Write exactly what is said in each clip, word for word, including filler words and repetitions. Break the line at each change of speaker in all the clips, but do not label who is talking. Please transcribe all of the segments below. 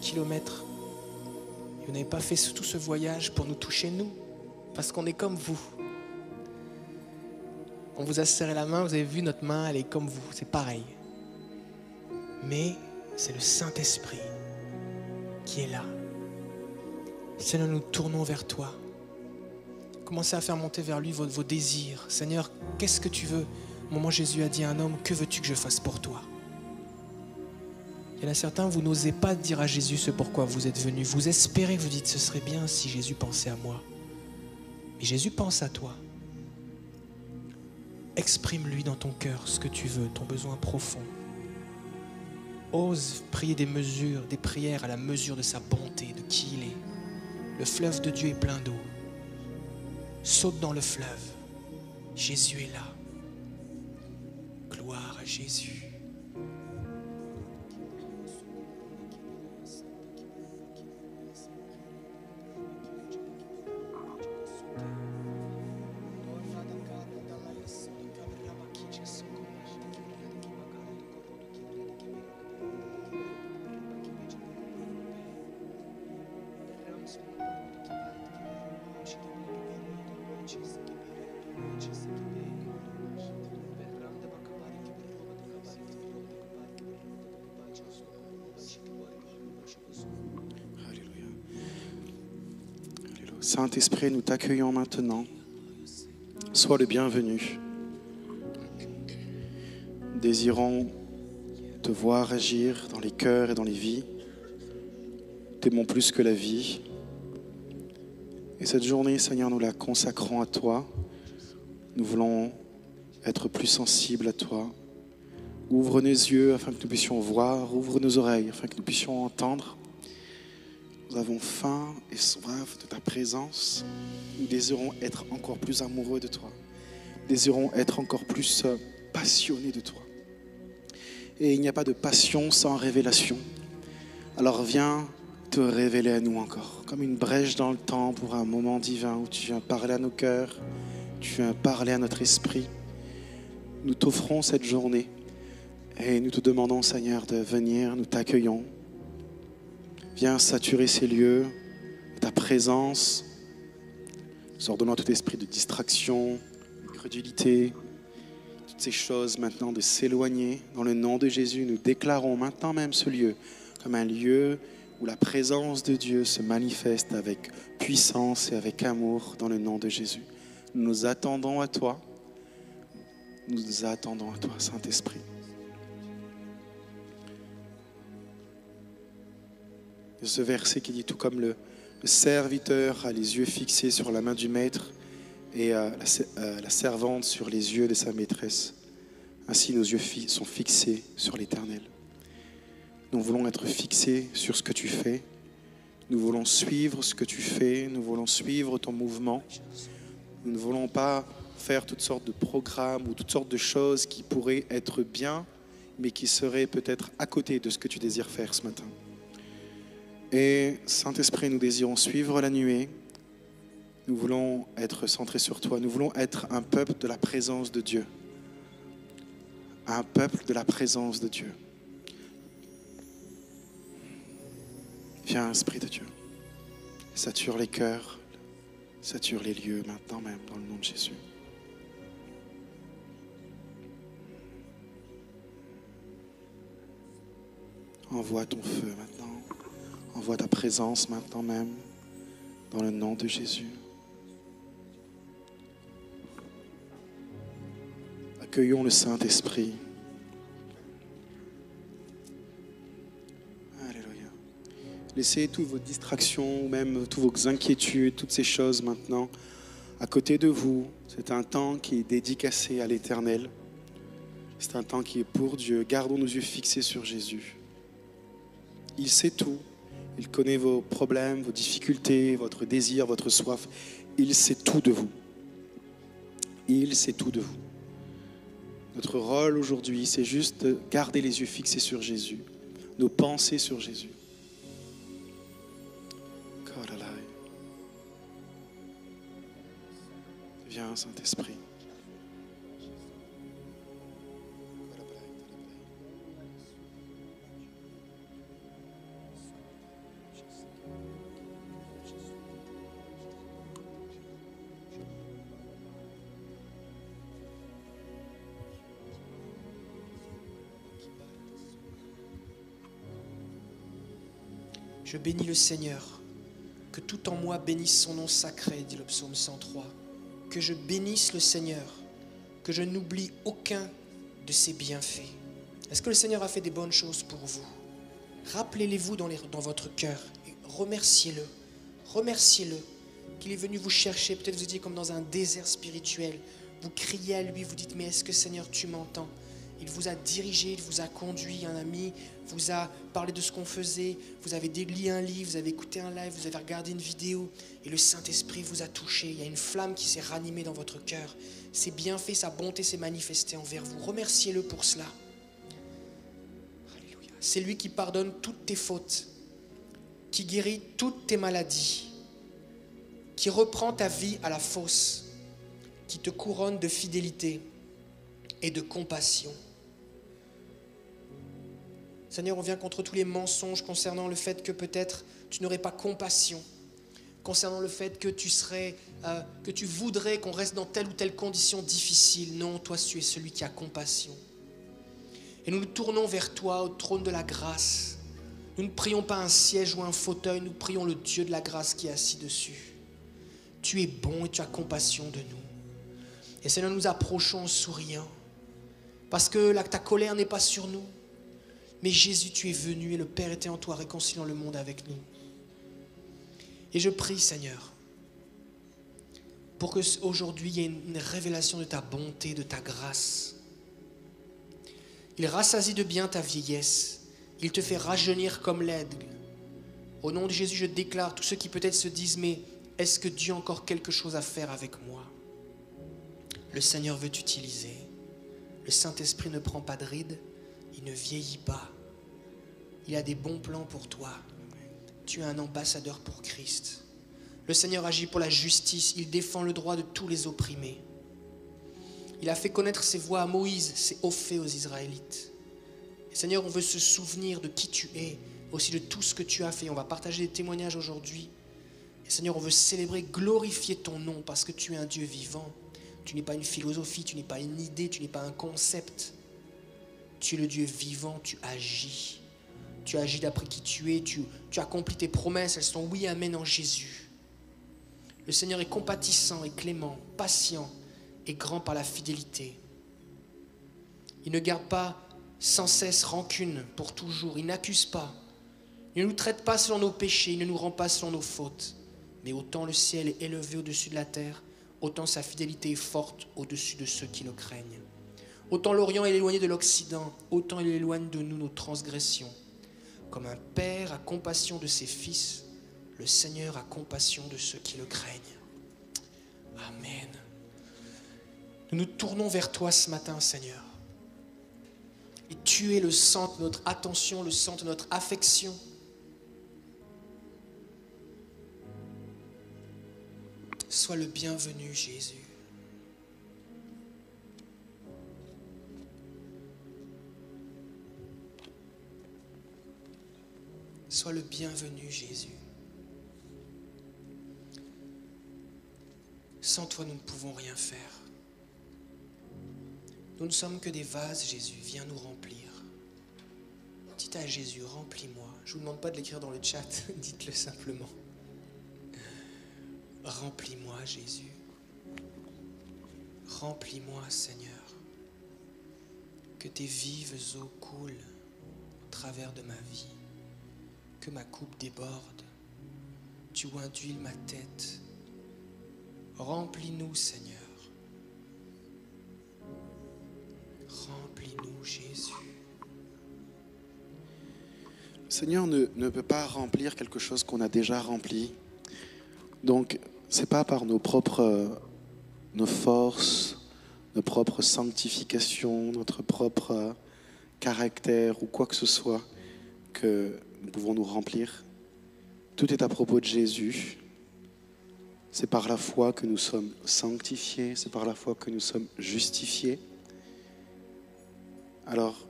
kilomètres. Et vous n'avez pas fait tout ce voyage pour nous toucher, nous, parce qu'on est comme vous. On vous a serré la main, vous avez vu notre main, elle est comme vous, c'est pareil. Mais c'est le Saint-Esprit qui est là. Seigneur, nous tournons vers toi. Commencez à faire monter vers lui vos, vos désirs. Seigneur, qu'est-ce que tu veux? Au moment où Jésus a dit à un homme, que veux-tu que je fasse pour toi? Il y en a certains, vous n'osez pas dire à Jésus ce pourquoi vous êtes venu. Vous espérez, vous dites, ce serait bien si Jésus pensait à moi. Mais Jésus pense à toi. Exprime-lui dans ton cœur ce que tu veux, ton besoin profond. Ose prier des mesures, des prières à la mesure de sa bonté, de qui il est. Le fleuve de Dieu est plein d'eau. Saute dans le fleuve. Jésus est là. Gloire à Jésus.
Saint-Esprit, nous t'accueillons maintenant. Sois le bienvenu. Nous désirons te voir agir dans les cœurs et dans les vies. T'aimons plus que la vie. Et cette journée, Seigneur, nous la consacrons à toi. Nous voulons être plus sensibles à toi. Ouvre nos yeux afin que nous puissions voir. Ouvre nos oreilles afin que nous puissions entendre. Nous avons faim et soif de ta présence. Nous désirons être encore plus amoureux de toi. Nous désirons être encore plus passionnés de toi. Et il n'y a pas de passion sans révélation. Alors viens te révéler à nous encore, comme une brèche dans le temps pour un moment divin où tu viens parler à nos cœurs, tu viens parler à notre esprit. Nous t'offrons cette journée et nous te demandons, Seigneur, de venir, nous t'accueillons. Viens saturer ces lieux de ta présence. Nous ordonnons à tout esprit de distraction, d'incrédulité, toutes ces choses maintenant de s'éloigner. Dans le nom de Jésus, nous déclarons maintenant même ce lieu comme un lieu où la présence de Dieu se manifeste avec puissance et avec amour dans le nom de Jésus. Nous nous attendons à toi. Nous nous attendons à toi, Saint-Esprit. Ce verset qui dit tout comme le, le serviteur a les yeux fixés sur la main du maître et euh, la, euh, la servante sur les yeux de sa maîtresse. Ainsi nos yeux fi- sont fixés sur l'Éternel. Nous voulons être fixés sur ce que tu fais. Nous voulons suivre ce que tu fais. Nous voulons suivre ton mouvement. Nous ne voulons pas faire toutes sortes de programmes ou toutes sortes de choses qui pourraient être bien, mais qui seraient peut-être à côté de ce que tu désires faire ce matin. Et Saint-Esprit, nous désirons suivre la nuée. Nous voulons être centrés sur toi. Nous voulons être un peuple de la présence de Dieu. Un peuple de la présence de Dieu. Viens, Esprit de Dieu. Sature les cœurs, sature les lieux maintenant même, dans le nom de Jésus. Envoie ton feu maintenant. Envoie ta présence maintenant même, dans le nom de Jésus. Accueillons le Saint-Esprit. Alléluia. Laissez toutes vos distractions, ou même toutes vos inquiétudes, toutes ces choses maintenant à côté de vous. C'est un temps qui est dédicacé à l'Éternel. C'est un temps qui est pour Dieu. Gardons nos yeux fixés sur Jésus. Il sait tout. Il connaît vos problèmes, vos difficultés, votre désir, votre soif. Il sait tout de vous. Il sait tout de vous. Notre rôle aujourd'hui, c'est juste de garder les yeux fixés sur Jésus, nos pensées sur Jésus. Viens, Saint-Esprit.
Je bénis le Seigneur. Que tout en moi bénisse son nom sacré, dit le psaume cent trois. Que je bénisse le Seigneur, que je n'oublie aucun de ses bienfaits. Est-ce que le Seigneur a fait des bonnes choses pour vous? Rappelez-les-vous dans, les, dans votre cœur et remerciez-le. Remerciez-le qu'il est venu vous chercher. Peut-être vous étiez comme dans un désert spirituel. Vous criez à lui, vous dites, mais est-ce que Seigneur, tu m'entends? Il vous a dirigé, il vous a conduit, un ami vous a parlé de ce qu'on faisait, vous avez lu un livre, vous avez écouté un live, vous avez regardé une vidéo et le Saint-Esprit vous a touché. Il y a une flamme qui s'est ranimée dans votre cœur. Ses bienfaits, sa bonté s'est manifestée envers vous. Remerciez-le pour cela. Alléluia. C'est lui qui pardonne toutes tes fautes, qui guérit toutes tes maladies, qui reprend ta vie à la fosse, qui te couronne de fidélité et de compassion. Seigneur, on vient contre tous les mensonges concernant le fait que peut-être tu n'aurais pas compassion, concernant le fait que tu serais, euh, que tu voudrais qu'on reste dans telle ou telle condition difficile. Non, toi, tu es celui qui a compassion. Et nous nous tournons vers toi au trône de la grâce. Nous ne prions pas un siège ou un fauteuil, nous prions le Dieu de la grâce qui est assis dessus. Tu es bon et tu as compassion de nous. Et Seigneur, nous nous approchons en souriant, parce que là, ta colère n'est pas sur nous. Mais Jésus, tu es venu et le Père était en toi, réconciliant le monde avec nous. Et je prie, Seigneur, pour qu'aujourd'hui, il y ait une révélation de ta bonté, de ta grâce. Il rassasie de bien ta vieillesse. Il te fait rajeunir comme l'aigle. Au nom de Jésus, je déclare tous ceux qui peut-être se disent, mais est-ce que Dieu a encore quelque chose à faire avec moi? Le Seigneur veut t'utiliser. Le Saint-Esprit ne prend pas de rides. Il ne vieillit pas. Il a des bons plans pour toi. Tu es un ambassadeur pour Christ. Le Seigneur agit pour la justice. Il défend le droit de tous les opprimés. Il a fait connaître ses voies à Moïse, ses hauts faits aux Israélites. Et Seigneur, on veut se souvenir de qui tu es, aussi de tout ce que tu as fait. On va partager des témoignages aujourd'hui. Et Seigneur, on veut célébrer, glorifier ton nom parce que tu es un Dieu vivant. Tu n'es pas une philosophie, tu n'es pas une idée, tu n'es pas un concept. Tu es le Dieu vivant, tu agis. Tu agis d'après qui tu es, tu, tu accomplis tes promesses, elles sont oui, amen en Jésus. Le Seigneur est compatissant et clément, patient et grand par la fidélité. Il ne garde pas sans cesse rancune pour toujours, il n'accuse pas. Il ne nous traite pas selon nos péchés, il ne nous rend pas selon nos fautes. Mais autant le ciel est élevé au-dessus de la terre, autant sa fidélité est forte au-dessus de ceux qui le craignent. Autant l'Orient est éloigné de l'Occident, autant il éloigne de nous nos transgressions. Comme un père a compassion de ses fils, le Seigneur a compassion de ceux qui le craignent. Amen. Nous nous tournons vers toi ce matin, Seigneur. Et tu es le centre de notre attention, le centre de notre affection. Sois le bienvenu, Jésus. Sois le bienvenu, Jésus. Sans toi, nous ne pouvons rien faire. Nous ne sommes que des vases, Jésus. Viens nous remplir. Dites à Jésus, remplis-moi. Je ne vous demande pas de l'écrire dans le chat, dites-le simplement. Remplis-moi, Jésus. Remplis-moi, Seigneur. Que tes vives eaux coulent au travers de ma vie. Que ma coupe déborde. Tu induis ma tête. Remplis-nous, Seigneur. Remplis-nous, Jésus.
Le Seigneur ne, ne peut pas remplir quelque chose qu'on a déjà rempli. Donc, ce n'est pas par nos propres nos forces, nos propres sanctifications, notre propre caractère ou quoi que ce soit que nous pouvons nous remplir. Tout est à propos de Jésus. C'est par la foi que nous sommes sanctifiés, c'est par la foi que nous sommes justifiés. Alors,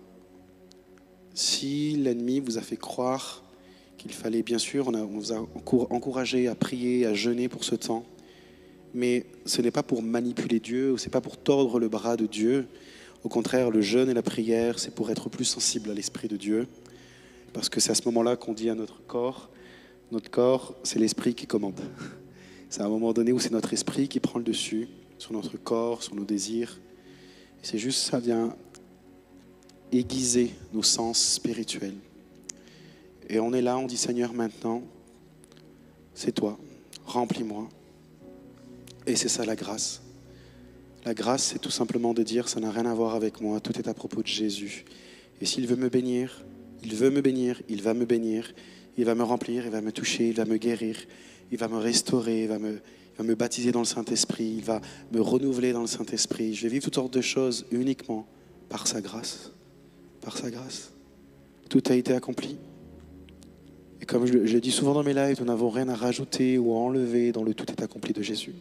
si l'ennemi vous a fait croire qu'il fallait, bien sûr, on, a, on vous a encouragé à prier, à jeûner pour ce temps, mais ce n'est pas pour manipuler Dieu, ce n'est pas pour tordre le bras de Dieu. Au contraire, le jeûne et la prière, c'est pour être plus sensible à l'Esprit de Dieu, parce que c'est à ce moment-là qu'on dit à notre corps, Notre corps, c'est l'esprit qui commande. C'est à un moment donné où c'est notre esprit qui prend le dessus sur notre corps, sur nos désirs. Et c'est juste ça vient aiguiser nos sens spirituels. Et on est là, on dit Seigneur, maintenant, c'est toi, remplis-moi. Et c'est ça la grâce. La grâce, c'est tout simplement de dire, ça n'a rien à voir avec moi, tout est à propos de Jésus. Et s'il veut me bénir, il veut me bénir, il va me bénir, il va me remplir, il va me toucher, il va me guérir, il va me restaurer, il va me, il va me baptiser dans le Saint-Esprit, il va me renouveler dans le Saint-Esprit. Je vais vivre toutes sortes de choses uniquement par sa grâce. Par sa grâce. Tout a été accompli. Et comme je, je le dis souvent dans mes lives, nous n'avons rien à rajouter ou à enlever dans le tout est accompli de Jésus.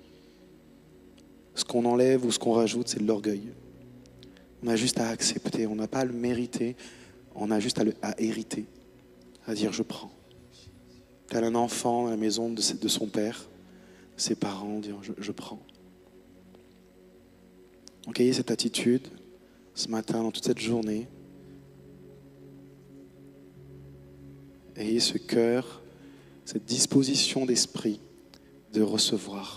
Ce qu'on enlève ou ce qu'on rajoute, c'est de l'orgueil. On a juste à accepter, on n'a pas à le mériter, on a juste à, le, à hériter, à dire je prends. Tel un enfant à la maison de, de son père, ses parents, dire je, je prends. Donc ayez cette attitude ce matin, dans toute cette journée. Ayez ce cœur, cette disposition d'esprit de recevoir.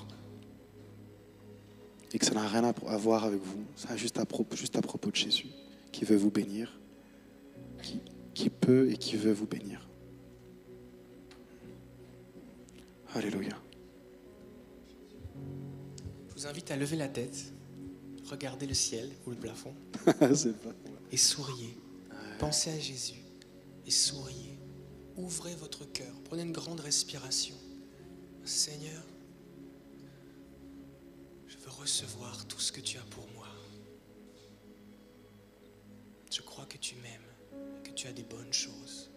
Et que ça n'a rien à voir avec vous. Ça a juste à propos, juste à propos de Jésus, qui veut vous bénir, qui, qui peut et qui veut vous bénir. Alléluia.
Je vous invite à lever la tête, regarder le ciel ou le plafond
C'est pas...
et souriez. Pensez à Jésus et souriez. Ouvrez votre cœur. Prenez une grande respiration. Seigneur, je veux recevoir tout ce que tu as pour moi. Je crois que tu m'aimes, que tu as des bonnes choses.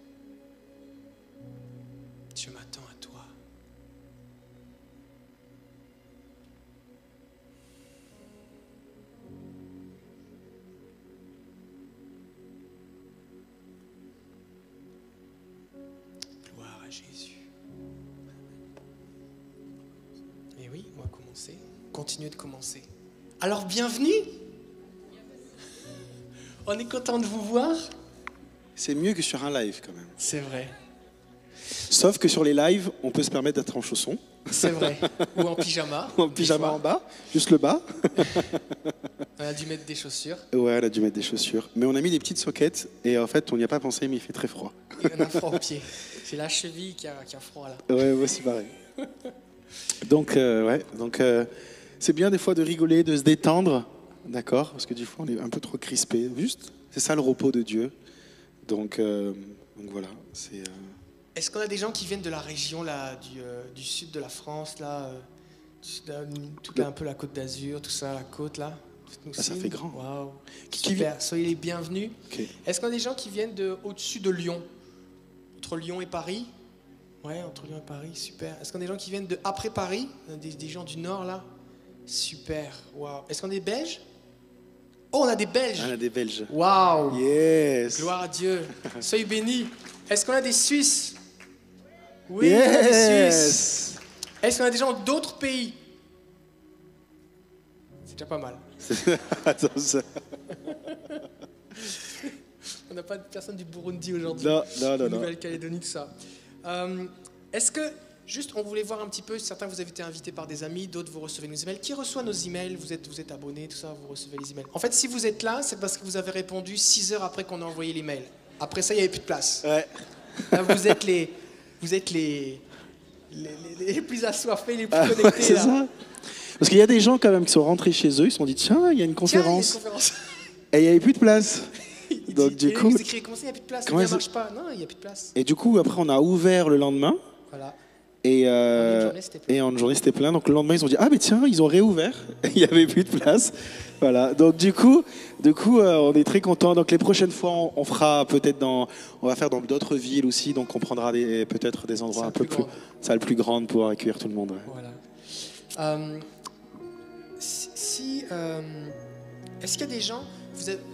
Je m'attends à toi. Gloire à Jésus. Et oui, on va commencer. Continuez de commencer. Alors, bienvenue. On est content de vous voir.
C'est mieux que sur un live quand même.
C'est vrai.
Sauf que sur les lives, on peut se permettre d'être en chaussons.
C'est vrai. Ou en pyjama.
En pyjama en bas, juste le bas.
On a dû mettre des chaussures.
Ouais, on a dû mettre des chaussures. Mais on a mis des petites soquettes et en fait, on n'y a pas pensé, mais il fait très froid.
Et on a froid aux pieds. C'est la cheville qui a, qui a froid là.
Ouais, moi aussi pareil. Donc, euh, ouais, donc euh, c'est bien des fois de rigoler, de se détendre, d'accord? Parce que du coup, on est un peu trop crispé. Juste, c'est ça le repos de Dieu. Donc, euh, donc voilà, c'est... Euh...
Est-ce qu'on a des gens qui viennent de la région là, du, euh, du sud de la France, là, euh, du sud, euh, tout là, un peu la Côte d'Azur, tout ça, la côte là?
Ah, ça fait grand.
Waouh.
Qui,
Super.
qui...
Soyez les bienvenus.
Okay.
Est-ce qu'on a des gens qui viennent de, au-dessus de Lyon? Entre Lyon et Paris? Ouais, entre Lyon et Paris, super. Est-ce qu'on a des gens qui viennent de après Paris? Des, des gens du Nord là? Super. Waouh. Est-ce qu'on est Belges? Oh, on a des Belges.
On a des Belges.
Waouh.
Yes.
Gloire à Dieu. Soyez bénis. Est-ce qu'on a des Suisses? Oui,
yes.
on a des Suisses. Est-ce qu'on a des gens d'autres pays? C'est déjà pas mal.
Attends, ça...
On n'a pas de personne du Burundi aujourd'hui.
Non, non, non.
Nouvelle-Calédonie, tout ça. Euh, est-ce que, juste, on voulait voir un petit peu, certains vous avez été invités par des amis, d'autres vous recevez nos emails. Qui reçoit nos emails? Vous êtes, vous êtes abonnés, tout ça, vous recevez les emails. En fait, si vous êtes là, c'est parce que vous avez répondu six heures après qu'on a envoyé l'email. Après ça, il n'y avait plus de place.
Ouais.
Là, vous êtes les, vous êtes les, les, les, les plus assoiffés, les plus
ah,
connectés.
Ouais, c'est
là.
ça. Parce qu'il y a des gens quand même qui sont rentrés chez eux, ils se sont dit tiens, il y a une conférence.
Tiens, il y a une conférence.
Et il n'y avait plus de place.
Il
Donc
dit,
du coup,
vous écrivez comment ça, il n'y a plus de place, ça ne marche pas. Non, il n'y a plus de place.
Et du coup, après, on a ouvert le lendemain.
Voilà.
Et, euh, et en une journée, c'était plein. Donc le lendemain, ils ont dit ah mais tiens, ils ont réouvert. Il n'y avait plus de place. Voilà. Donc du coup, du coup, euh, on est très contents. Donc les prochaines fois, on, on fera peut-être dans, on va faire dans d'autres villes aussi. Donc on prendra des, peut-être des endroits un peu plus, salle plus grande pour accueillir tout le monde. Ouais.
Voilà. Euh, si, si euh, est-ce qu'il y a des gens, vous êtes,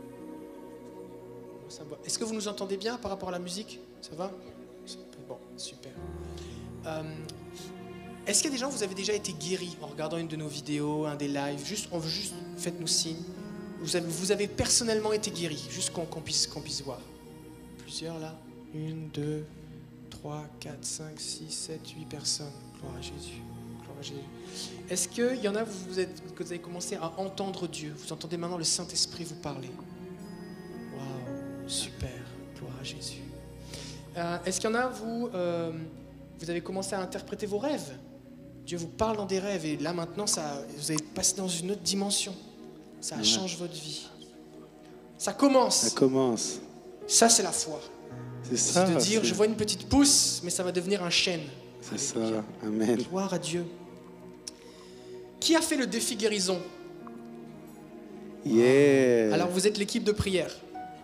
est-ce que vous nous entendez bien par rapport à la musique? Ça va? Bon, super. Euh, est-ce qu'il y a des gens, vous avez déjà été guéris en regardant une de nos vidéos, un des lives? Juste, on veut juste, faites-nous signe. Vous avez, vous avez personnellement été guéris, juste qu'on qu'on puisse, qu'on puisse voir. Plusieurs là. Une, deux, trois. trois, quatre, cinq, six, sept, huit personnes. Gloire à Jésus. Gloire à Jésus. Est-ce qu'il y en a, vous, vous, êtes, que vous avez commencé à entendre Dieu? Vous entendez maintenant le Saint-Esprit vous parler? Waouh, super. Gloire à Jésus. Euh, est-ce qu'il y en a, vous, euh, vous avez commencé à interpréter vos rêves? Dieu vous parle dans des rêves et là maintenant, ça, vous avez passé dans une autre dimension. Ça ouais. change votre vie. Ça commence.
Ça commence. Ça,
c'est la foi.
C'est ça.
C'est de dire, je vois une petite pousse, mais ça va devenir un chêne.
C'est ça. Amen.
Gloire à Dieu. Qui a fait le défi guérison?
Yeah.
Alors vous êtes l'équipe de prière.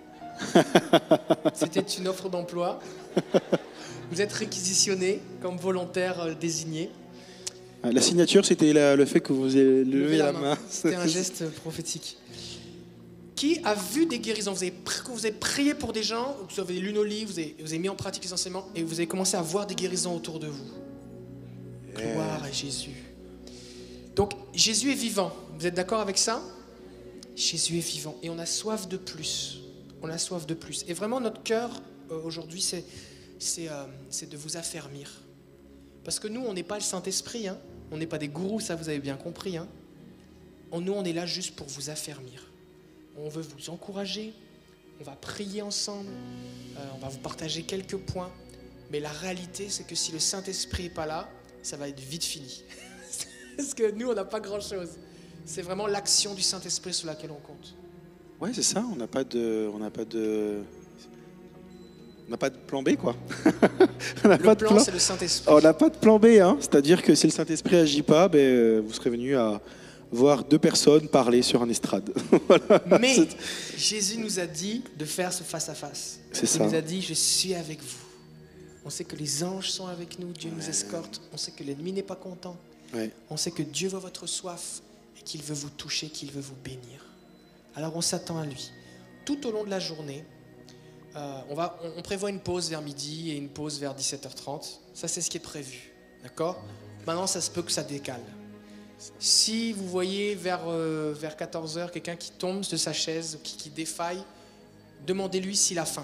C'était une offre d'emploi. Vous êtes réquisitionné comme volontaire désigné.
La signature, c'était la, le fait que vous avez levé la, la main. main.
C'était un geste prophétique. Qui a vu des guérisons? Vous avez, vous avez prié pour des gens, vous avez lu nos livres, vous avez, vous avez mis en pratique les enseignements et vous avez commencé à voir des guérisons autour de vous. Yeah. Gloire à Jésus. Donc, Jésus est vivant. Vous êtes d'accord avec ça? Jésus est vivant et on a soif de plus. On a soif de plus. Et vraiment, notre cœur, euh, aujourd'hui, c'est, c'est, euh, c'est de vous affermir. Parce que nous, on n'est pas le Saint-Esprit, hein. On n'est pas des gourous, ça vous avez bien compris. Hein. Nous, on est là juste pour vous affermir. On veut vous encourager, on va prier ensemble, euh, on va vous partager quelques points. Mais la réalité, c'est que si le Saint-Esprit n'est pas là, ça va être vite fini. Parce que nous, on n'a pas grand-chose. C'est vraiment l'action du Saint-Esprit sur laquelle on compte.
Ouais, c'est ça. On n'a pas de, on n'a pas de, on n'a pas de plan B, quoi. on
le plan, plan, c'est le Saint-Esprit.
On n'a pas de plan B, hein. C'est-à-dire que si le Saint-Esprit agit pas, ben, vous serez venu à voir deux personnes parler sur un estrade.
Voilà. Mais Jésus nous a dit de faire ce face-à-face.
C'est
Il
ça.
nous a dit, je suis avec vous. On sait que les anges sont avec nous, Dieu ouais. nous escorte. On sait que l'ennemi n'est pas content. Ouais. On sait que Dieu voit votre soif et qu'il veut vous toucher, qu'il veut vous bénir. Alors on s'attend à lui. Tout au long de la journée, euh, on, va, on, on prévoit une pause vers midi et une pause vers dix-sept heures trente. Ça, c'est ce qui est prévu. D'accord ? Maintenant, ça se peut que ça décale. Si vous voyez vers, euh, vers quatorze heures quelqu'un qui tombe de sa chaise, qui, qui défaille, demandez-lui s'il a faim.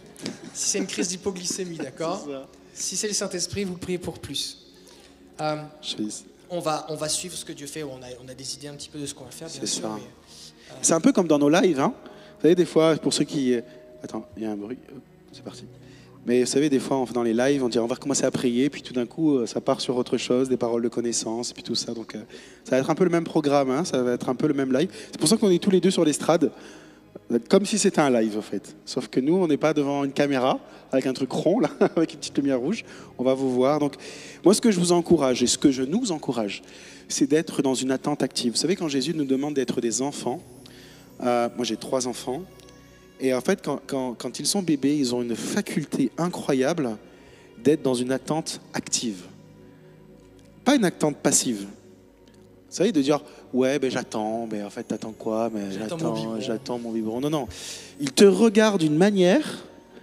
Si c'est une crise d'hypoglycémie, d'accord ? c'est Si c'est le Saint-Esprit, vous priez pour plus. Euh, on, va, on va suivre ce que Dieu fait. On a, on a des idées un petit peu de ce qu'on va faire, bien
c'est
sûr.
Ça.
Mais, euh...
C'est un peu comme dans nos lives. Hein. Vous savez, des fois, pour ceux qui... Attends, il y a un bruit. C'est parti. Mais vous savez, des fois, dans les lives, on dit on va recommencer à prier, puis tout d'un coup, ça part sur autre chose, des paroles de connaissance, puis tout ça. Donc, euh, ça va être un peu le même programme, hein, ça va être un peu le même live. C'est pour ça qu'on est tous les deux sur l'estrade, comme si c'était un live, en fait. Sauf que nous, on n'est pas devant une caméra, avec un truc rond, là, avec une petite lumière rouge. On va vous voir. Donc, moi, ce que je vous encourage, et ce que je nous encourage, c'est d'être dans une attente active. Vous savez, quand Jésus nous demande d'être des enfants, euh, moi, j'ai trois enfants, et en fait, quand, quand, quand ils sont bébés, ils ont une faculté incroyable d'être dans une attente active. Pas une attente passive. Vous savez, de dire, ouais, ben, j'attends, ben, en fait, t'attends quoi ben,
J'attends,
j'attends,
mon
j'attends mon biberon. Non, non. Ils te regardent d'une manière...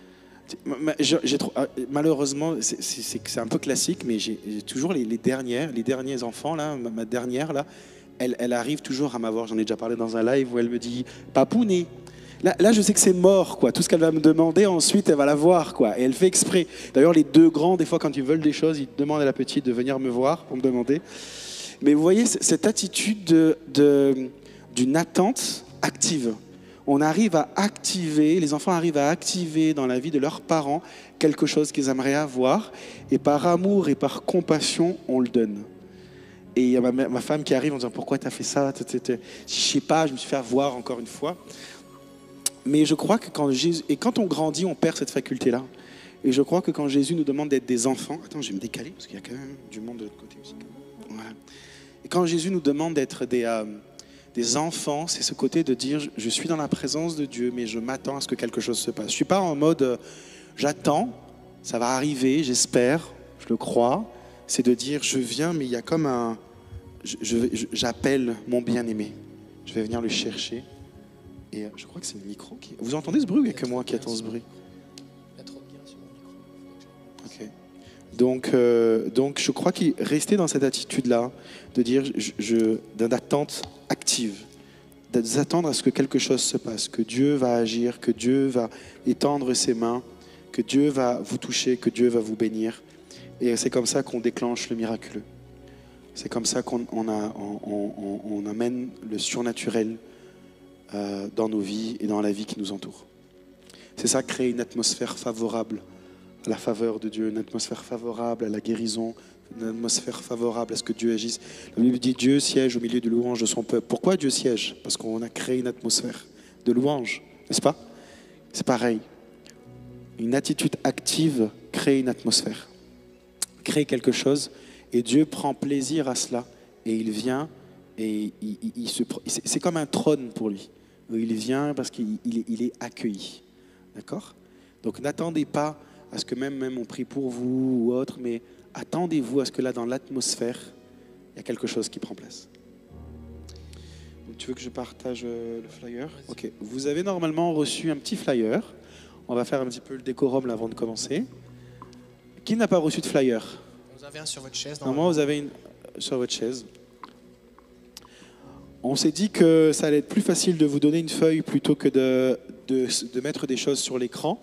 J'ai, j'ai, malheureusement, c'est, c'est, c'est un peu classique, mais j'ai, j'ai toujours les, les, dernières, les derniers enfants, là, ma, ma dernière, là, elle, elle arrive toujours à m'avoir. J'en ai déjà parlé dans un live où elle me dit, papouné. Là, là, je sais que c'est mort, quoi. Tout ce qu'elle va me demander, ensuite, elle va la voir, quoi. Et elle fait exprès. D'ailleurs, les deux grands, des fois, quand ils veulent des choses, ils demandent à la petite de venir me voir pour me demander. Mais vous voyez, cette attitude de, de, d'une attente active. On arrive à activer, les enfants arrivent à activer dans la vie de leurs parents quelque chose qu'ils aimeraient avoir. Et par amour et par compassion, on le donne. Et il y a ma, ma femme qui arrive en disant « Pourquoi tu as fait ça ?» Je ne sais pas, je me suis fait avoir encore une fois. Mais je crois que quand Jésus... Et quand on grandit, on perd cette faculté-là. Et je crois que quand Jésus nous demande d'être des enfants... Attends, je vais me décaler parce qu'il y a quand même du monde de l'autre côté aussi. Voilà. Et quand Jésus nous demande d'être des, euh, des enfants, c'est ce côté de dire « Je suis dans la présence de Dieu, mais je m'attends à ce que quelque chose se passe. » Je ne suis pas en mode euh, « J'attends, ça va arriver, j'espère, je le crois. » C'est de dire « Je viens, mais il y a comme un... Je, je, j'appelle mon bien-aimé. Je vais venir le chercher. » Et je crois que c'est le micro qui... Vous entendez ce bruit ou il n'y a que moi qui attends ce bruit?
Il y a trop de gain sur mon micro.
Ok. Donc, euh, donc je crois qu'il rester dans cette attitude-là, de dire, je, je, d'attente active, d'attendre à ce que quelque chose se passe, que Dieu va agir, que Dieu va étendre ses mains, que Dieu va vous toucher, que Dieu va vous bénir. Et c'est comme ça qu'on déclenche le miraculeux. C'est comme ça qu'on on a, on, on, on amène le surnaturel euh, dans nos vies et dans la vie qui nous entoure. C'est ça, créer une atmosphère favorable à la faveur de Dieu, une atmosphère favorable à la guérison, une atmosphère favorable à ce que Dieu agisse. La Bible dit Dieu siège au milieu de louanges de son peuple. Pourquoi Dieu siège? Parce qu'on a créé une atmosphère de louange, n'est-ce pas? C'est pareil. Une attitude active crée une atmosphère, crée quelque chose, et Dieu prend plaisir à cela. Et il vient, et il, il, il se, c'est comme un trône pour lui. Il vient parce qu'il il, il est accueilli. D'accord? Donc n'attendez pas à ce que même, même on prie pour vous ou autre, mais attendez-vous à ce que là, dans l'atmosphère, il y a quelque chose qui prend place. Donc, tu veux que je partage le flyer? Ok. Vous avez normalement reçu un petit flyer. On va faire un petit peu le décorum là, avant de commencer. Qui n'a pas reçu de flyer?
Vous avez un sur votre chaise.
Normalement, vous avez une sur votre chaise. On s'est dit que ça allait être plus facile de vous donner une feuille plutôt que de, de, de mettre des choses sur l'écran.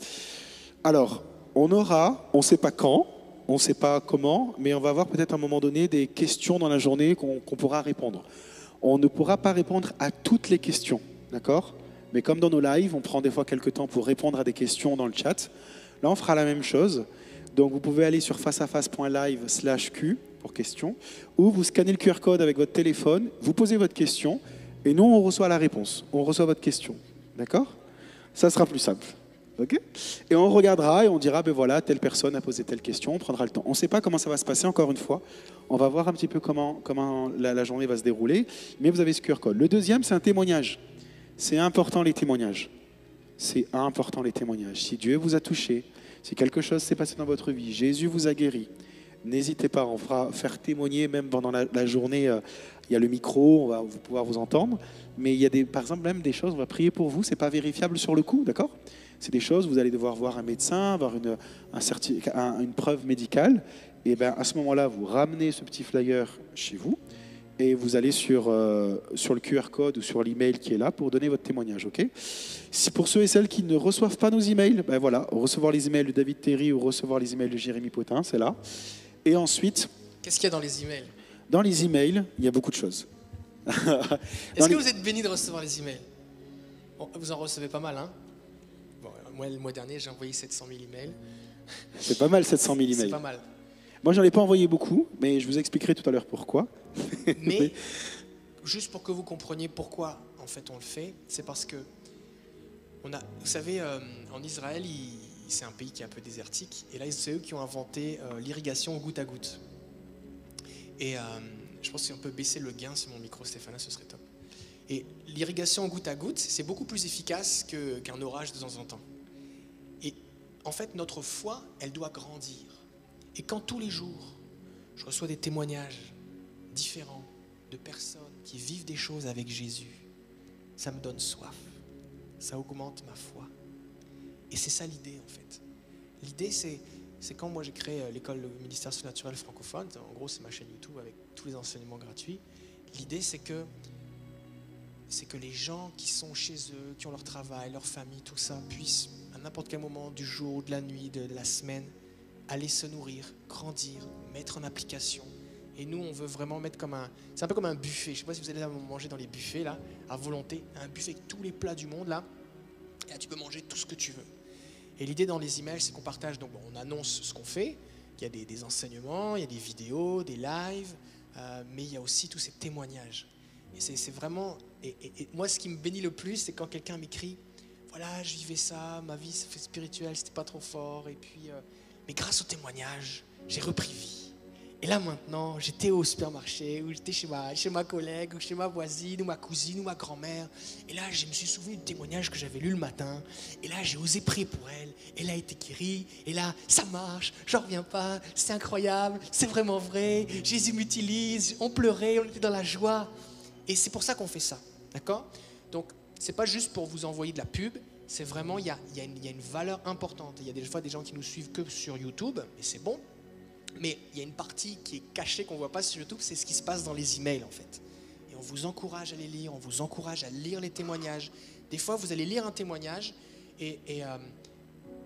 Alors, on aura, on ne sait pas quand, on ne sait pas comment, mais on va avoir peut-être à un moment donné des questions dans la journée qu'on qu'on pourra répondre. On ne pourra pas répondre à toutes les questions, d'accord? Mais comme dans nos lives, on prend des fois quelques temps pour répondre à des questions dans le chat. Là, on fera la même chose. Donc, vous pouvez aller sur faceaface.live slash Q pour questions, ou vous scannez le Q R code avec votre téléphone, vous posez votre question, et nous, on reçoit la réponse. On reçoit votre question. D'accord? Ça sera plus simple. Okay? Et on regardera et on dira, ben voilà, telle personne a posé telle question, on prendra le temps. On ne sait pas comment ça va se passer, encore une fois. On va voir un petit peu comment, comment la, la journée va se dérouler, mais vous avez ce Q R code. Le deuxième, c'est un témoignage. C'est important les témoignages. C'est important les témoignages. Si Dieu vous a touché, si quelque chose s'est passé dans votre vie, Jésus vous a guéri, n'hésitez pas, on fera faire témoigner même pendant la, la journée. Euh, il y a le micro, on va vous pouvoir vous entendre. Mais il y a des, par exemple même des choses, on va prier pour vous, c'est pas vérifiable sur le coup, d'accord? C'est des choses, vous allez devoir voir un médecin, avoir une, un certi- un, une preuve médicale. Et ben à ce moment-là, vous ramenez ce petit flyer chez vous. Et vous allez sur, euh, sur le Q R code ou sur l'email qui est là pour donner votre témoignage. Okay? Si pour ceux et celles qui ne reçoivent pas nos emails, ben voilà, recevoir les emails de David Terry ou recevoir les emails de Jérémy Potin, c'est là. Et ensuite...
Qu'est-ce qu'il y a dans les emails?
Dans les emails, il y a beaucoup de choses.
Est-ce que les... vous êtes béni de recevoir les emails? Bon, vous en recevez pas mal, hein? Bon, moi, le mois dernier, j'ai envoyé sept cent mille emails.
C'est pas mal, sept cent mille emails.
C'est pas mal.
Moi, j'en ai pas envoyé beaucoup, mais je vous expliquerai tout à l'heure pourquoi.
Mais, juste pour que vous compreniez pourquoi, en fait, on le fait, c'est parce que, on a, vous savez, euh, en Israël, il, c'est un pays qui est un peu désertique, et là, c'est eux qui ont inventé euh, l'irrigation goutte à goutte. Et euh, je pense que si on peut baisser le gain sur mon micro, Stéphana, ce serait top. Et l'irrigation goutte à goutte, c'est beaucoup plus efficace que, qu'un orage de temps en temps. Et en fait, notre foi, elle doit grandir. Et quand tous les jours, je reçois des témoignages différents de personnes qui vivent des choses avec Jésus, ça me donne soif, ça augmente ma foi. Et c'est ça l'idée en fait. L'idée c'est, c'est quand moi j'ai créé l'école du ministère surnaturel francophone, en gros c'est ma chaîne YouTube avec tous les enseignements gratuits, l'idée c'est que, c'est que les gens qui sont chez eux, qui ont leur travail, leur famille, tout ça, puissent à n'importe quel moment du jour, de la nuit, de, de la semaine, aller se nourrir, grandir, mettre en application. Et nous, on veut vraiment mettre comme un... C'est un peu comme un buffet. Je ne sais pas si vous allez manger dans les buffets, là, à volonté. Un buffet avec tous les plats du monde, là. Et là, tu peux manger tout ce que tu veux. Et l'idée dans les emails, c'est qu'on partage. Donc, bon, on annonce ce qu'on fait. Il y a des, des enseignements, il y a des vidéos, des lives. Euh, mais il y a aussi tous ces témoignages. Et c'est, c'est vraiment... Et, et, et moi, ce qui me bénit le plus, c'est quand quelqu'un m'écrit « Voilà, je vivais ça, ma vie spirituelle, c'était pas trop fort. Et puis... Euh, mais grâce au témoignage, j'ai repris vie. Et là maintenant, j'étais au supermarché, ou j'étais chez ma, chez ma collègue, ou chez ma voisine, ou ma cousine, ou ma grand-mère. Et là, je me suis souvenu du témoignage que j'avais lu le matin. Et là, j'ai osé prier pour elle. Elle a été guérie. Et là, ça marche, j'en reviens pas, c'est incroyable, c'est vraiment vrai. Jésus m'utilise, on pleurait, on était dans la joie. Et c'est pour ça qu'on fait ça, d'accord? Donc, c'est pas juste pour vous envoyer de la pub. C'est vraiment, il y a, il y a une, il y a une valeur importante. Il y a des fois des gens qui nous suivent que sur YouTube, et c'est bon. Mais il y a une partie qui est cachée, qu'on ne voit pas sur YouTube, c'est ce qui se passe dans les emails en fait. Et on vous encourage à les lire, on vous encourage à lire les témoignages. Des fois, vous allez lire un témoignage et, et, euh,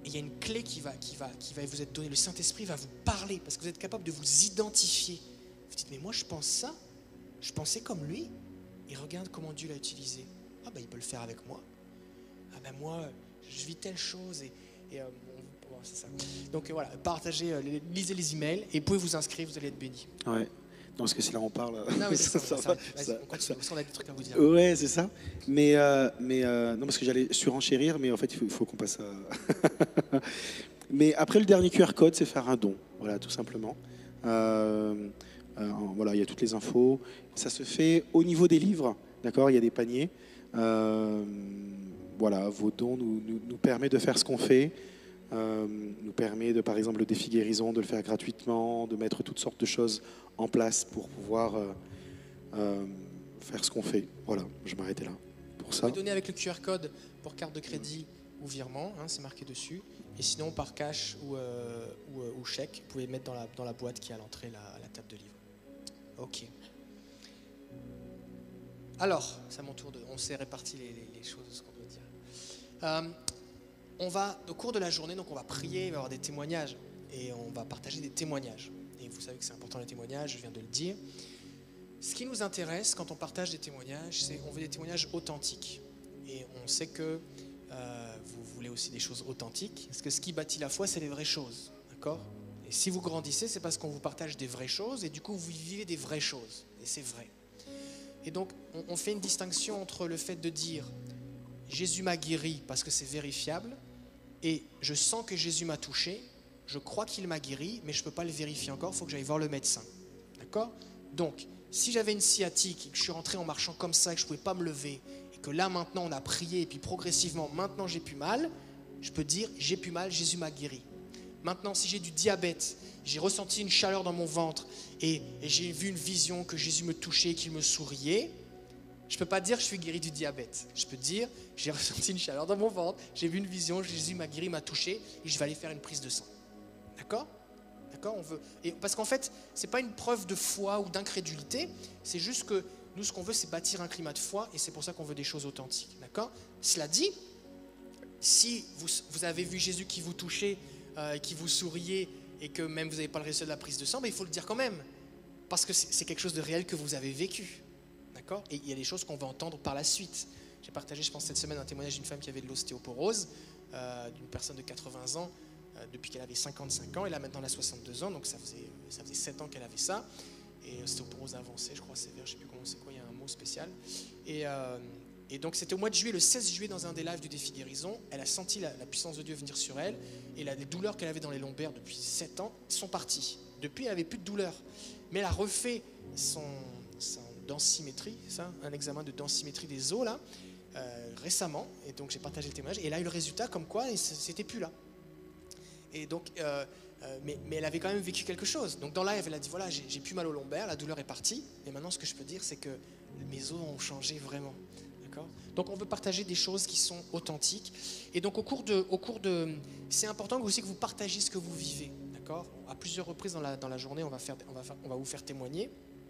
et il y a une clé qui va, qui, va, qui va vous être donnée. Le Saint-Esprit va vous parler parce que vous êtes capable de vous identifier. Vous dites, mais moi je pense ça, je pensais comme lui, et regarde comment Dieu l'a utilisé. Ah ben il peut le faire avec moi. Ah ben moi, je vis telle chose, et, et euh, bon, c'est ça. Donc euh, voilà, partagez, euh, lisez les emails, et vous pouvez vous inscrire, vous allez être bénis.
Ouais. Non, parce que si là on parle...
Non, mais ça, ça, ça, ça,
ça,
on continue, parce qu'on a des trucs à vous dire.
Ouais, c'est ça. Mais, euh, mais euh, non, parce que j'allais surenchérir, mais en fait, il faut, il faut qu'on passe à... Mais après, le dernier Q R code, c'est faire un don. Voilà, tout simplement. Euh, euh, voilà, il y a toutes les infos. Ça se fait au niveau des livres, d'accord? Il y a des paniers. Euh, voilà, vos dons nous, nous, nous permettent de faire ce qu'on fait. Euh, nous permet de, par exemple, le défi guérison, de le faire gratuitement, de mettre toutes sortes de choses en place pour pouvoir euh, euh, faire ce qu'on fait. Voilà, je m'arrêtais là pour ça.
Vous pouvez donner avec le Q R code pour carte de crédit ou virement, hein, c'est marqué dessus. Et sinon, par cash ou, euh, ou, euh, ou chèque, vous pouvez mettre dans la, dans la boîte qui est à l'entrée, la, la table de livres. Ok. Alors, c'est à mon tour de... On s'est réparti les, les, les choses, ce qu'on doit dire. Euh, On va, au cours de la journée, donc on va prier, il va y avoir des témoignages et on va partager des témoignages. Et vous savez que c'est important les témoignages, je viens de le dire. Ce qui nous intéresse quand on partage des témoignages, c'est qu'on veut des témoignages authentiques. Et on sait que euh, vous voulez aussi des choses authentiques, parce que ce qui bâtit la foi, c'est les vraies choses, d'accord ? Et si vous grandissez, c'est parce qu'on vous partage des vraies choses et du coup vous vivez des vraies choses. Et c'est vrai. Et donc on, on fait une distinction entre le fait de dire Jésus m'a guéri parce que c'est vérifiable, et je sens que Jésus m'a touché, je crois qu'il m'a guéri, mais je ne peux pas le vérifier encore, il faut que j'aille voir le médecin. D'accord ? Donc, si j'avais une sciatique et que je suis rentré en marchant comme ça et que je ne pouvais pas me lever, et que là maintenant on a prié, et puis progressivement, maintenant j'ai plus mal, je peux dire j'ai plus mal, Jésus m'a guéri. Maintenant, si j'ai du diabète, j'ai ressenti une chaleur dans mon ventre, et, et j'ai vu une vision que Jésus me touchait, qu'il me souriait, je ne peux pas dire je suis guéri du diabète. Je peux dire j'ai ressenti une chaleur dans mon ventre, j'ai vu une vision, Jésus m'a guéri, m'a touché et je vais aller faire une prise de sang. D'accord ? D'accord ? On veut... et parce qu'en fait, ce n'est pas une preuve de foi ou d'incrédulité, c'est juste que nous, ce qu'on veut, c'est bâtir un climat de foi et c'est pour ça qu'on veut des choses authentiques. D'accord ? Cela dit, si vous, vous avez vu Jésus qui vous touchait, euh, qui vous souriait et que même vous n'avez pas le résultat de la prise de sang, ben, il faut le dire quand même. Parce que c'est, c'est quelque chose de réel que vous avez vécu. D'accord ? Et il y a des choses qu'on va entendre par la suite. J'ai partagé, je pense, cette semaine un témoignage d'une femme qui avait de l'ostéoporose, euh, d'une personne de quatre-vingts ans, euh, depuis qu'elle avait cinquante-cinq ans. Et là, maintenant, elle a soixante-deux ans, donc ça faisait, ça faisait sept ans qu'elle avait ça. Et ostéoporose avancée, je crois, sévère, je ne sais plus comment c'est quoi, il y a un mot spécial. Et, euh, et donc, c'était au mois de juillet, le seize juillet, dans un des lives du défi guérison. Elle a senti la, la puissance de Dieu venir sur elle. Et là, les douleurs qu'elle avait dans les lombaires depuis sept ans sont parties. Depuis, elle n'avait plus de douleurs. Mais elle a refait son... son densimétrie, ça, un examen de densimétrie des os là, euh, récemment, et donc j'ai partagé le témoignage, et elle a eu le résultat comme quoi c'était plus là. Et donc, euh, euh, mais, mais elle avait quand même vécu quelque chose. Donc dans live, elle a dit voilà, j'ai, j'ai plus mal au lombaire, la douleur est partie, et maintenant ce que je peux dire, c'est que mes os ont changé vraiment. D'accord ? Donc on veut partager des choses qui sont authentiques, et donc au cours de, au cours de, c'est important aussi que vous partagiez ce que vous vivez. D'accord ? À plusieurs reprises dans la, dans la journée, on va, faire, on, va faire, on va vous faire témoigner.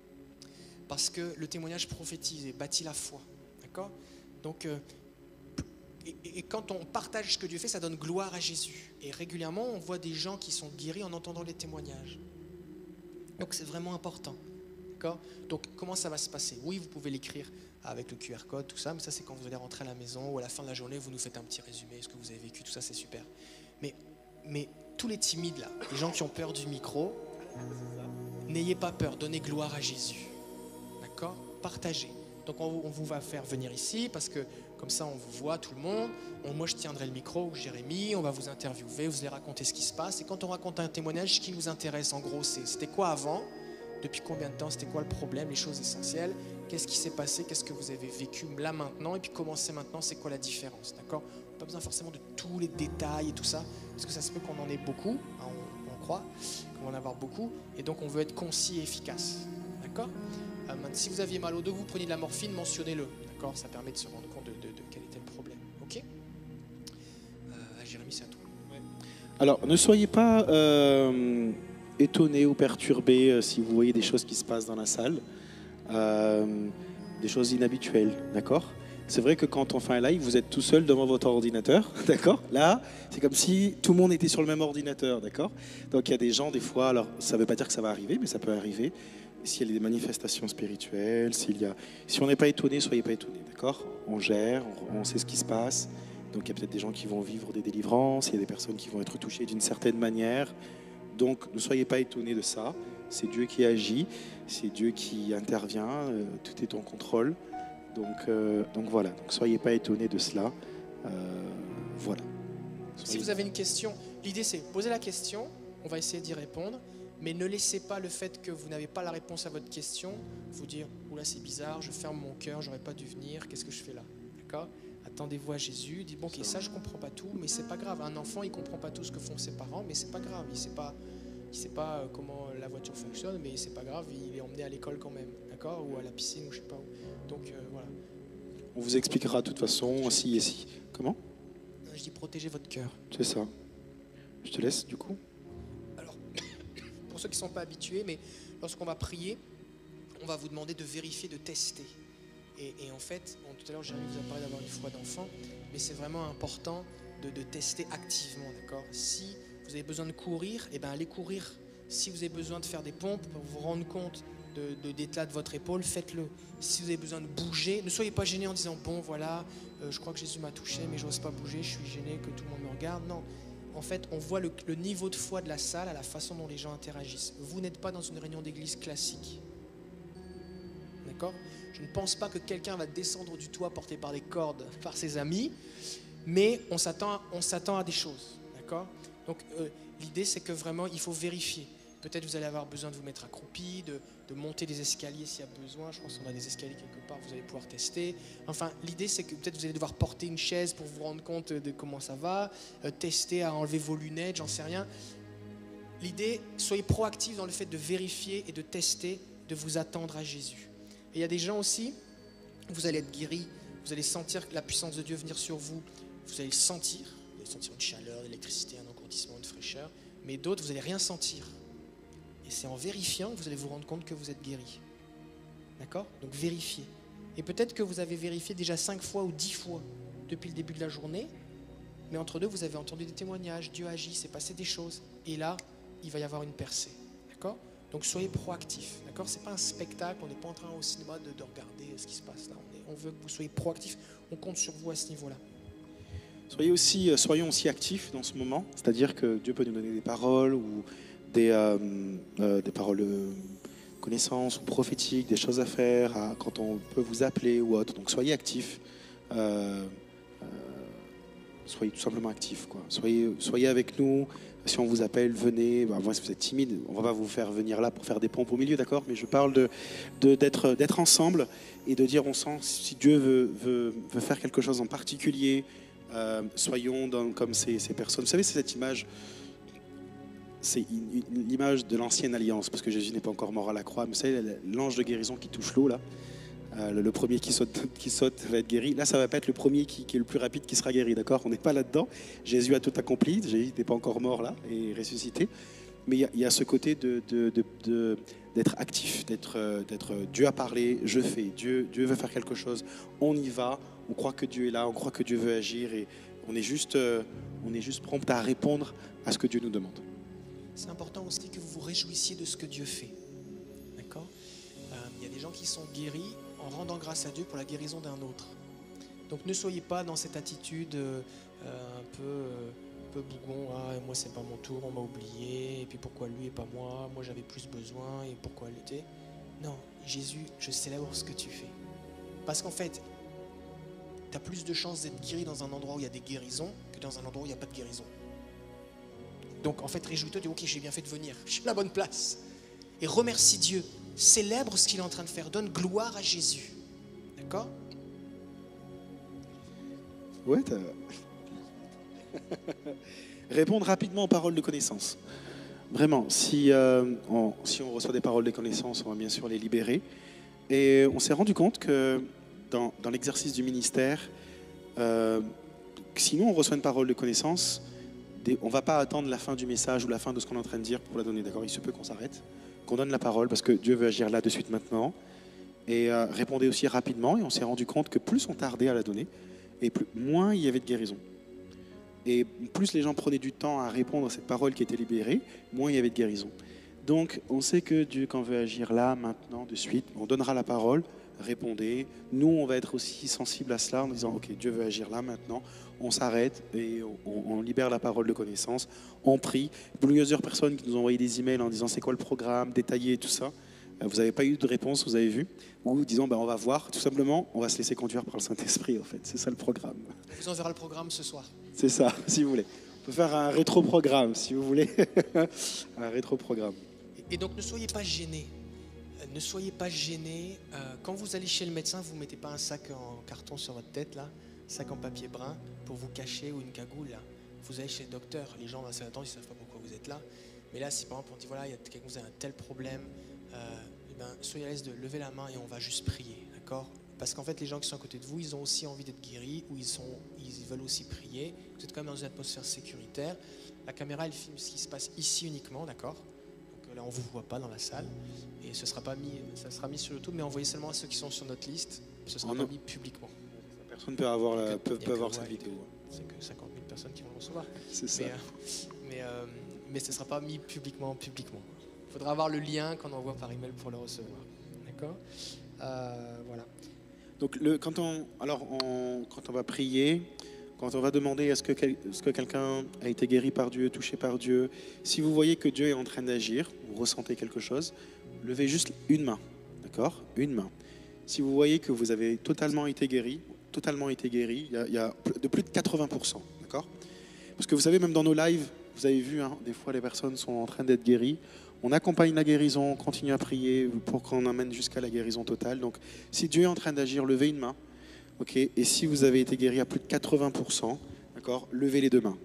Parce que le témoignage prophétise et bâtit la foi. D'accord ? Donc, euh, et, et quand on partage ce que Dieu fait, ça donne gloire à Jésus. Et régulièrement, on voit des gens qui sont guéris en entendant les témoignages. Donc, c'est vraiment important. D'accord ? Donc, comment ça va se passer ? Oui, vous pouvez l'écrire avec le Q R code, tout ça, mais ça, c'est quand vous allez rentrer à la maison ou à la fin de la journée, vous nous faites un petit résumé, ce que vous avez vécu, tout ça, c'est super. Mais, mais tous les timides, là, les gens qui ont peur du micro, n'ayez pas peur, donnez gloire à Jésus. D'accord ? Partagez. Donc on, on vous va faire venir ici parce que comme ça on vous voit tout le monde. On, moi je tiendrai le micro ou Jérémy, on va vous interviewer, vous allez raconter ce qui se passe. Et quand on raconte un témoignage, ce qui nous intéresse en gros, c'est c'était quoi avant, depuis combien de temps, c'était quoi le problème, les choses essentielles, qu'est-ce qui s'est passé, qu'est-ce que vous avez vécu là maintenant, et puis comment c'est maintenant, c'est quoi la différence. D'accord ? Pas besoin forcément de tous les détails et tout ça, parce que ça se peut qu'on en ait beaucoup, hein, on, on croit qu'on va en avoir beaucoup, et donc on veut être concis et efficace. D'accord ? Euh, si vous aviez mal au dos, vous prenez de la morphine, mentionnez-le. D'accord ? Ça permet de se rendre compte de, de, de quel était le problème. Ok ? euh, Jérémy, c'est à toi. Ouais.
Alors, ne soyez pas euh, étonnés ou perturbés euh, si vous voyez des choses qui se passent dans la salle, euh, des choses inhabituelles, d'accord ? C'est vrai que quand on fait un live, vous êtes tout seul devant votre ordinateur, d'accord? Là, c'est comme si tout le monde était sur le même ordinateur, d'accord? Donc il y a des gens, des fois, alors ça ne veut pas dire que ça va arriver, mais ça peut arriver. S'il y a des manifestations spirituelles, s'il y a... si on n'est pas étonné, soyez pas étonnés, d'accord? On gère, on, on sait ce qui se passe. Donc il y a peut-être des gens qui vont vivre des délivrances, il y a des personnes qui vont être touchées d'une certaine manière. Donc ne soyez pas étonnés de ça. C'est Dieu qui agit, c'est Dieu qui intervient, euh, tout est en contrôle. Donc, euh, donc voilà, donc soyez pas étonnés de cela. Euh, voilà. Soyez...
Si vous avez une question, l'idée c'est poser la question, on va essayer d'y répondre, mais ne laissez pas le fait que vous n'avez pas la réponse à votre question vous dire « Oula, c'est bizarre, je ferme mon cœur, j'aurais pas dû venir, qu'est-ce que je fais là ?» D'accord ? Attendez-vous à Jésus, dites « Bon, ok, ça je comprends pas tout, mais c'est pas grave. Un enfant, il comprend pas tout ce que font ses parents, mais c'est pas grave. Il sait pas, il sait pas euh, comment la voiture fonctionne, mais c'est pas grave, il est emmené à l'école quand même, d'accord ? Ou à la piscine, ou je sais pas où. Donc euh, voilà. »
On vous expliquera de toute façon, si et si. Comment ?
Je dis protégez votre cœur.
C'est ça. Je te laisse du coup.
Alors, pour ceux qui ne sont pas habitués, mais lorsqu'on va prier, on va vous demander de vérifier, de tester. Et, et en fait, bon, tout à l'heure, Jérémy vous a parlé d'avoir une foi d'enfant, mais c'est vraiment important de, de tester activement, d'accord ? Si vous avez besoin de courir, eh ben allez courir. Si vous avez besoin de faire des pompes pour vous rendre compte de, de, d'état de votre épaule, faites-le. Si vous avez besoin de bouger, ne soyez pas gêné en disant « Bon, voilà, euh, je crois que Jésus m'a touché, mais je n'ose pas bouger, je suis gêné que tout le monde me regarde. » Non. En fait, on voit le, le niveau de foi de la salle à la façon dont les gens interagissent. Vous n'êtes pas dans une réunion d'église classique. D'accord ? Je ne pense pas que quelqu'un va descendre du toit porté par des cordes par ses amis, mais on s'attend, on s'attend à des choses. D'accord ? Donc, euh, l'idée, c'est que vraiment, il faut vérifier. Peut-être vous allez avoir besoin de vous mettre accroupi, de, de monter des escaliers s'il y a besoin. Je pense qu'on a des escaliers quelque part, vous allez pouvoir tester. Enfin, l'idée, c'est que peut-être vous allez devoir porter une chaise pour vous rendre compte de comment ça va, euh, tester à enlever vos lunettes, j'en sais rien. L'idée, soyez proactifs dans le fait de vérifier et de tester, de vous attendre à Jésus. Et il y a des gens aussi, vous allez être guéris, vous allez sentir la puissance de Dieu venir sur vous, vous allez le sentir, vous allez sentir une chaleur, de l'électricité, un engourdissement, une fraîcheur, mais d'autres, vous n'allez rien sentir. Et c'est en vérifiant que vous allez vous rendre compte que vous êtes guéri. D'accord ? Donc vérifiez. Et peut-être que vous avez vérifié déjà cinq fois ou dix fois depuis le début de la journée, mais entre deux, vous avez entendu des témoignages, Dieu agit, s'est passé des choses. Et là, il va y avoir une percée. D'accord ? Donc soyez proactifs. D'accord ? Ce n'est pas un spectacle, on n'est pas en train au cinéma de, de regarder ce qui se passe là. On, est, on veut que vous soyez proactifs, on compte sur vous à ce niveau-là.
Soyez aussi, euh, soyons aussi actifs dans ce moment, c'est-à-dire que Dieu peut nous donner des paroles ou des, euh, euh, des paroles de connaissances ou prophétiques, des choses à faire, à, quand on peut vous appeler ou autre. Donc soyez actifs, euh, euh, soyez tout simplement actifs, quoi. Soyez, soyez avec nous. Si on vous appelle, venez. Bah, moi, si vous êtes timide, on ne va pas vous faire venir là pour faire des pompes au milieu, d'accord ? Mais je parle de, de, d'être, d'être ensemble et de dire, on sent, si Dieu veut, veut, veut faire quelque chose en particulier, euh, soyons dans, comme ces, ces personnes. Vous savez, c'est cette image, c'est l'image de l'ancienne alliance, parce que Jésus n'est pas encore mort à la croix. Mais vous savez, l'ange de guérison qui touche l'eau, là, euh, le, le premier qui saute, qui saute va être guéri. Là, ça ne va pas être le premier qui, qui est le plus rapide qui sera guéri, d'accord ? On n'est pas là-dedans. Jésus a tout accompli. Jésus n'est pas encore mort là et ressuscité. Mais il y, y a ce côté de, de, de, de, d'être actif, d'être, d'être Dieu a parlé, je fais. Dieu, Dieu veut faire quelque chose. On y va. On croit que Dieu est là. On croit que Dieu veut agir et on est juste, euh, on est juste prompt à répondre à ce que Dieu nous demande.
C'est important aussi que vous vous réjouissiez de ce que Dieu fait. D'accord ? euh, Il y a des gens qui sont guéris en rendant grâce à Dieu pour la guérison d'un autre. Donc ne soyez pas dans cette attitude euh, un peu, euh, un peu bougon, ah, moi c'est pas mon tour, on m'a oublié, et puis pourquoi lui et pas moi, moi j'avais plus besoin, et pourquoi elle était. Non, Jésus, je célèbre ce que tu fais. Parce qu'en fait, tu as plus de chances d'être guéri dans un endroit où il y a des guérisons que dans un endroit où il n'y a pas de guérison. Donc en fait, réjouis-toi, dis ok, j'ai bien fait de venir, je suis à la bonne place. Et remercie Dieu, célèbre ce qu'il est en train de faire, donne gloire à Jésus. D'accord ?
Ouais, t'as... Répondre rapidement aux paroles de connaissance. Vraiment, si, euh, on, si on reçoit des paroles de connaissance, on va bien sûr les libérer. Et on s'est rendu compte que dans, dans l'exercice du ministère, euh, sinon on reçoit une parole de connaissance, des, on ne va pas attendre la fin du message ou la fin de ce qu'on est en train de dire pour la donner. D'accord ? Il se peut qu'on s'arrête, qu'on donne la parole parce que Dieu veut agir là de suite maintenant. et euh, répondez aussi rapidement. Et on s'est rendu compte que plus on tardait à la donner, et plus, moins il y avait de guérison. Et plus les gens prenaient du temps à répondre à cette parole qui était libérée, moins il y avait de guérison. Donc, on sait que Dieu, quand veut agir là, maintenant, de suite, on donnera la parole, répondez. Nous, on va être aussi sensibles à cela en disant, ok, Dieu veut agir là, maintenant. On s'arrête et on, on libère la parole de connaissance. On prie. Plusieurs personnes qui nous ont envoyé des emails en disant, c'est quoi le programme, détaillé et tout ça. Vous n'avez pas eu de réponse, vous avez vu. Ou disons, ben, on va voir. Tout simplement, on va se laisser conduire par le Saint-Esprit, en fait. C'est ça le programme.
On vous enverra le programme ce soir.
C'est ça, si vous voulez. On peut faire un rétro-programme, si vous voulez. Un rétro-programme.
Et donc, ne soyez pas gênés. Euh, Ne soyez pas gênés. Euh, quand vous allez chez le médecin, vous ne mettez pas un sac en carton sur votre tête, là, un sac en papier brun, pour vous cacher, ou une cagoule, là. Vous allez chez le docteur. Les gens, assez attendent, ils ne savent pas pourquoi vous êtes là. Mais là, si par exemple, on dit, voilà, il y a quelqu'un qui a un tel problème, euh, eh ben, soyez à l'aise de lever la main et on va juste prier, d'accord? Parce qu'en fait, les gens qui sont à côté de vous, ils ont aussi envie d'être guéris, ou ils, sont, ils veulent aussi prier. Vous êtes quand même dans une atmosphère sécuritaire. La caméra, elle filme ce qui se passe ici uniquement, d'accord? Là, on ne vous voit pas dans la salle et ce sera pas mis, ça sera mis sur YouTube, mais envoyez seulement à ceux qui sont sur notre liste. Ce sera
oh
pas mis publiquement.
Personne ne peut avoir, la, peut, peut avoir
que,
cette
ouais,
vidéo.
C'est que cinquante mille personnes qui vont le recevoir.
C'est ça.
Mais, euh, mais, euh, mais ce ne sera pas mis publiquement. publiquement. Il faudra avoir le lien qu'on envoie par email pour le recevoir. D'accord euh, Voilà.
Donc, le, quand, on, alors on, quand on va prier, quand on va demander est-ce que, quel, est-ce que quelqu'un a été guéri par Dieu, touché par Dieu, si vous voyez que Dieu est en train d'agir, vous ressentez quelque chose, levez juste une main, d'accord? Une main. Si vous voyez que vous avez totalement été guéri, totalement été guéri, il y a, il y a de plus de quatre-vingts pour cent, d'accord? Parce que vous savez, même dans nos lives, vous avez vu, hein, des fois les personnes sont en train d'être guéries. On accompagne la guérison, on continue à prier pour qu'on amène jusqu'à la guérison totale. Donc, si Dieu est en train d'agir, levez une main. Okay. Et si vous avez été guéri à plus de quatre-vingts pour cent, d'accord, levez les deux mains.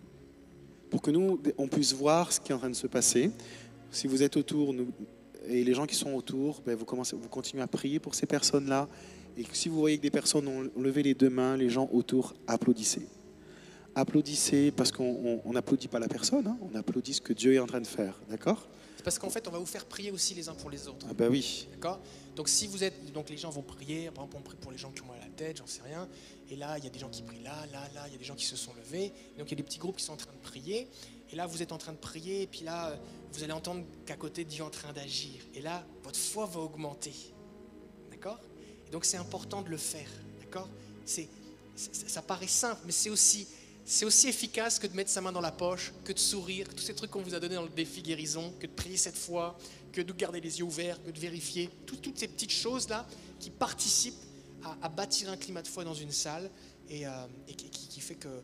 Pour que nous, on puisse voir ce qui est en train de se passer. Si vous êtes autour, nous, et les gens qui sont autour, ben vous, commencez, vous continuez à prier pour ces personnes-là. Et si vous voyez que des personnes ont levé les deux mains, les gens autour, applaudissez. Applaudissez, parce qu'on n'applaudit pas la personne, hein, on applaudit ce que Dieu est en train de faire, d'accord?
C'est parce qu'en fait, on va vous faire prier aussi les uns pour les autres.
Ah ben oui.
D'accord? Donc si vous êtes, donc les gens vont prier, par exemple on prie pour les gens qui ont mal à la tête, j'en sais rien. Et là, il y a des gens qui prient là, là, là, il y a des gens qui se sont levés. Et donc il y a des petits groupes qui sont en train de prier. Et là, vous êtes en train de prier, et puis là, vous allez entendre qu'à côté, Dieu est en train d'agir. Et là, votre foi va augmenter. D'accord? Et donc c'est important de le faire. D'accord? C'est, c'est, ça paraît simple, mais c'est aussi... C'est aussi efficace que de mettre sa main dans la poche, que de sourire, tous ces trucs qu'on vous a donnés dans le défi guérison, que de prier cette fois, que de garder les yeux ouverts, que de vérifier. Tout, toutes ces petites choses-là qui participent à, à bâtir un climat de foi dans une salle et, euh, et qui, qui fait que,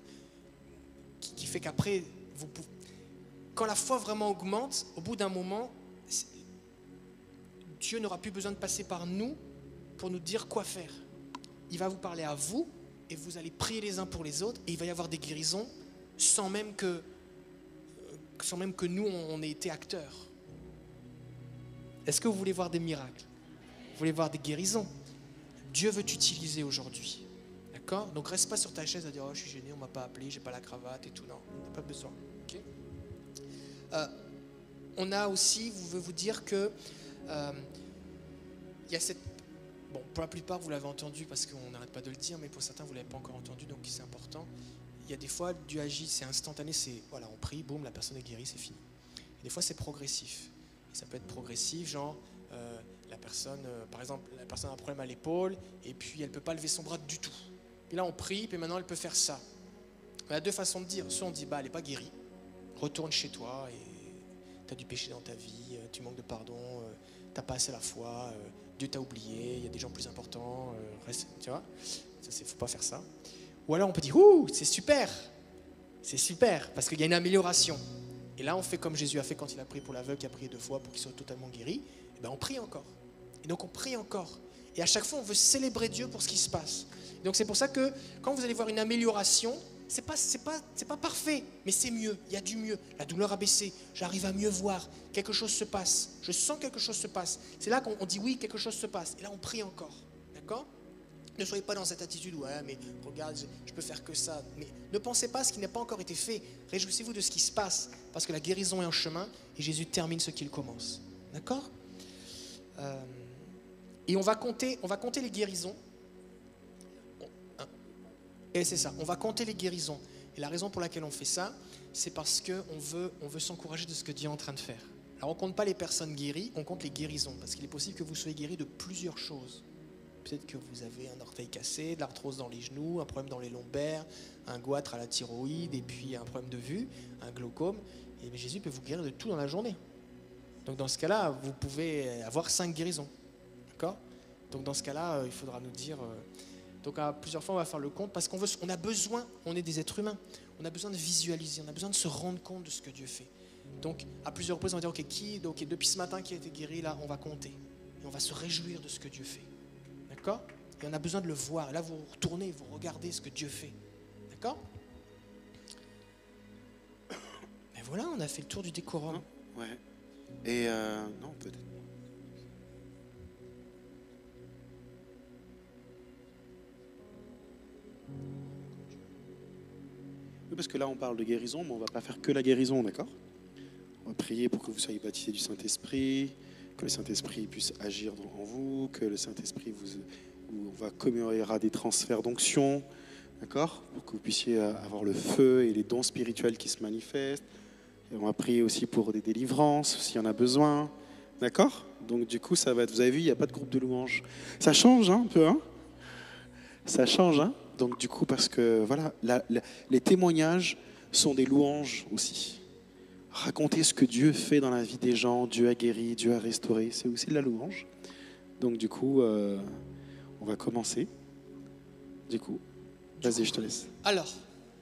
qui, qui fait qu'après, vous pouvez, quand la foi vraiment augmente, au bout d'un moment, Dieu n'aura plus besoin de passer par nous pour nous dire quoi faire. Il va vous parler à vous, et vous allez prier les uns pour les autres, et il va y avoir des guérisons sans même que, sans même que nous, on ait été acteurs. Est-ce que vous voulez voir des miracles? Vous voulez voir des guérisons? Dieu veut t'utiliser aujourd'hui. D'accord? Donc reste pas sur ta chaise à dire « Oh, je suis gêné, on ne m'a pas appelé, j'ai pas la cravate et tout. » Non, on n'a pas besoin. Okay? Euh, on a aussi, je veux vous dire que euh, il y a cette... Bon, pour la plupart, vous l'avez entendu parce qu'on n'arrête pas de le dire, mais pour certains, vous ne l'avez pas encore entendu, donc c'est important. Il y a des fois, Dieu agit, c'est instantané, c'est, voilà, on prie, boum, la personne est guérie, c'est fini. Et des fois, c'est progressif. Et ça peut être progressif, genre, euh, la personne, euh, par exemple, la personne a un problème à l'épaule, et puis elle ne peut pas lever son bras du tout. Puis là, on prie, puis maintenant, elle peut faire ça. Il y a deux façons de dire. Soit on dit, bah, elle n'est pas guérie, retourne chez toi, et tu as du péché dans ta vie, tu manques de pardon, euh, tu n'as pas assez la foi, euh, Dieu t'a oublié, il y a des gens plus importants, euh, reste, tu vois, il ne faut pas faire ça. Ou alors on peut dire, ouh, c'est super, c'est super, parce qu'il y a une amélioration. Et là, on fait comme Jésus a fait quand il a prié pour l'aveugle, qui a prié deux fois pour qu'il soit totalement guéri. Et bien, on prie encore. Et donc, on prie encore. Et à chaque fois, on veut célébrer Dieu pour ce qui se passe. Et donc, c'est pour ça que quand vous allez voir une amélioration, c'est pas, c'est pas, c'est pas parfait, mais c'est mieux. Il y a du mieux. La douleur a baissé. J'arrive à mieux voir. Quelque chose se passe. Je sens quelque chose se passe. C'est là qu'on dit oui, quelque chose se passe. Et là, on prie encore. D'accord ? Ne soyez pas dans cette attitude où, ouais, mais regarde, je peux faire que ça. Mais ne pensez pas à ce qui n'a pas encore été fait. Réjouissez-vous de ce qui se passe, parce que la guérison est en chemin et Jésus termine ce qu'il commence. D'accord ? euh, Et on va compter, on va compter les guérisons. Et c'est ça, on va compter les guérisons. Et la raison pour laquelle on fait ça, c'est parce qu'on veut, on veut s'encourager de ce que Dieu est en train de faire. Alors on ne compte pas les personnes guéries, on compte les guérisons. Parce qu'il est possible que vous soyez guéri de plusieurs choses. Peut-être que vous avez un orteil cassé, de l'arthrose dans les genoux, un problème dans les lombaires, un goitre à la thyroïde, et puis un problème de vue, un glaucome. Et Jésus peut vous guérir de tout dans la journée. Donc dans ce cas-là, vous pouvez avoir cinq guérisons. D'accord ? Donc dans ce cas-là, il faudra nous dire... Donc à plusieurs fois, on va faire le compte parce qu'on veut, on a besoin, on est des êtres humains, on a besoin de visualiser, on a besoin de se rendre compte de ce que Dieu fait. Donc à plusieurs reprises, on va dire, ok, qui, donc, depuis ce matin qui a été guéri, là, on va compter. Et on va se réjouir de ce que Dieu fait. D'accord ? Et on a besoin de le voir. Et là, vous retournez, vous regardez ce que Dieu fait. D'accord ? Et voilà, on a fait le tour du décorum.
Ouais. Et euh, non, peut-être. Oui, parce que là, on parle de guérison, mais on ne va pas faire que la guérison, d'accord ? On va prier pour que vous soyez baptisés du Saint-Esprit, que le Saint-Esprit puisse agir en vous, que le Saint-Esprit vous... On va commémorer des transferts d'onction, d'accord ? Pour que vous puissiez avoir le feu et les dons spirituels qui se manifestent. Et on va prier aussi pour des délivrances, s'il y en a besoin, d'accord ? Donc du coup, ça va être... Vous avez vu, il n'y a pas de groupe de louanges. Ça change hein, un peu, hein ? Ça change, hein ? Donc du coup, parce que voilà, la, la, les témoignages sont des louanges aussi. Raconter ce que Dieu fait dans la vie des gens, Dieu a guéri, Dieu a restauré, c'est aussi de la louange. Donc du coup, euh, on va commencer. Du coup, vas-y, je te laisse.
Alors,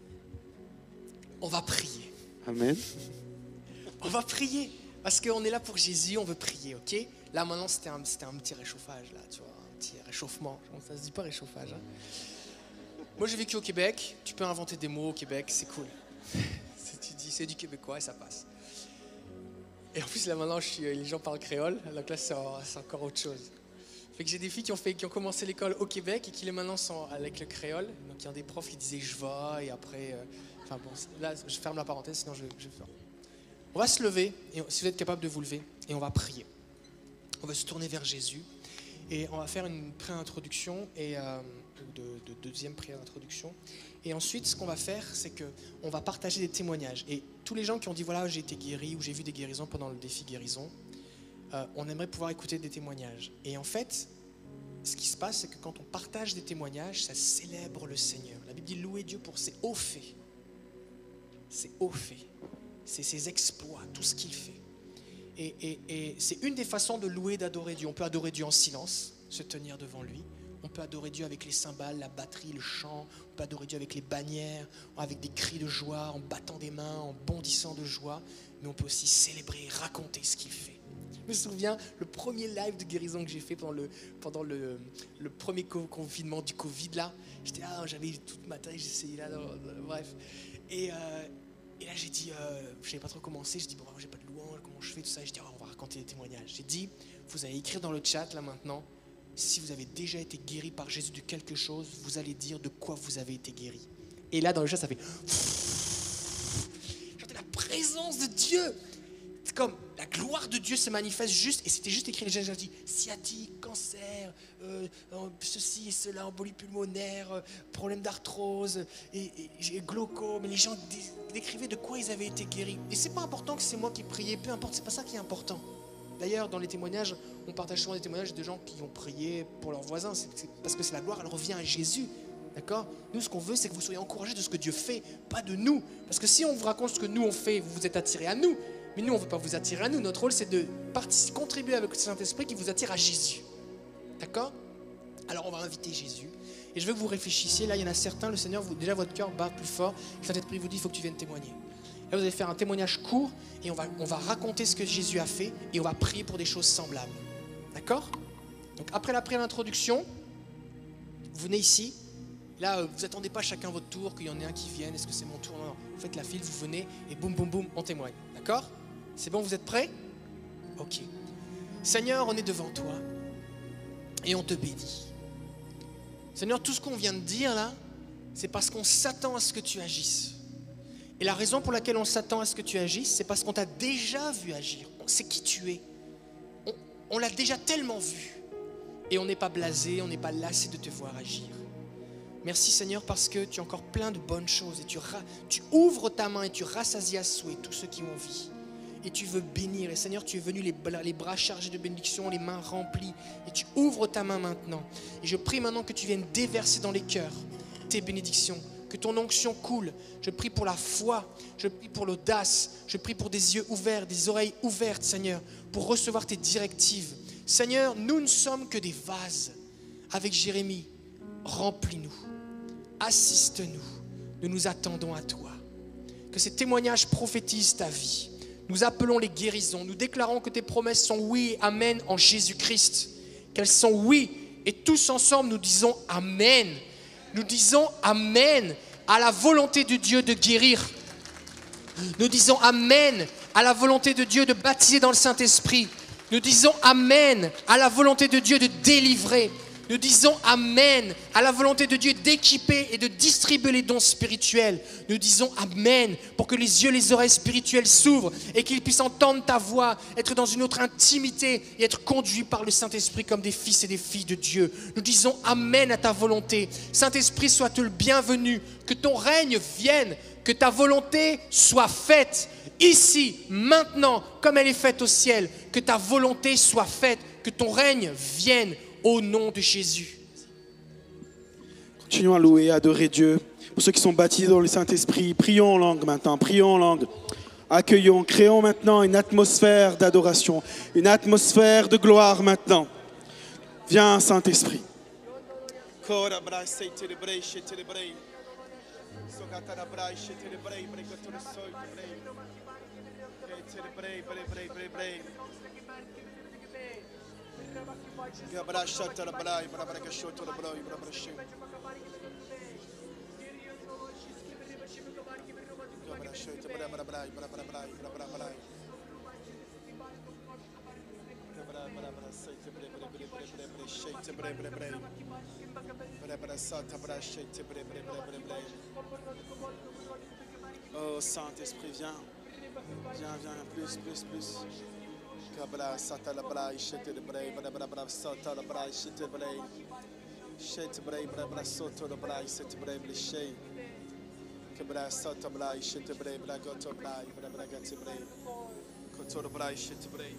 on va prier.
Amen.
On va prier, parce qu'on est là pour Jésus, on veut prier, ok ? Là maintenant, c'était un, c'était un petit réchauffage, là, tu vois, un petit réchauffement. Ça se dit pas réchauffage, hein ? Moi, j'ai vécu au Québec. Tu peux inventer des mots au Québec, c'est cool. Tu dis, c'est du québécois et ça passe. Et en plus, là, maintenant, je suis, les gens parlent créole. Donc là, c'est, c'est encore autre chose. Fait que j'ai des filles qui ont, fait, qui ont commencé l'école au Québec et qui, les maintenant, sont avec le créole. Donc, il y a des profs qui disaient « je vais » et après... Euh, enfin bon, là, je ferme la parenthèse, sinon je, je vais faire. On va se lever, et si vous êtes capable de vous lever, et on va prier. On va se tourner vers Jésus. Et on va faire une pré-introduction et euh, de, de deuxième pré-introduction. Et ensuite, ce qu'on va faire, c'est qu'on va partager des témoignages. Et tous les gens qui ont dit, voilà, j'ai été guéri ou j'ai vu des guérisons pendant le défi guérison, euh, on aimerait pouvoir écouter des témoignages. Et en fait, ce qui se passe, c'est que quand on partage des témoignages, ça célèbre le Seigneur. La Bible dit, louez Dieu pour ses hauts faits. Ses hauts faits. C'est ses exploits, tout ce qu'il fait. Et, et, et c'est une des façons de louer, d'adorer Dieu. On peut adorer Dieu en silence, se tenir devant lui. On peut adorer Dieu avec les cymbales, la batterie, le chant. On peut adorer Dieu avec les bannières, avec des cris de joie, en battant des mains, en bondissant de joie. Mais on peut aussi célébrer et raconter ce qu'il fait. Je me souviens, le premier live de guérison que j'ai fait pendant le, pendant le, le premier confinement du Covid, là, j'étais là, j'avais tout le matin, j'essayais là, bref. Et... Euh, Et là, j'ai dit, euh, je ne savais pas trop comment c'est, j'ai dit, bon, j'ai pas de louange, comment je fais, tout ça. J'ai dit, oh, on va raconter des témoignages. J'ai dit, vous allez écrire dans le chat, là, maintenant, si vous avez déjà été guéri par Jésus de quelque chose, vous allez dire de quoi vous avez été guéri. Et là, dans le chat, ça fait... J'entends la présence de Dieu. C'est comme, la gloire de Dieu se manifeste juste, et c'était juste écrit, les gens ont dit, sciatique, cancer, euh, ceci et cela, embolie pulmonaire, euh, problème d'arthrose, et, et, et glaucome, et les gens dé- décrivaient de quoi ils avaient été guéris. Et c'est pas important que c'est moi qui priais, peu importe, c'est pas ça qui est important. D'ailleurs, dans les témoignages, on partage souvent des témoignages de gens qui ont prié pour leurs voisins, c'est, c'est parce que c'est la gloire, elle revient à Jésus. D'accord ? Nous, ce qu'on veut, c'est que vous soyez encouragés de ce que Dieu fait, pas de nous. Parce que si on vous raconte ce que nous, on fait, vous vous êtes attirés à nous. Mais nous, on ne veut pas vous attirer à nous. Notre rôle, c'est de participer, contribuer avec le Saint-Esprit qui vous attire à Jésus. D'accord ? Alors, on va inviter Jésus. Et je veux que vous réfléchissiez. Là, il y en a certains, le Seigneur, vous, déjà, votre cœur bat plus fort. Le Saint-Esprit vous dit, il faut que tu viennes témoigner. Là, vous allez faire un témoignage court et on va, on va raconter ce que Jésus a fait et on va prier pour des choses semblables. D'accord ? Donc, après la pré-introduction, vous venez ici. Là, vous attendez pas chacun votre tour, qu'il y en ait un qui vienne. Est-ce que c'est mon tour ? Non, non. Vous faites la file, vous venez et boum, boum, boum, on témoigne. D'accord ? C'est bon, vous êtes prêts ? Ok. Seigneur, on est devant toi et on te bénit. Seigneur, tout ce qu'on vient de dire là, c'est parce qu'on s'attend à ce que tu agisses. Et la raison pour laquelle on s'attend à ce que tu agisses, c'est parce qu'on t'a déjà vu agir. On sait qui tu es. On, on l'a déjà tellement vu. Et on n'est pas blasé, on n'est pas lassé de te voir agir. Merci Seigneur parce que tu as encore plein de bonnes choses et tu, tu ouvres ta main et tu rassasies à souhait tous ceux qui ont vie. Et tu veux bénir. Et Seigneur, tu es venu les, les bras chargés de bénédictions, les mains remplies. Et tu ouvres ta main maintenant. Et je prie maintenant que tu viennes déverser dans les cœurs tes bénédictions. Que ton onction coule. Je prie pour la foi. Je prie pour l'audace. Je prie pour des yeux ouverts, des oreilles ouvertes, Seigneur, pour recevoir tes directives. Seigneur, nous ne sommes que des vases. Avec Jérémie, remplis-nous. Assiste-nous. Nous nous attendons à toi. Que ces témoignages prophétisent ta vie. Nous appelons les guérisons. Nous déclarons que tes promesses sont oui et amen en Jésus-Christ. Qu'elles sont oui. Et tous ensemble, nous disons amen. Nous disons amen à la volonté de Dieu de guérir. Nous disons amen à la volonté de Dieu de baptiser dans le Saint-Esprit. Nous disons amen à la volonté de Dieu de délivrer. Nous disons amen à la volonté de Dieu d'équiper et de distribuer les dons spirituels. Nous disons amen pour que les yeux, les oreilles spirituelles s'ouvrent et qu'ils puissent entendre ta voix, être dans une autre intimité et être conduits par le Saint-Esprit comme des fils et des filles de Dieu. Nous disons amen à ta volonté. Saint-Esprit, sois-tu le bienvenu, que ton règne vienne, que ta volonté soit faite ici, maintenant, comme elle est faite au ciel. Que ta volonté soit faite, que ton règne vienne. Au nom de Jésus.
Continuons à louer, à adorer Dieu. Pour ceux qui sont baptisés dans le Saint-Esprit, prions en langue maintenant, prions en langue. Accueillons, créons maintenant une atmosphère d'adoration, une atmosphère de gloire maintenant. Viens, Saint-Esprit. Oh Saint-Esprit, viens, viens, viens, plus, plus, plus. Kabla sata la brai shete de brai bra bra bra sata la brai shete brai shete brai bra bra soto la brai shete brai bli shay kabla sata brai shete brai bra goto brai bra bra gati brai koto la brai shete brai.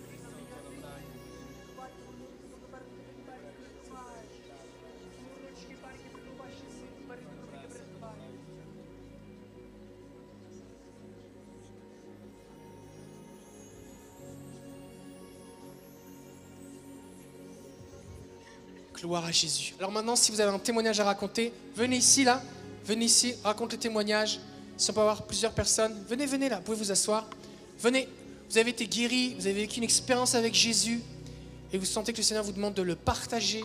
Gloire à Jésus. Alors maintenant, si vous avez un témoignage à raconter, venez ici, là. Venez ici, raconte le témoignage. Si on peut avoir plusieurs personnes, venez, venez là, vous pouvez vous asseoir. Venez, vous avez été guéri, vous avez vécu une expérience avec Jésus et vous sentez que le Seigneur vous demande de le partager.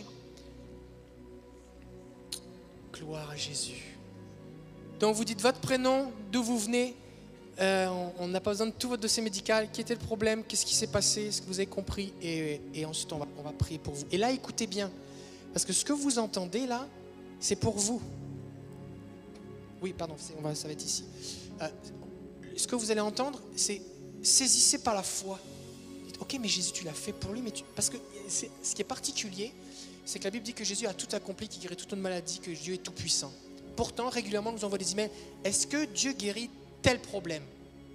Gloire à Jésus. Donc vous dites votre prénom, d'où vous venez. Euh, on n'a pas besoin de tout votre dossier médical. Qui était le problème? Qu'est-ce qui s'est passé? Est-ce que vous avez compris? et, et ensuite, on va, on va prier pour vous. Et là, écoutez bien. Parce que ce que vous entendez là, c'est pour vous. Oui, pardon, on va, ça va être ici. Euh, ce que vous allez entendre, c'est saisissez par la foi. Dites, ok, mais Jésus, tu l'as fait pour lui. Mais tu... Parce que c'est, ce qui est particulier, c'est que la Bible dit que Jésus a tout accompli, qu'il guérit toute notre maladie, que Dieu est tout puissant. Pourtant, régulièrement, on nous envoie des emails. Est-ce que Dieu guérit tel problème?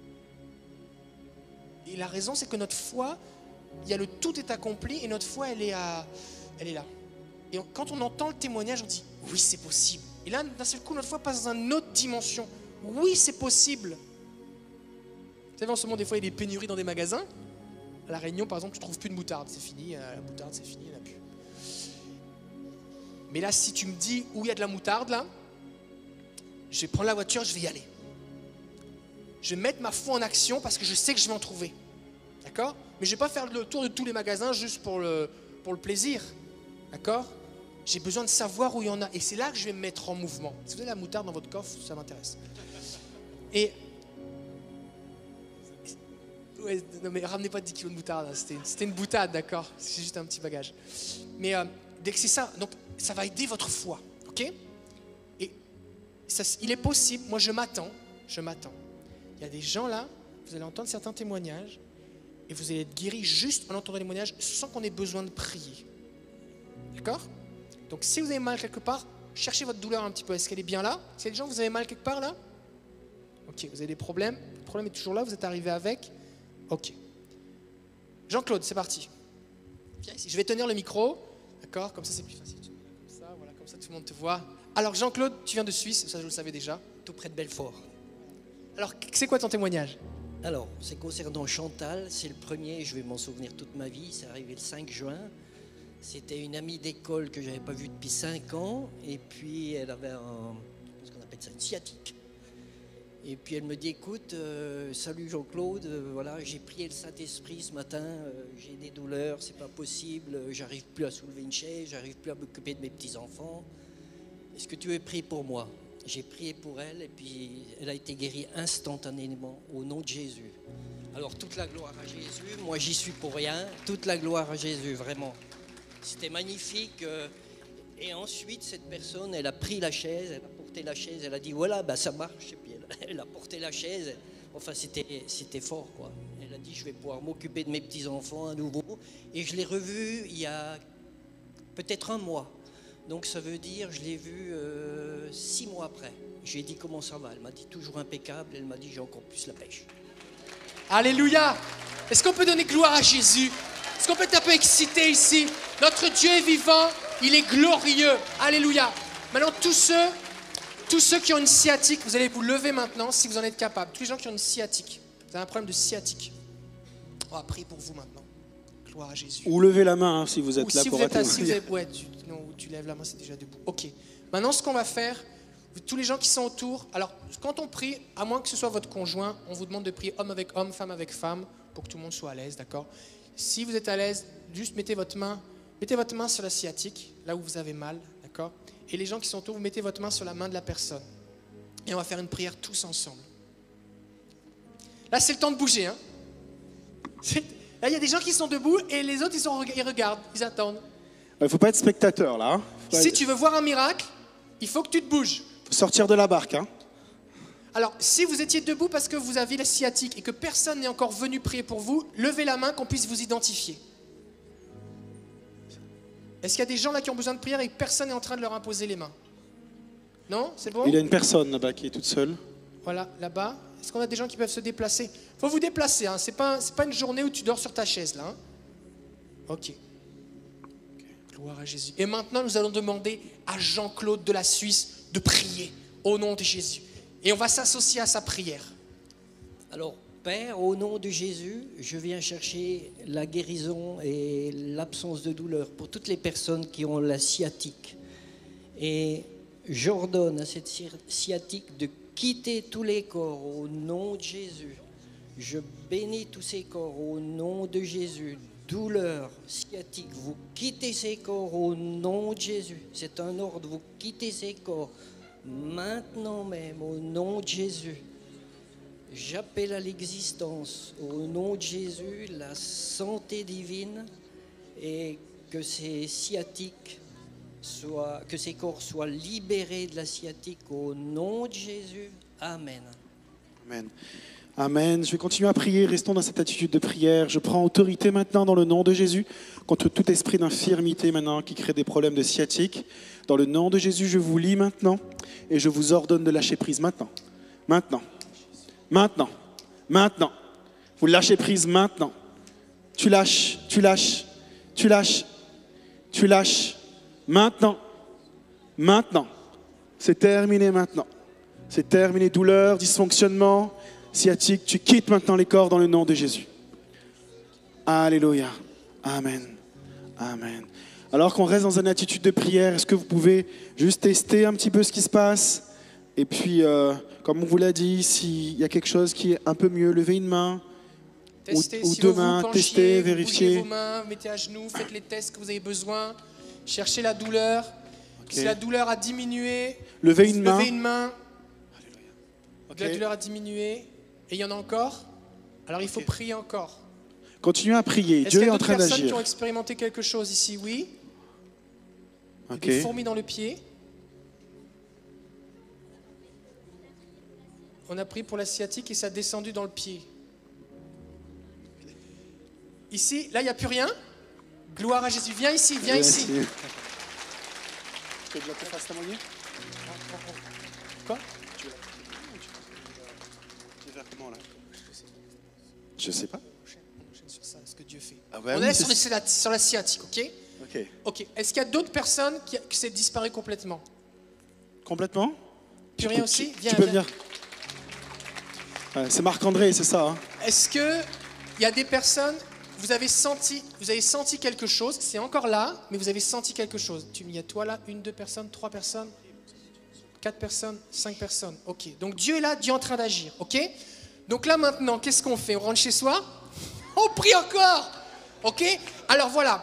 Et la raison, c'est que notre foi, il y a le tout est accompli et notre foi, elle est, à, elle est là. Et on, quand on entend le témoignage, on dit oui, c'est possible. Et là, d'un seul coup, notre foi passe dans une autre dimension. Oui, c'est possible. Vous savez, en ce moment, des fois, il y a des pénuries dans des magasins. À La Réunion, par exemple, tu ne trouves plus de moutarde. C'est fini, la moutarde, c'est fini, il n'y en a plus. Mais là, si tu me dis où il y a de la moutarde, là, je vais prendre la voiture, je vais y aller. Je vais mettre ma foi en action parce que je sais que je vais en trouver. D'accord? Mais je ne vais pas faire le tour de tous les magasins juste pour le, pour le plaisir. D'accord? J'ai besoin de savoir où il y en a. Et c'est là que je vais me mettre en mouvement. Si vous avez la moutarde dans votre coffre, ça m'intéresse. Et... Ouais, non mais ramenez pas dix kilos de moutarde. Hein. C'était, c'était une boutade, d'accord? C'est juste un petit bagage. Mais euh, dès que c'est ça, donc ça va aider votre foi. Ok? Et ça, il est possible, moi je m'attends, je m'attends. Il y a des gens là, vous allez entendre certains témoignages et vous allez être guéris juste en entendant les témoignages sans qu'on ait besoin de prier. D'accord? Donc si vous avez mal quelque part, cherchez votre douleur un petit peu. Est-ce qu'elle est bien là? Est-ce qu'il y a des gens, vous avez mal quelque part là? Ok, vous avez des problèmes. Le problème est toujours là, vous êtes arrivé avec. Ok. Jean-Claude, c'est parti. Viens ici. Je vais tenir le micro. D'accord? Comme ça, c'est plus facile. Comme ça, voilà, comme ça, tout le monde te voit. Alors Jean-Claude, tu viens de Suisse, ça je le savais déjà.
Tout près de Belfort.
Alors, c'est quoi ton témoignage?
Alors, c'est concernant Chantal, c'est le premier, je vais m'en souvenir toute ma vie, c'est arrivé le cinq juin. C'était une amie d'école que je n'avais pas vue depuis cinq ans, et puis elle avait un, ce qu'on appelle ça, une sciatique. Et puis elle me dit, écoute, euh, salut Jean-Claude, euh, voilà, j'ai prié le Saint-Esprit ce matin, euh, j'ai des douleurs, c'est pas possible, euh, j'arrive plus à soulever une chaise, j'arrive plus à m'occuper de mes petits-enfants. Est-ce que tu veux prier pour moi? J'ai prié pour elle et puis elle a été guérie instantanément au nom de Jésus. Alors toute la gloire à Jésus, moi j'y suis pour rien, toute la gloire à Jésus, vraiment. C'était magnifique. Et ensuite cette personne, elle a pris la chaise, elle a porté la chaise, elle a dit voilà, bah, ça marche. Et puis elle, elle a porté la chaise, enfin c'était, c'était fort quoi. Elle a dit je vais pouvoir m'occuper de mes petits-enfants à nouveau. Et je l'ai revue il y a peut-être un mois. Donc ça veut dire, je l'ai vue euh, six mois après. Je lui ai dit comment ça va. Elle m'a dit toujours impeccable. Elle m'a dit j'ai encore plus la pêche.
Alléluia! Est-ce qu'on peut donner gloire à Jésus? Est-ce qu'on peut être un peu excité ici? Notre Dieu est vivant, il est glorieux. Alléluia! Maintenant, tous ceux, tous ceux qui ont une sciatique, vous allez vous lever maintenant si vous en êtes capable. Tous les gens qui ont une sciatique, vous avez un problème de sciatique. On va prier pour vous maintenant. Gloire à Jésus.
Ou levez la main hein, si vous êtes
Ou
là
si
pour
vous êtes
attendre.
assis, vous êtes, ouais, tu, non, tu lèves la main, c'est déjà debout. Ok. Maintenant, ce qu'on va faire, tous les gens qui sont autour, alors quand on prie, à moins que ce soit votre conjoint, on vous demande de prier homme avec homme, femme avec femme, pour que tout le monde soit à l'aise, d'accord? Si vous êtes à l'aise, juste mettez votre main, mettez votre main sur la sciatique, là où vous avez mal, d'accord? Et les gens qui sont autour, vous mettez votre main sur la main de la personne. Et on va faire une prière tous ensemble. Là, c'est le temps de bouger, hein? C'est... Là, il y a des gens qui sont debout et les autres, ils, sont, ils regardent, ils attendent.
Il ne faut pas être spectateur là. Hein. Faut
Si
être...
tu veux voir un miracle, il faut que tu te bouges.
faut sortir de la barque. Hein.
Alors, si vous étiez debout parce que vous avez la sciatique et que personne n'est encore venu prier pour vous, levez la main qu'on puisse vous identifier. Est-ce qu'il y a des gens là qui ont besoin de prière et que personne n'est en train de leur imposer les mains? Non? C'est bon?
Il y a une personne là-bas qui est toute seule.
Voilà, là-bas. Est-ce qu'on a des gens qui peuvent se déplacer? Il faut vous déplacer, hein. Ce n'est pas, c'est pas une journée où tu dors sur ta chaise, là. Hein. Ok. Gloire à Jésus. Et maintenant, nous allons demander à Jean-Claude de la Suisse de prier au nom de Jésus. Et on va s'associer à sa prière.
Alors, Père, au nom de Jésus, je viens chercher la guérison et l'absence de douleur pour toutes les personnes qui ont la sciatique. Et j'ordonne à cette sciatique de quitter tous les corps au nom de Jésus. Je bénis tous ces corps au nom de Jésus. Douleur, sciatique, vous quittez ces corps au nom de Jésus. C'est un ordre, vous quittez ces corps maintenant même au nom de Jésus. J'appelle à l'existence au nom de Jésus la santé divine et que ces sciatiques soient, que ces corps soient libérés de la sciatique au nom de Jésus. Amen.
Amen. Amen. Je vais continuer à prier. Restons dans cette attitude de prière. Je prends autorité maintenant dans le nom de Jésus contre tout esprit d'infirmité maintenant qui crée des problèmes de sciatique. Dans le nom de Jésus, je vous lis maintenant et je vous ordonne de lâcher prise maintenant. Maintenant. Maintenant. Maintenant. Vous lâchez prise maintenant. Tu lâches, tu lâches, tu lâches, tu lâches. Maintenant. Maintenant. C'est terminé maintenant. C'est terminé. Douleur, dysfonctionnement, sciatique. Tu quittes maintenant les corps dans le nom de Jésus. Alléluia. Amen. Amen. Alors qu'on reste dans une attitude de prière, est-ce que vous pouvez juste tester un petit peu ce qui se passe? Et puis, euh, comme on vous l'a dit, s'il y a quelque chose qui est un peu mieux, levez une main
Testez,
ou, ou
si
deux
vous
mains,
vous penchez,
testez,
vous
vérifiez.
bougez vos mains, mettez à genoux, faites les tests que vous avez besoin. Cherchez la douleur.
Okay.
Si la douleur a diminué,
levez une main.
Levez une main.
Okay.
La douleur a diminué. Et il y en a encore. Alors il faut okay. prier encore.
Continuez à prier.
Est-ce
Dieu
qu'il y a
est en train
d'autres personnes
d'agir.
qui ont expérimenté quelque chose ici? Oui.
Okay.
Des fourmis dans le pied. On a prié pour la sciatique et ça a descendu dans le pied. Ici, là, il n'y a plus rien. Gloire à Jésus. Viens ici, viens
Merci.
ici.
Tu veux que je te fasse témoigner?
Quoi?
Tu veux faire comment là? Je sais pas.
On enchaîne sur ça, ce que Dieu fait.
Ah bah
on
oui,
est
c'est-
sur, sur la, sur la sciatique, ok?
Ok.
Ok. Est-ce qu'il y a d'autres personnes qui, qui s'est disparu complètement?
Complètement?
Plus
Tu
rien
peux-
aussi?
tu-
Viens,
Tu peux
viens.
venir. Ouais, c'est Marc-André, c'est ça. Hein?
Est-ce que il y a des personnes, vous avez senti, vous avez senti quelque chose, c'est encore là, mais vous avez senti quelque chose. Tu il y a toi là, une, deux personnes, trois personnes, quatre personnes, cinq personnes. Ok. Donc Dieu est là, Dieu est en train d'agir. Ok. Donc là maintenant, qu'est-ce qu'on fait? On rentre chez soi? On prie encore. Ok. Alors voilà,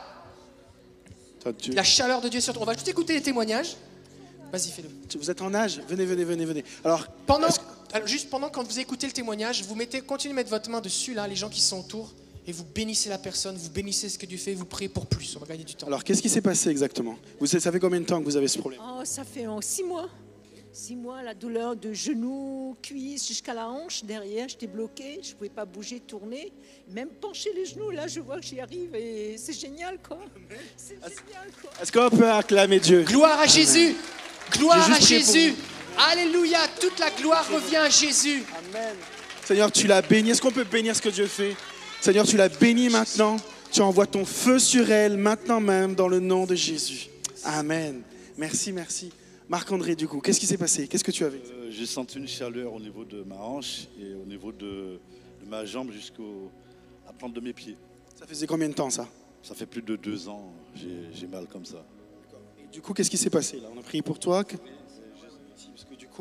Toi, tu-
la chaleur de Dieu sur toi. On va juste écouter les témoignages. Vas-y, fais-le.
tu- Vous êtes en âge? Venez, venez, venez, venez. Alors,
Pendant,
est-ce que-
alors, juste pendant quand vous écoutez le témoignage, vous mettez, continuez de mettre votre main dessus là, les gens qui sont autour, et vous bénissez la personne, vous bénissez ce que Dieu fait, vous priez pour plus. On va gagner du temps.
alors qu'est-ce qui s'est passé exactement? Vous savez, ça fait combien de temps que vous avez ce problème?
Oh, ça fait en six mois. Six mois, la douleur de genoux, cuisse jusqu'à la hanche. Derrière, j'étais bloquée. Je ne pouvais pas bouger, tourner. Même pencher les genoux, là, je vois que j'y arrive. Et c'est génial, quoi. C'est génial, quoi.
Est-ce qu'on peut acclamer Dieu?
Gloire à Jésus. Gloire
J'ai
à
juste prié pour
Jésus. Alléluia. Toute la gloire revient à Jésus.
Amen. Seigneur, tu l'as béni. Est-ce qu'on peut bénir ce que Dieu fait? Seigneur, tu l'as béni maintenant. Tu envoies ton feu sur elle maintenant même dans le nom de Jésus. Amen. Merci, merci. Marc-André, du coup, qu'est-ce qui s'est passé? Qu'est-ce que tu avais?
Euh, J'ai senti une chaleur au niveau de ma hanche et au niveau de, de ma jambe jusqu'au la plante de mes pieds.
Ça faisait combien de temps ça?
Ça fait plus de deux ans, j'ai j'ai mal comme ça.
Et du coup, qu'est-ce qui s'est passé là? On a prié pour toi. que- Parce que du coup,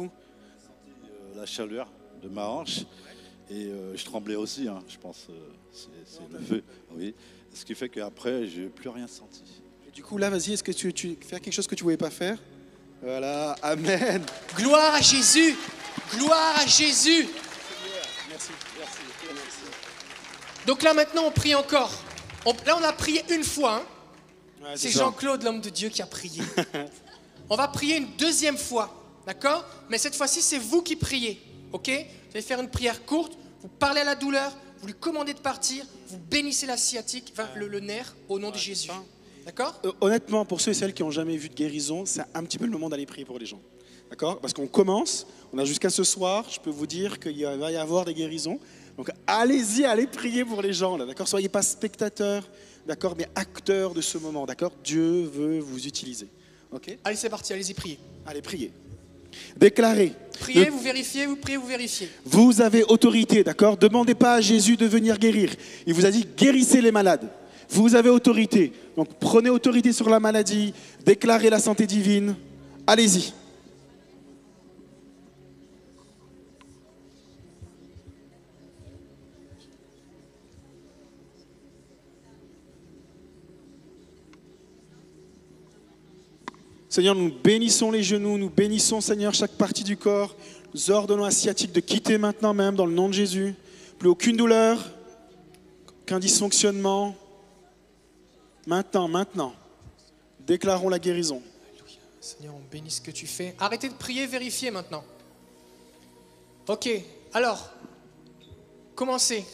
Euh, la chaleur de ma hanche et euh, je tremblais aussi, hein, je pense. euh, c'est c'est le feu, oui. Ce qui fait qu'après, je n'ai plus rien senti.
et du coup là, vas-y, est-ce que tu, tu fais quelque chose que tu ne voulais pas faire? Voilà, Amen.
Gloire à Jésus. Gloire à Jésus.
Merci, merci, merci.
Donc là maintenant, on prie encore. On- là, on a prié une fois. hein.
Ouais,
C'est
ça.
Jean-Claude, l'homme de Dieu, qui a prié. On va prier une deuxième fois, d'accord? Mais cette fois-ci, c'est vous qui priez, ok? Vous allez faire une prière courte, vous parlez à la douleur, vous lui commandez de partir, vous bénissez la sciatique, enfin le, le nerf, au nom de Jésus. D'accord?
Euh, Honnêtement, pour ceux et celles qui n'ont jamais vu de guérison, c'est un petit peu le moment d'aller prier pour les gens. D'accord? Parce qu'on commence, on a jusqu'à ce soir, je peux vous dire qu'il y a- va y avoir des guérisons. Donc allez-y, allez prier pour les gens, là, d'accord? Soyez pas spectateurs, d'accord, mais acteurs de ce moment, d'accord? Dieu veut vous utiliser. Ok?
Allez, c'est parti, allez-y, priez.
Allez, priez. Déclarez.
Priez,
Ne-
vous vérifiez, vous priez, vous vérifiez.
Vous avez autorité, d'accord? Demandez pas à Jésus de venir guérir. Il vous a dit guérissez les malades. Vous avez autorité. Donc prenez autorité sur la maladie, déclarez la santé divine. Allez-y. Seigneur, nous bénissons les genoux, nous bénissons, Seigneur, chaque partie du corps. Nous ordonnons à sciatique de quitter maintenant même dans le nom de Jésus. Plus aucune douleur, aucun dysfonctionnement. Maintenant, maintenant, déclarons la guérison.
Seigneur, on bénit ce que tu fais. Arrêtez de prier, vérifiez maintenant. Ok, alors, commencez.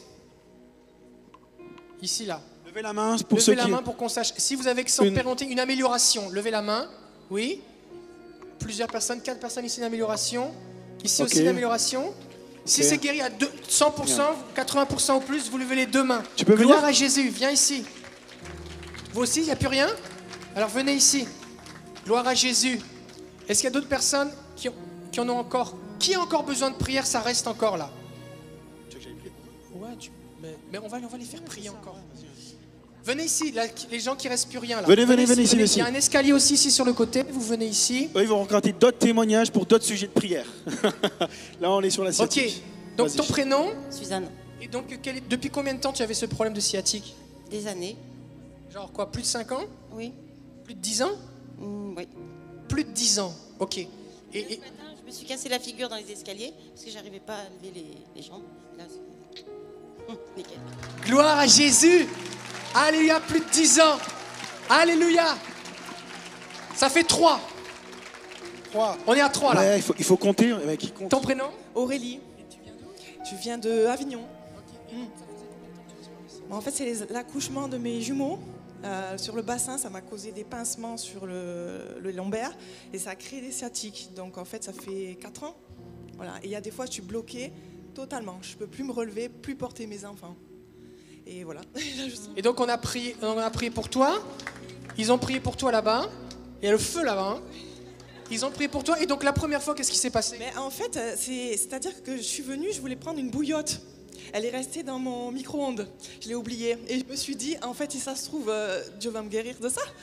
Ici, là.
Levez la main pour
Levez
ceux
la
qui...
main pour qu'on sache. Si vous avez expérimenté une... une amélioration, levez la main. Oui. Plusieurs personnes, quatre personnes ici, une amélioration. Ici
Ok.
aussi, une amélioration. Si
Ok.
c'est guéri à deux- cent pour cent, quatre-vingts pour cent ou plus, vous levez les deux mains.
Tu peux
Gloire
venir
à Jésus, viens ici. Vous aussi, il n'y a plus rien? Alors venez ici. Gloire à Jésus. Est-ce qu'il y a d'autres personnes qui, ont- qui en ont encore? Qui a encore besoin de prière? Ça reste encore là. Ouais, tu- mais, mais on, va, on va les faire prier encore. Venez ici, là, les gens qui restent plus rien là.
Venez, venez, venez ici,
Il y
ici.
a un escalier aussi ici sur le côté. Vous venez ici.
Eux, ils vont raconter d'autres témoignages pour d'autres sujets de prière. Là, on est sur la
Ok.
sciatique.
Donc
Vas-y.
ton prénom?
Suzanne,
Et donc quel est- depuis combien de temps tu avais ce problème de sciatique?
des années,
Genre quoi? Plus de cinq ans?
oui,
Plus de dix ans?
Mm, oui.
Plus de dix ans. Ok. Et, et-
Ce matin, je me suis cassé la figure dans les escaliers parce que j'arrivais pas à lever les, les jambes. Là, c'est- Hum, nickel.
gloire à Jésus. Alléluia, plus de dix ans. Alléluia. Ça fait trois.
Trois.
On est à trois là.
Ouais, il faut, il faut compter. Le mec, il compte.
Ton prénom?
Aurélie. Je viens de Avignon. Mm. Bon, en fait, c'est les- l'accouchement de mes jumeaux. Euh, sur le bassin, ça m'a causé des pincements sur le, le lombaire et ça a créé des sciatiques. Donc en fait, ça fait quatre ans. Voilà. Et il y a des fois, je suis bloquée totalement. Je ne peux plus me relever, plus porter mes enfants. Et voilà.
Et donc on a prié, on a prié pour toi. Ils ont prié pour toi là-bas. Il y a le feu là-bas. Hein. Ils ont prié pour toi. Et donc la première fois, qu'est-ce qui s'est passé?
Mais en fait, c'est, c'est-à-dire que je suis venue, je voulais prendre une bouillotte. Elle est restée dans mon micro-ondes. Je l'ai oubliée. Et je me suis dit, en fait, si ça se trouve, euh, Dieu va me guérir de ça.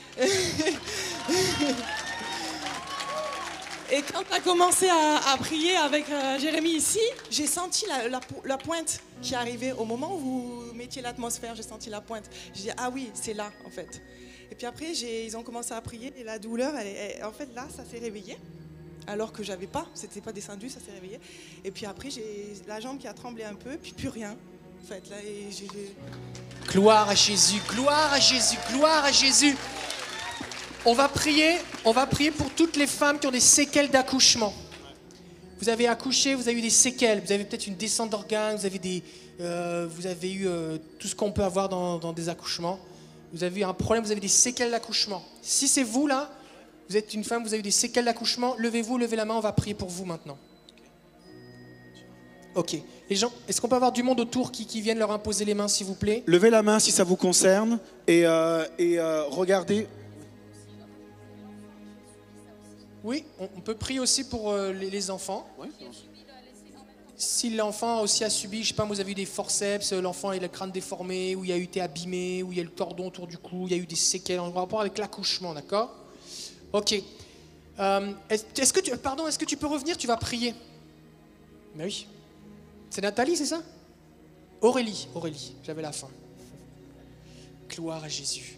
Et quand tu as commencé à, à prier avec euh, Jérémy ici, j'ai senti la, la, la pointe qui arrivait. Au moment où vous mettiez l'atmosphère, j'ai senti la pointe. J'ai dit, ah oui, c'est là, en fait. Et puis après, j'ai, ils ont commencé à prier. Et la douleur, elle, elle, en fait, là, ça s'est réveillé. Alors que j'avais pas, c'était pas descendu, ça s'est réveillé. Et puis après, j'ai la jambe qui a tremblé un peu, puis plus rien. En fait, là, et j'ai...
Gloire à Jésus, gloire à Jésus, gloire à Jésus. On va prier, on va prier pour toutes les femmes qui ont des séquelles d'accouchement. Vous avez accouché, vous avez eu des séquelles, vous avez peut-être une descente d'organes, vous avez des, euh, vous avez eu euh, tout ce qu'on peut avoir dans, dans des accouchements. Vous avez eu un problème, vous avez des séquelles d'accouchement. Si c'est vous là, vous êtes une femme, vous avez eu des séquelles d'accouchement, levez-vous, levez la main, on va prier pour vous maintenant. Ok. Les gens, est-ce qu'on peut avoir du monde autour qui, qui viennent leur imposer les mains, s'il vous plaît?
Levez la main si ça vous concerne et, euh, et euh, regardez.
Oui, on, on peut prier aussi pour euh, les, les enfants. Ouais. Si l'enfant aussi a subi, je sais pas, vous avez eu des forceps, l'enfant a le crâne déformé, ou il a été abîmé, ou il y a le cordon autour du cou, il y a eu des séquelles en rapport avec l'accouchement, d'accord? Ok. Euh, est-ce, est-ce que tu, pardon, est-ce que tu peux revenir? Tu vas prier. Mais oui. C'est Nathalie, c'est ça? Aurélie, Aurélie, j'avais la fin. Gloire à Jésus.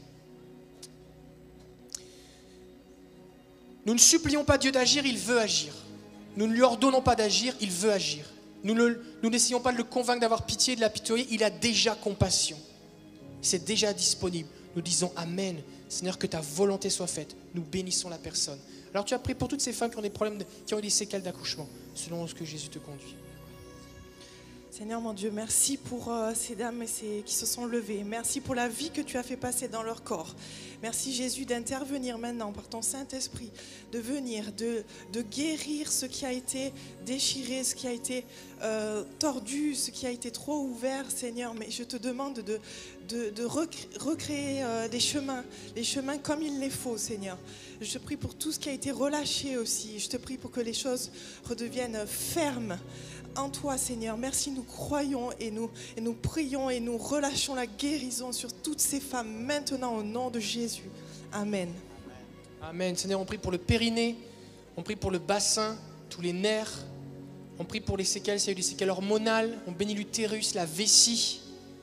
Nous ne supplions pas Dieu d'agir, il veut agir. Nous ne lui ordonnons pas d'agir, il veut agir. Nous, ne, nous n'essayons pas de le convaincre d'avoir pitié et de l'apitoyer, il a déjà compassion. C'est déjà disponible. Nous disons Amen. Seigneur, que ta volonté soit faite. Nous bénissons la personne. Alors tu as prié pour toutes ces femmes qui ont des problèmes, de, qui ont des séquelles d'accouchement, selon ce que Jésus te conduit.
Seigneur mon Dieu, merci pour euh, ces dames et ces, qui se sont levées. Merci pour la vie que tu as fait passer dans leur corps. Merci Jésus d'intervenir maintenant par ton Saint-Esprit, de venir, de, de guérir ce qui a été déchiré, ce qui a été euh, tordu, ce qui a été trop ouvert, Seigneur. Mais je te demande de, de, de recréer, recréer euh, des chemins, les chemins comme il les faut, Seigneur. Je te prie pour tout ce qui a été relâché aussi. Je te prie pour que les choses redeviennent fermes en toi, Seigneur. Merci, nous croyons et nous, et nous prions et nous relâchons la guérison sur toutes ces femmes maintenant au nom de Jésus. Amen.
Amen. Seigneur, on prie pour le périnée, on prie pour le bassin, tous les nerfs, on prie pour les séquelles, s'il y a eu des séquelles hormonales, on bénit l'utérus, la vessie,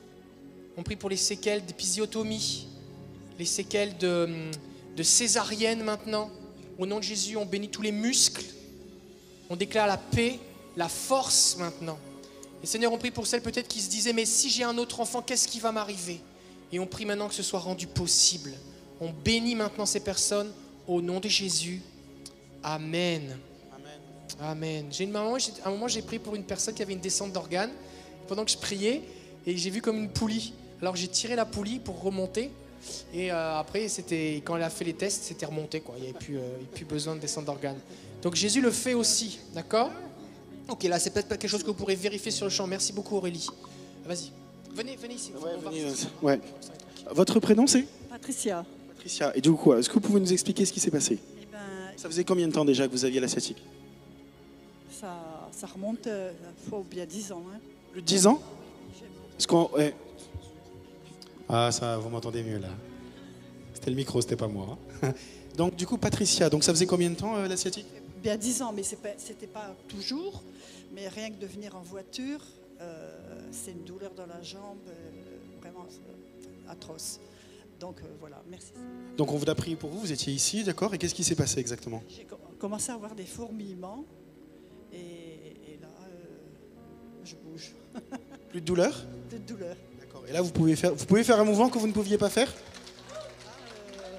on prie pour les séquelles d'épisiotomie, les séquelles de, de césarienne maintenant. Au nom de Jésus, on bénit tous les muscles, on déclare la paix, la force maintenant. Et Seigneur, on prie pour celles peut-être qui se disaient, mais si j'ai un autre enfant, qu'est-ce qui va m'arriver? Et on prie maintenant que ce soit rendu possible. On bénit maintenant ces personnes au nom de Jésus. Amen. Amen. Amen. J'ai une maman, à un moment j'ai prié pour une personne qui avait une descente d'organes. Pendant que je priais, et j'ai vu comme une poulie. Alors j'ai tiré la poulie pour remonter. Et euh, après, c'était, quand elle a fait les tests, c'était remonté, quoi. Il n'y avait plus, euh, plus besoin de descente d'organes. Donc Jésus le fait aussi, d'accord? Ok, là c'est peut-être pas quelque chose que vous pourrez vérifier sur le champ. Merci beaucoup Aurélie. Vas-y, venez, venez ici.
Ouais, venez, euh, ouais. Votre prénom c'est?
Patricia.
Patricia. Et du coup quoi? Est-ce que vous pouvez nous expliquer ce qui s'est passé?
Eh ben,
Ça faisait combien de temps déjà que vous aviez la sciatique?
Ça, ça remonte, il euh, faut bien dix ans. Hein.
Plus de dix ans? Est-ce qu'on... Ouais.
Ah ça, vous m'entendez mieux là. C'était le micro, c'était pas moi.
Donc du coup Patricia, donc ça faisait combien de temps euh, la sciatique?
Bien dix ans, mais ce n'était pas toujours. Mais rien que de venir en voiture, euh, c'est une douleur dans la jambe euh, vraiment euh, atroce. Donc euh, voilà, merci.
Donc on vous a prié pour vous, vous étiez ici, d'accord? Et qu'est-ce qui s'est passé exactement?
J'ai co- commencé à avoir des fourmillements et, et là, euh, je bouge.
Plus de douleur?
De douleur.
D'accord. Et là vous pouvez faire, vous pouvez faire un mouvement que vous ne pouviez pas faire?
Euh...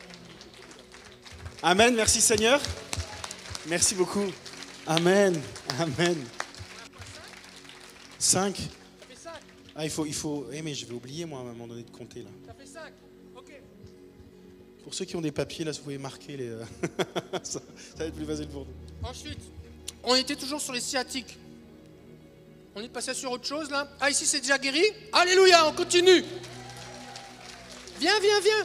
Amen, merci Seigneur. Merci beaucoup. Amen. Amen. cinq.
Ça fait cinq.
Ah, il faut, il faut... Eh, mais je vais oublier, moi, à un moment donné, de compter, là.
Ça fait cinq. Ok.
Pour ceux qui ont des papiers, là, vous pouvez marquer les... euh, ça, ça va être plus facile pour nous.
Ensuite, on était toujours sur les sciatiques. On est passé sur autre chose là. Ah, ici c'est déjà guéri. Alléluia, on continue. Viens, viens, viens.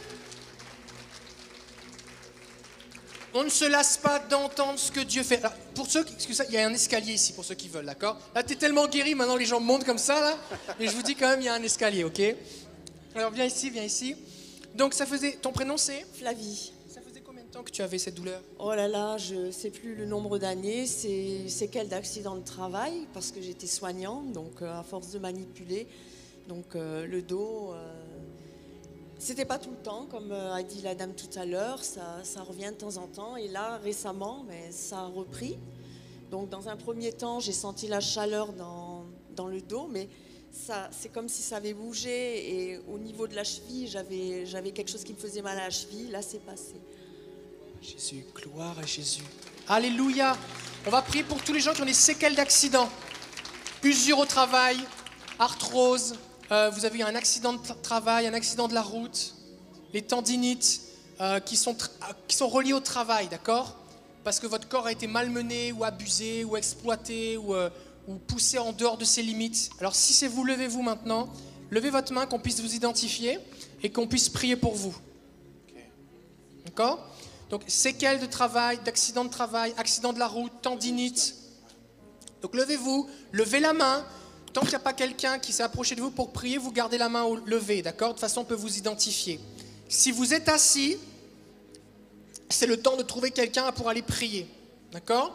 On ne se lasse pas d'entendre ce que Dieu fait. Alors, pour ceux qui, excusez, il y a un escalier ici pour ceux qui veulent, d'accord? Là, tu es tellement guéri, maintenant les gens montent comme ça, là. Mais je vous dis quand même, il y a un escalier, ok? Alors, viens ici, viens ici. Donc, ça faisait... Ton prénom, c'est?
Flavie.
Ça faisait combien de temps que tu avais cette douleur?
Oh là là, je ne sais plus le nombre d'années. C'est séquelles d'accident de travail, parce que j'étais soignante, donc euh, à force de manipuler. Donc, euh, le dos... Euh... C'était pas tout le temps, comme a dit la dame tout à l'heure, ça, ça revient de temps en temps. Et là, récemment, mais ça a repris. Donc, dans un premier temps, j'ai senti la chaleur dans, dans le dos, mais ça, c'est comme si ça avait bougé. Et au niveau de la cheville, j'avais, j'avais quelque chose qui me faisait mal à la cheville. Là, c'est passé.
Jésus, gloire à Jésus. Alléluia. On va prier pour tous les gens qui ont des séquelles d'accident. Usure au travail, arthrose. Euh, vous avez eu un accident de tra- travail, un accident de la route, les tendinites euh, qui, sont tra- qui sont reliés au travail, d'accord? Parce que votre corps a été malmené ou abusé ou exploité ou, euh, ou poussé en dehors de ses limites. Alors si c'est vous, levez-vous maintenant, levez votre main, qu'on puisse vous identifier et qu'on puisse prier pour vous. D'accord? Donc séquelles de travail, d'accident de travail, accident de la route, tendinite. Donc levez-vous, levez la main. Tant qu'il n'y a pas quelqu'un qui s'est approché de vous pour prier, vous gardez la main levée, d'accord? De toute façon, on peut vous identifier. Si vous êtes assis, c'est le temps de trouver quelqu'un pour aller prier, d'accord?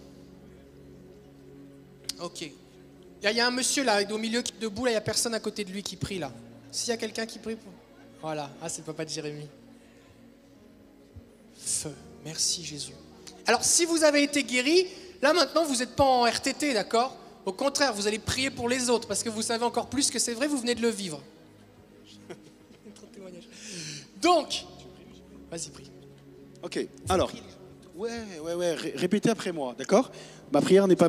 Ok. Il y, a, il y a un monsieur là, au milieu, qui, debout, là, il n'y a personne à côté de lui qui prie là. S'il y a quelqu'un qui prie, pour... voilà. Ah, c'est le papa de Jérémie. Feu. Merci Jésus. Alors, si vous avez été guéri, là maintenant, vous n'êtes pas en R T T, d'accord? Au contraire, vous allez prier pour les autres parce que vous savez encore plus que c'est vrai, vous venez de le vivre. Donc, vas-y, prie.
Ok, alors, ouais, ouais, ouais, ré- répétez après moi, d'accord? Ma prière n'est pas...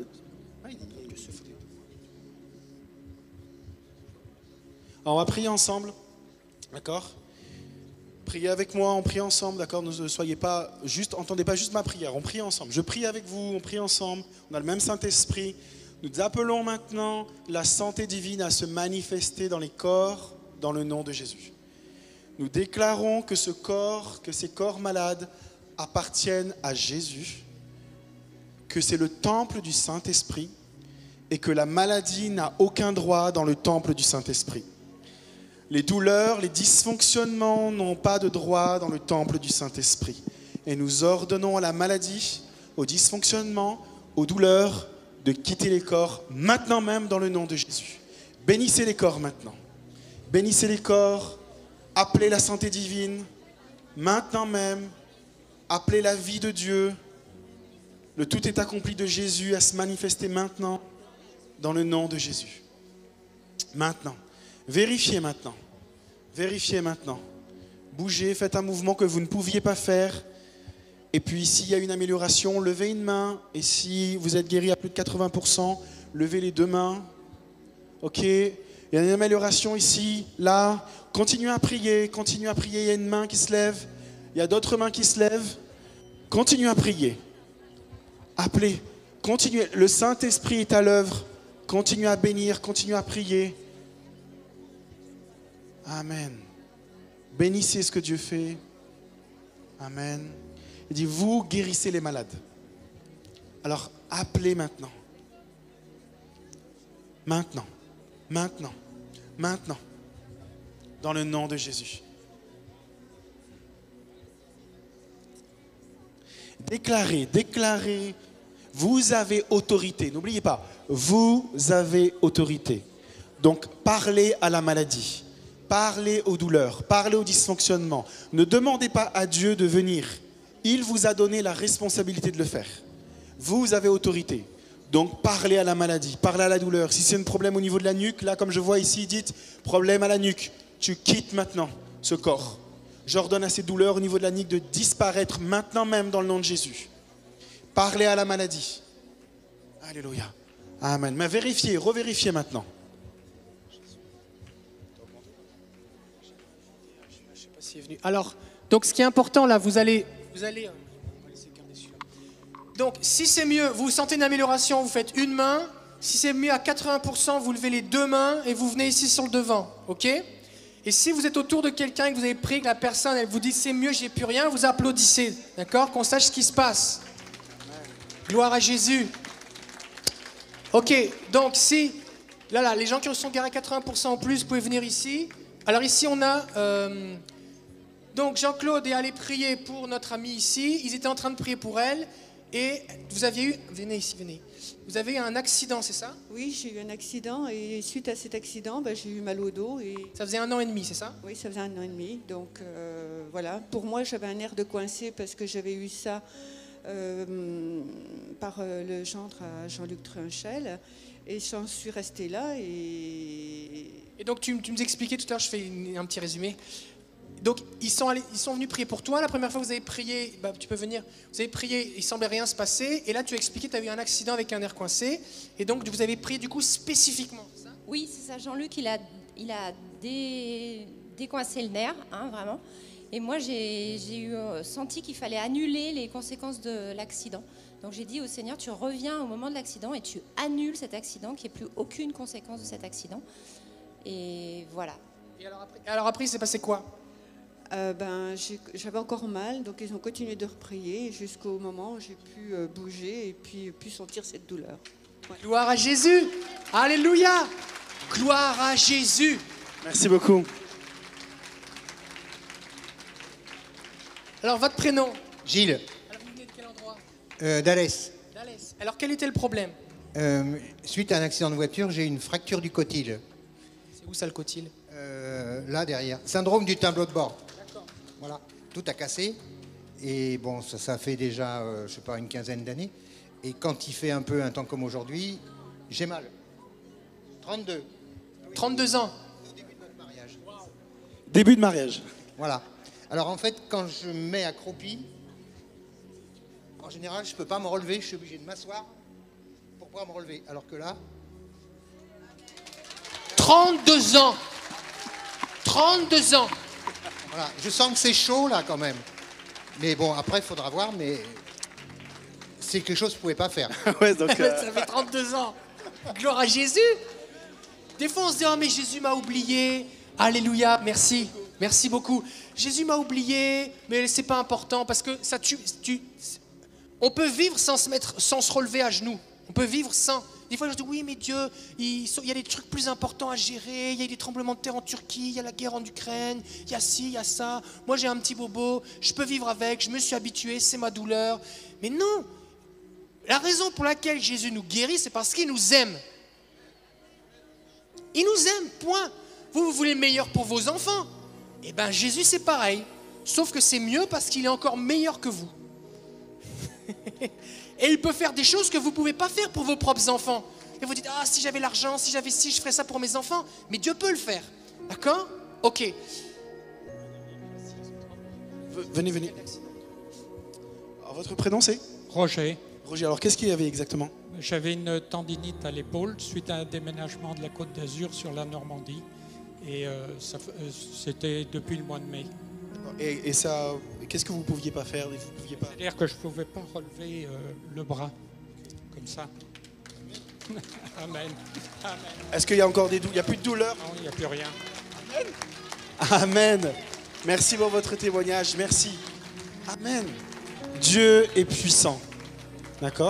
Alors, on va prier ensemble, d'accord? Priez avec moi, on prie ensemble, d'accord? Ne soyez pas juste, entendez pas juste ma prière, on prie ensemble. Je prie avec vous, on prie ensemble, on a le même Saint-Esprit. Nous appelons maintenant la santé divine à se manifester dans les corps, dans le nom de Jésus. Nous déclarons que ce corps, que ces corps malades appartiennent à Jésus, que c'est le temple du Saint-Esprit et que la maladie n'a aucun droit dans le temple du Saint-Esprit. Les douleurs, les dysfonctionnements n'ont pas de droit dans le temple du Saint-Esprit. Et nous ordonnons à la maladie, aux dysfonctionnements, aux douleurs, de quitter les corps maintenant même dans le nom de Jésus. Bénissez les corps maintenant. Bénissez les corps. Appelez la santé divine maintenant même. Appelez la vie de Dieu. Le tout est accompli de Jésus à se manifester maintenant dans le nom de Jésus. Maintenant. Vérifiez maintenant. Vérifiez maintenant. Bougez, faites un mouvement que vous ne pouviez pas faire. Et puis, s'il y a une amélioration, levez une main. Et si vous êtes guéri à plus de quatre-vingts pour cent, levez les deux mains. Ok? Il y a une amélioration ici, là. Continuez à prier, continuez à prier. Il y a une main qui se lève. Il y a d'autres mains qui se lèvent. Continuez à prier. Appelez. Continuez. Le Saint-Esprit est à l'œuvre. Continuez à bénir, continuez à prier. Amen. Bénissez ce que Dieu fait. Amen. Il dit, vous guérissez les malades. Alors, appelez maintenant. Maintenant. Maintenant. Maintenant. Dans le nom de Jésus. Déclarez, déclarez. Vous avez autorité. N'oubliez pas, vous avez autorité. Donc, parlez à la maladie. Parlez aux douleurs. Parlez aux dysfonctionnements. Ne demandez pas à Dieu de venir. Il vous a donné la responsabilité de le faire. Vous avez autorité. Donc, parlez à la maladie, parlez à la douleur. Si c'est un problème au niveau de la nuque, là, comme je vois ici, dites, problème à la nuque. Tu quittes maintenant ce corps. J'ordonne à ces douleurs au niveau de la nuque de disparaître maintenant même dans le nom de Jésus. Parlez à la maladie. Alléluia. Amen. Mais vérifiez, revérifiez maintenant.
Je sais pas s'il est venu. Alors, Donc ce qui est important là, vous allez... Vous allez on va laisser garder celui-là. Donc si c'est mieux, vous sentez une amélioration, vous faites une main. Si c'est mieux à quatre-vingts pour cent, vous levez les deux mains et vous venez ici sur le devant. Ok ? Et si vous êtes autour de quelqu'un et que vous avez prié, que la personne elle vous dit c'est mieux, j'ai plus rien, vous applaudissez. D'accord ? Qu'on sache ce qui se passe. Gloire à Jésus. Ok, donc si, là, là, les gens qui sont garés à quatre-vingts pour cent en plus, vous pouvez venir ici. Alors ici, on a, euh, donc Jean-Claude est allé prier pour notre amie ici. Ils étaient en train de prier pour elle. Et vous aviez eu, venez ici, venez. Vous avez eu un accident, c'est ça ?
Oui, j'ai eu un accident et suite à cet accident, ben, j'ai eu mal au dos. Et...
Ça faisait un an et demi, c'est ça ?
Oui, ça faisait un an et demi. Donc euh, voilà, pour moi, j'avais un air de coincé parce que j'avais eu ça... Euh, par euh, le gendre à Jean-Luc Trunchel et j'en suis restée là et...
Et donc tu, tu nous expliquais tout à l'heure, je fais une, un petit résumé. Donc ils sont, allés, ils sont venus prier pour toi, la première fois que vous avez prié, bah, tu peux venir, vous avez prié, il semblait rien se passer et là tu as expliqué que tu as eu un accident avec un nerf coincé et donc vous avez prié du coup spécifiquement, c'est ça ?
Oui, c'est ça, Jean-Luc il a, il a dé, décoincé le nerf, hein, vraiment. Et moi, j'ai, j'ai eu euh, senti qu'il fallait annuler les conséquences de l'accident. Donc j'ai dit au Seigneur, tu reviens au moment de l'accident et tu annules cet accident, qu'il n'y ait plus aucune conséquence de cet accident. Et voilà.
Et alors après, alors après il s'est passé quoi ?
euh, ben, j'ai, J'avais encore mal, donc ils ont continué de reprier jusqu'au moment où j'ai pu euh, bouger et puis pu sentir cette douleur.
Ouais. Gloire à Jésus ! Alléluia ! Gloire à Jésus !
Merci beaucoup.
Alors, votre prénom ?
Gilles.
Alors, vous venez de quel endroit ?
euh, D'Alès.
D'Alès. Alors, quel était le problème ?
euh, Suite à un accident de voiture, j'ai une fracture du cotyle.
C'est où ça, le cotyle ?
euh, Là, derrière. Syndrome du tableau de bord.
D'accord.
Voilà. Tout a cassé. Et bon, ça, ça fait déjà, euh, je sais pas, une quinzaine d'années. Et quand il fait un peu un temps comme aujourd'hui, j'ai mal. trente-deux.
trente-deux ans.
Au début de notre mariage.
Wow.
Début de mariage.
Voilà. Alors en fait, quand je me mets accroupi, en général, je ne peux pas me relever, je suis obligé de m'asseoir pour pouvoir me relever. Alors que là...
trente-deux ans trente-deux ans
Voilà, je sens que c'est chaud là quand même. Mais bon, après, il faudra voir, mais c'est quelque chose que je ne pouvais pas faire.
Ouais, donc, euh...
Ça fait trente-deux ans. Gloire à Jésus. Des fois, on se dit, oh mais Jésus m'a oublié. Alléluia, merci. Merci beaucoup. Jésus m'a oublié, mais c'est pas important parce que ça tue. Tu, on peut vivre sans se mettre, sans se relever à genoux. On peut vivre sans. Des fois, je dis oui, mais Dieu, il, il y a des trucs plus importants à gérer. Il y a des tremblements de terre en Turquie, il y a la guerre en Ukraine, il y a ci, il y a ça. Moi, j'ai un petit bobo, je peux vivre avec, je me suis habitué, c'est ma douleur. Mais non. La raison pour laquelle Jésus nous guérit, c'est parce qu'il nous aime. Il nous aime, point. Vous, vous voulez le meilleur pour vos enfants. Eh bien, Jésus, c'est pareil. Sauf que c'est mieux parce qu'il est encore meilleur que vous. Et il peut faire des choses que vous ne pouvez pas faire pour vos propres enfants. Et vous dites, ah, si j'avais l'argent, si j'avais ci, je ferais ça pour mes enfants. Mais Dieu peut le faire. D'accord ? Ok.
Venez, venez. Alors, votre prénom, c'est ?
Roger.
Roger, alors qu'est-ce qu'il y avait exactement ?
J'avais une tendinite à l'épaule suite à un déménagement de la Côte d'Azur sur la Normandie. Et euh, ça, euh, c'était depuis le mois de mai.
Et, et ça, qu'est-ce que vous ne pouviez pas faire ? Vous pouviez pas...
C'est-à-dire que je ne pouvais pas relever euh, le bras, comme ça. Amen. Amen.
Est-ce qu'il y a encore des douleurs ? Il n'y a plus de douleur ?
Non, il n'y a plus rien.
Amen. Amen. Merci pour votre témoignage. Merci. Amen. Dieu est puissant. D'accord ?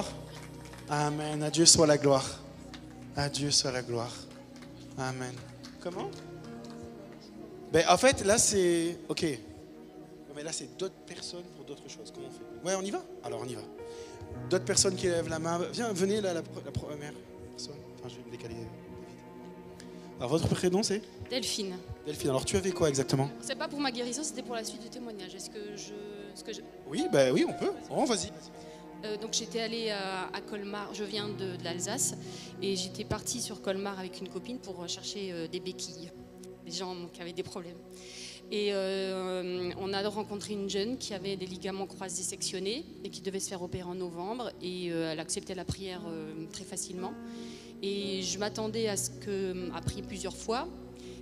Amen. À Dieu soit la gloire. À Dieu soit la gloire. Amen. Comment ? Ben, en fait, là, c'est... OK. Mais là, c'est d'autres personnes pour d'autres choses. Comment on fait ? Ouais, on y va ? Alors, on y va. D'autres personnes qui lèvent la main. Viens, venez là, la, la première personne. Enfin, je vais me décaler. Alors, votre prénom, c'est ?
Delphine.
Delphine. Alors, tu avais quoi exactement ?
C'est pas pour ma guérison, c'était pour la suite du témoignage. Est-ce que je... Est-ce que je...
Oui, ben oui, on peut. Oh, vas-y.
Euh, donc j'étais allée à, à Colmar, je viens de, de l'Alsace, et j'étais partie sur Colmar avec une copine pour chercher euh, des béquilles, des gens qui avaient des problèmes. Et euh, on a rencontré une jeune qui avait des ligaments croisés sectionnés et qui devait se faire opérer en novembre, et euh, elle acceptait la prière euh, très facilement. Et je m'attendais à ce qu'elle a prié plusieurs fois,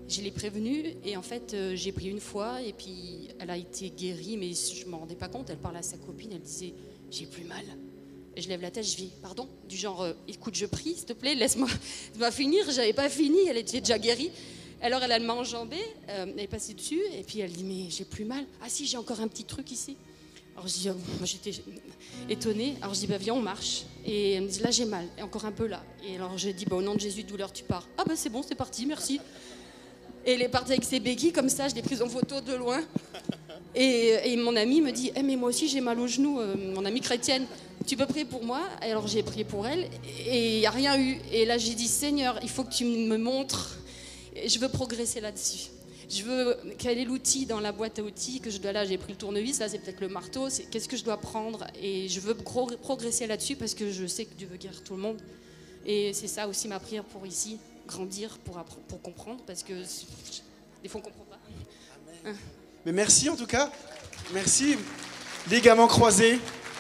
Je l'ai prévenue et en fait, euh, j'ai pris une fois et puis elle a été guérie, mais je ne m'en rendais pas compte. Elle parlait à sa copine, elle disait « j'ai plus mal ». Et je lève la tête, je dis « pardon ?» Du genre euh, « écoute, je prie, s'il te plaît, laisse-moi laisse finir ». Je n'avais pas fini, elle était déjà guérie. Alors elle, elle m'a enjambée, euh, elle est passée dessus et puis elle dit « mais j'ai plus mal ». « Ah si, j'ai encore un petit truc ici ». Alors je dis, oh, moi j'étais étonnée, alors je dis bah viens on marche, et elle me dit là j'ai mal, et encore un peu là, et alors je dis bah au nom de Jésus douleur tu pars, ah bah c'est bon c'est parti merci, et elle est partie avec ses béquilles comme ça, je l'ai prise en photo de loin, et, et mon amie me dit, eh mais moi aussi j'ai mal au genou, euh, mon amie chrétienne, tu peux prier pour moi? Et alors j'ai prié pour elle, et il n'y a rien eu, et là j'ai dit Seigneur il faut que tu me montres, et je veux progresser là-dessus. Je veux, quel est l'outil dans la boîte à outils que je dois, là j'ai pris le tournevis, là c'est peut-être le marteau, c'est qu'est-ce que je dois prendre, et je veux pro- progresser là-dessus parce que je sais que Dieu veut guérir tout le monde, et c'est ça aussi ma prière pour ici, grandir, pour, appre- pour comprendre, parce que des fois on ne comprend pas. Hein.
Mais merci en tout cas, merci. Ligaments croisés,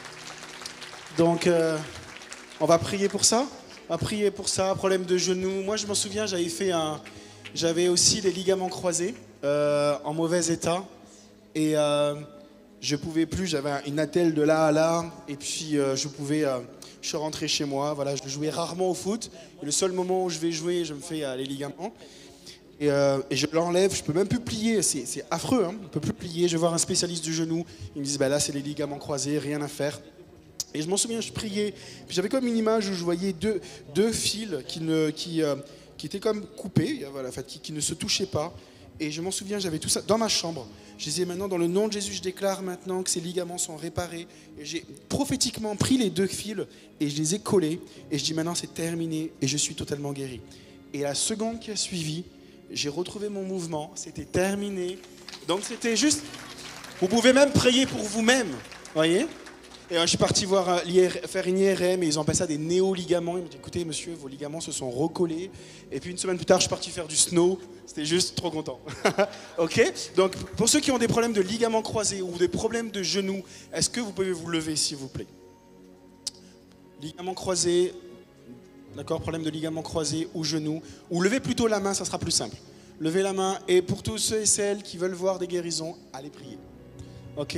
donc euh, on va prier pour ça, on va prier pour ça, problème de genou. Moi je m'en souviens, j'avais fait un... J'avais aussi les ligaments croisés euh, en mauvais état et euh, je pouvais plus, j'avais une attelle de là à là et puis euh, je pouvais, euh, je suis rentré chez moi, voilà, je jouais rarement au foot et le seul moment où je vais jouer, je me fais euh, les ligaments et, euh, et je l'enlève, je peux même plus plier, c'est, c'est affreux, hein, on peut plus plier, je vais voir un spécialiste du genou, ils me disent bah là c'est les ligaments croisés, rien à faire. Et je m'en souviens, je priais, puis j'avais comme une image où je voyais deux, deux fils qui ne... Qui, euh, qui était comme coupé, voilà, qui, qui ne se touchait pas. Et je m'en souviens, j'avais tout ça dans ma chambre. Je disais maintenant, dans le nom de Jésus, je déclare maintenant que ces ligaments sont réparés. Et j'ai prophétiquement pris les deux fils et je les ai collés. Et je dis maintenant, c'est terminé et je suis totalement guéri. Et la seconde qui a suivi, j'ai retrouvé mon mouvement, c'était terminé. Donc c'était juste, vous pouvez même prier pour vous-même, voyez. Et je suis parti voir l'I R, faire une I R M et ils ont appelé ça des néo-ligaments. Ils m'ont dit écoutez monsieur, vos ligaments se sont recollés. Et puis une semaine plus tard, je suis parti faire du snow. C'était juste trop content. Ok. Donc pour ceux qui ont des problèmes de ligaments croisés ou des problèmes de genoux, est-ce que vous pouvez vous lever s'il vous plaît? Ligaments croisés, d'accord, problème de ligaments croisés ou genoux. Ou levez plutôt la main, ça sera plus simple. Levez la main et pour tous ceux et celles qui veulent voir des guérisons, allez prier. Ok.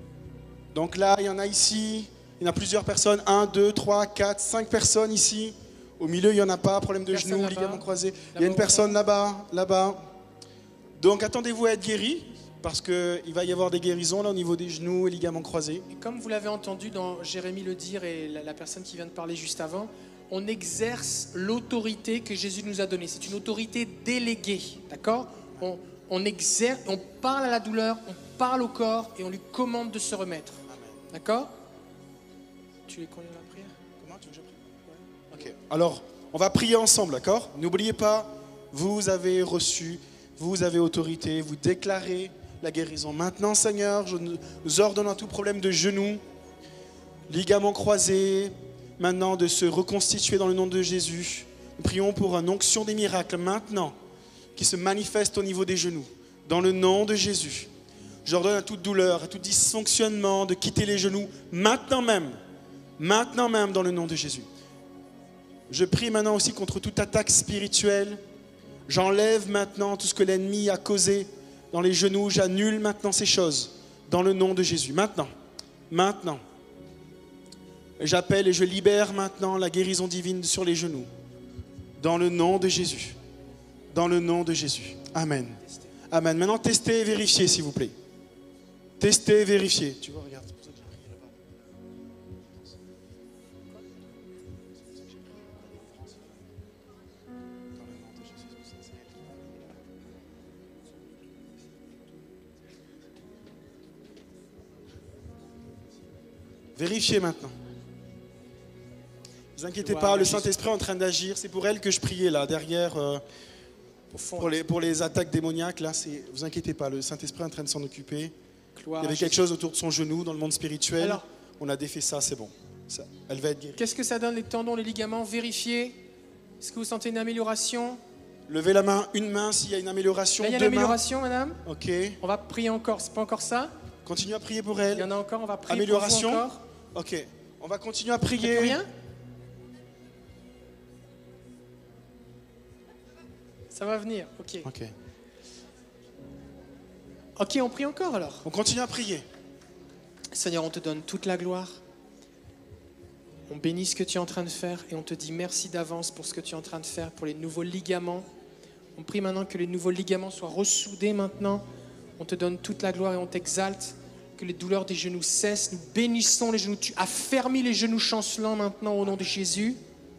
Donc là, il y en a ici, il y en a plusieurs personnes, un, deux, trois, quatre, cinq personnes ici. Au milieu, il n'y en a pas, problème de genoux, ligaments croisés. Il y a une personne là-bas, là-bas. Donc attendez-vous à être guéri, parce qu'il va y avoir des guérisons là au niveau des genoux et ligaments croisés.
Et comme vous l'avez entendu dans Jérémie le dire et la, la personne qui vient de parler juste avant, on exerce l'autorité que Jésus nous a donnée. C'est une autorité déléguée, d'accord? on, on exerce, on parle à la douleur, on parle au corps et on lui commande de se remettre. D'accord? Tu les connais la prière?
Comment tu veux que je prie? Ok. Alors, on va prier ensemble, d'accord? N'oubliez pas, vous avez reçu, vous avez autorité, vous déclarez la guérison. Maintenant, Seigneur, je nous ordonne à tout problème de genoux, ligaments croisés, maintenant de se reconstituer dans le nom de Jésus. Nous prions pour une onction des miracles maintenant qui se manifeste au niveau des genoux, dans le nom de Jésus. J'ordonne à toute douleur, à tout dysfonctionnement de quitter les genoux maintenant même, maintenant même dans le nom de Jésus. Je prie maintenant aussi contre toute attaque spirituelle. J'enlève maintenant tout ce que l'ennemi a causé dans les genoux. J'annule maintenant ces choses dans le nom de Jésus. Maintenant, maintenant. J'appelle et je libère maintenant la guérison divine sur les genoux. Dans le nom de Jésus. Dans le nom de Jésus. Amen. Amen. Maintenant, testez et vérifiez, s'il vous plaît. Testez et vérifiez. Tu vois, regarde. Vérifiez maintenant. Ne vous inquiétez pas, le Saint-Esprit est en train d'agir. C'est pour elle que je priais là, derrière, euh, pour, les, pour les attaques démoniaques. Là, ne vous inquiétez pas, le Saint-Esprit est en train de s'en occuper. Il y avait quelque chose autour de son genou dans le monde spirituel. Alors, on a défait ça, c'est bon. Ça, elle va être guérie.
Qu'est-ce que ça donne, les tendons, les ligaments? Vérifiez. Est-ce que vous sentez une amélioration?
Levez la main, une main s'il y a une amélioration.
Là, il y a une amélioration, madame.
Ok.
On va prier encore. C'est pas encore ça?
Continuez à prier pour elle.
Il y en a encore, on va prier
amélioration.
pour vous encore.
Ok. On va continuer à prier.
Plus rien? Ça va venir, ok.
Ok.
Ok, on prie encore alors.
On continue à prier.
Seigneur, on te donne toute la gloire. On bénit ce que tu es en train de faire et on te dit merci d'avance pour ce que tu es en train de faire, pour les nouveaux ligaments. On prie maintenant que les nouveaux ligaments soient ressoudés maintenant. On te donne toute la gloire et on t'exalte. Que les douleurs des genoux cessent. Nous bénissons les genoux. Tu affermis les genoux chancelants maintenant au nom de Jésus.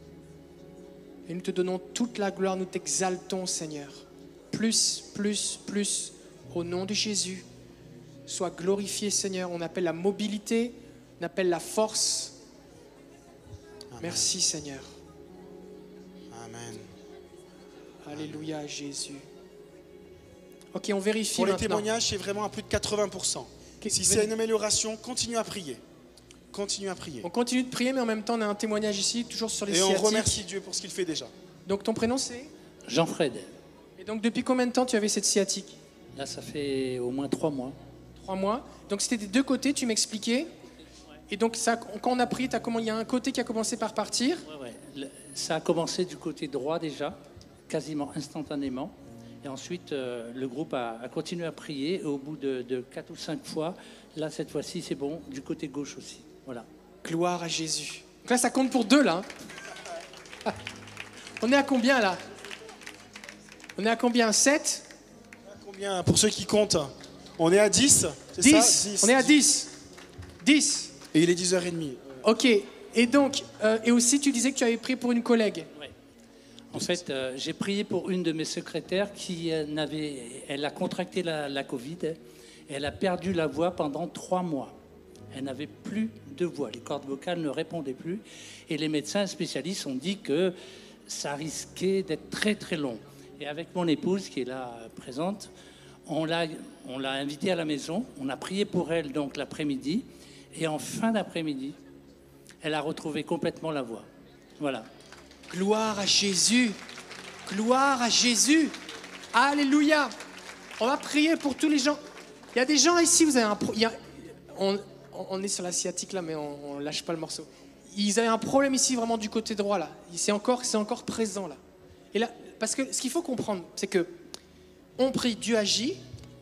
Et nous te donnons toute la gloire. Nous t'exaltons, Seigneur. Plus, plus, plus au nom de Jésus. Sois glorifié, Seigneur. On appelle la mobilité, on appelle la force. Amen. Merci, Seigneur.
Amen.
Alléluia, Jésus. Ok, on vérifie
Pour les
maintenant.
témoignages, c'est vraiment à plus de quatre-vingts pour cent. Si c'est une amélioration, continue à prier. Continue à prier.
On continue de prier, mais en même temps, on a un témoignage ici, toujours sur les
Et
sciatiques.
on remercie Dieu pour ce qu'il fait déjà.
Donc, ton prénom, c'est
Jean-Fred.
Et donc, depuis combien de temps tu avais cette sciatique?
Là, ça fait au moins trois mois.
Trois mois. Donc, c'était des deux côtés, tu m'expliquais. Et donc, ça, quand on a prié, t'as comment, il y a un côté qui a commencé par partir.
Ouais, ouais. Le- ça a commencé du côté droit déjà, quasiment instantanément. Et ensuite, euh, le groupe a, a continué à prier. Et au bout de, de quatre ou cinq fois, là, cette fois-ci, c'est bon, du côté gauche aussi. Voilà.
Gloire à Jésus. Donc là, ça compte pour deux, là. hein. On est à combien, là? On est à combien? sept?
Combien pour ceux qui comptent? On est à dix, c'est
dix.
ça dix.
On est à dix. dix.
Et il est dix heures trente.
Ok. Et donc, euh, et aussi, tu disais que tu avais prié pour une collègue.
En fait, euh, j'ai prié pour une de mes secrétaires qui euh, n'avait, elle a contracté la, la Covid. Et elle a perdu la voix pendant trois mois. Elle n'avait plus de voix. Les cordes vocales ne répondaient plus. Et les médecins spécialistes ont dit que ça risquait d'être très très long. Et avec mon épouse, qui est là euh, présente, on l'a, on l'a invitée à la maison. On a prié pour elle donc l'après-midi. Et en fin d'après-midi, elle a retrouvé complètement la voix. Voilà.
Gloire à Jésus. Gloire à Jésus. Alléluia. On va prier pour tous les gens. Il y a des gens ici, vous avez un pro- il y a- on, on est sur la sciatique là, mais on, on lâche pas le morceau. Ils avaient un problème ici vraiment du côté droit là. C'est encore, c'est encore présent là. Et là, parce que ce qu'il faut comprendre, c'est que on prie, Dieu agit,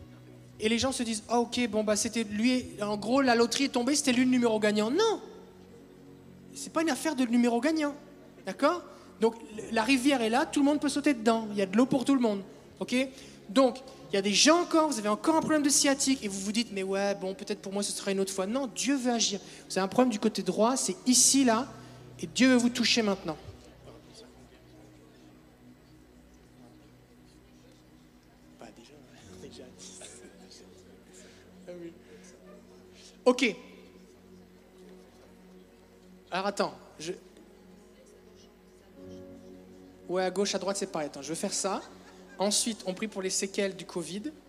et les gens se disent, ah ok, bon bah c'était lui. En gros, la loterie est tombée, c'était lui le numéro gagnant. Non, c'est pas une affaire de numéro gagnant, d'accord? Donc la rivière est là, tout le monde peut sauter dedans. Il y a de l'eau pour tout le monde, ok? Donc il y a des gens encore, vous avez encore un problème de sciatique et vous vous dites, mais ouais, bon, peut-être pour moi ce sera une autre fois. Non, Dieu veut agir. Vous avez un problème du côté droit, c'est ici, là, et Dieu veut vous toucher maintenant. Bah déjà, on est déjà à dix. Ah oui. Ok. Alors attends, je... Ouais, à gauche, à droite, c'est pareil. Attends, je vais faire ça. Ensuite, on prie pour les séquelles du Covid. Ouais,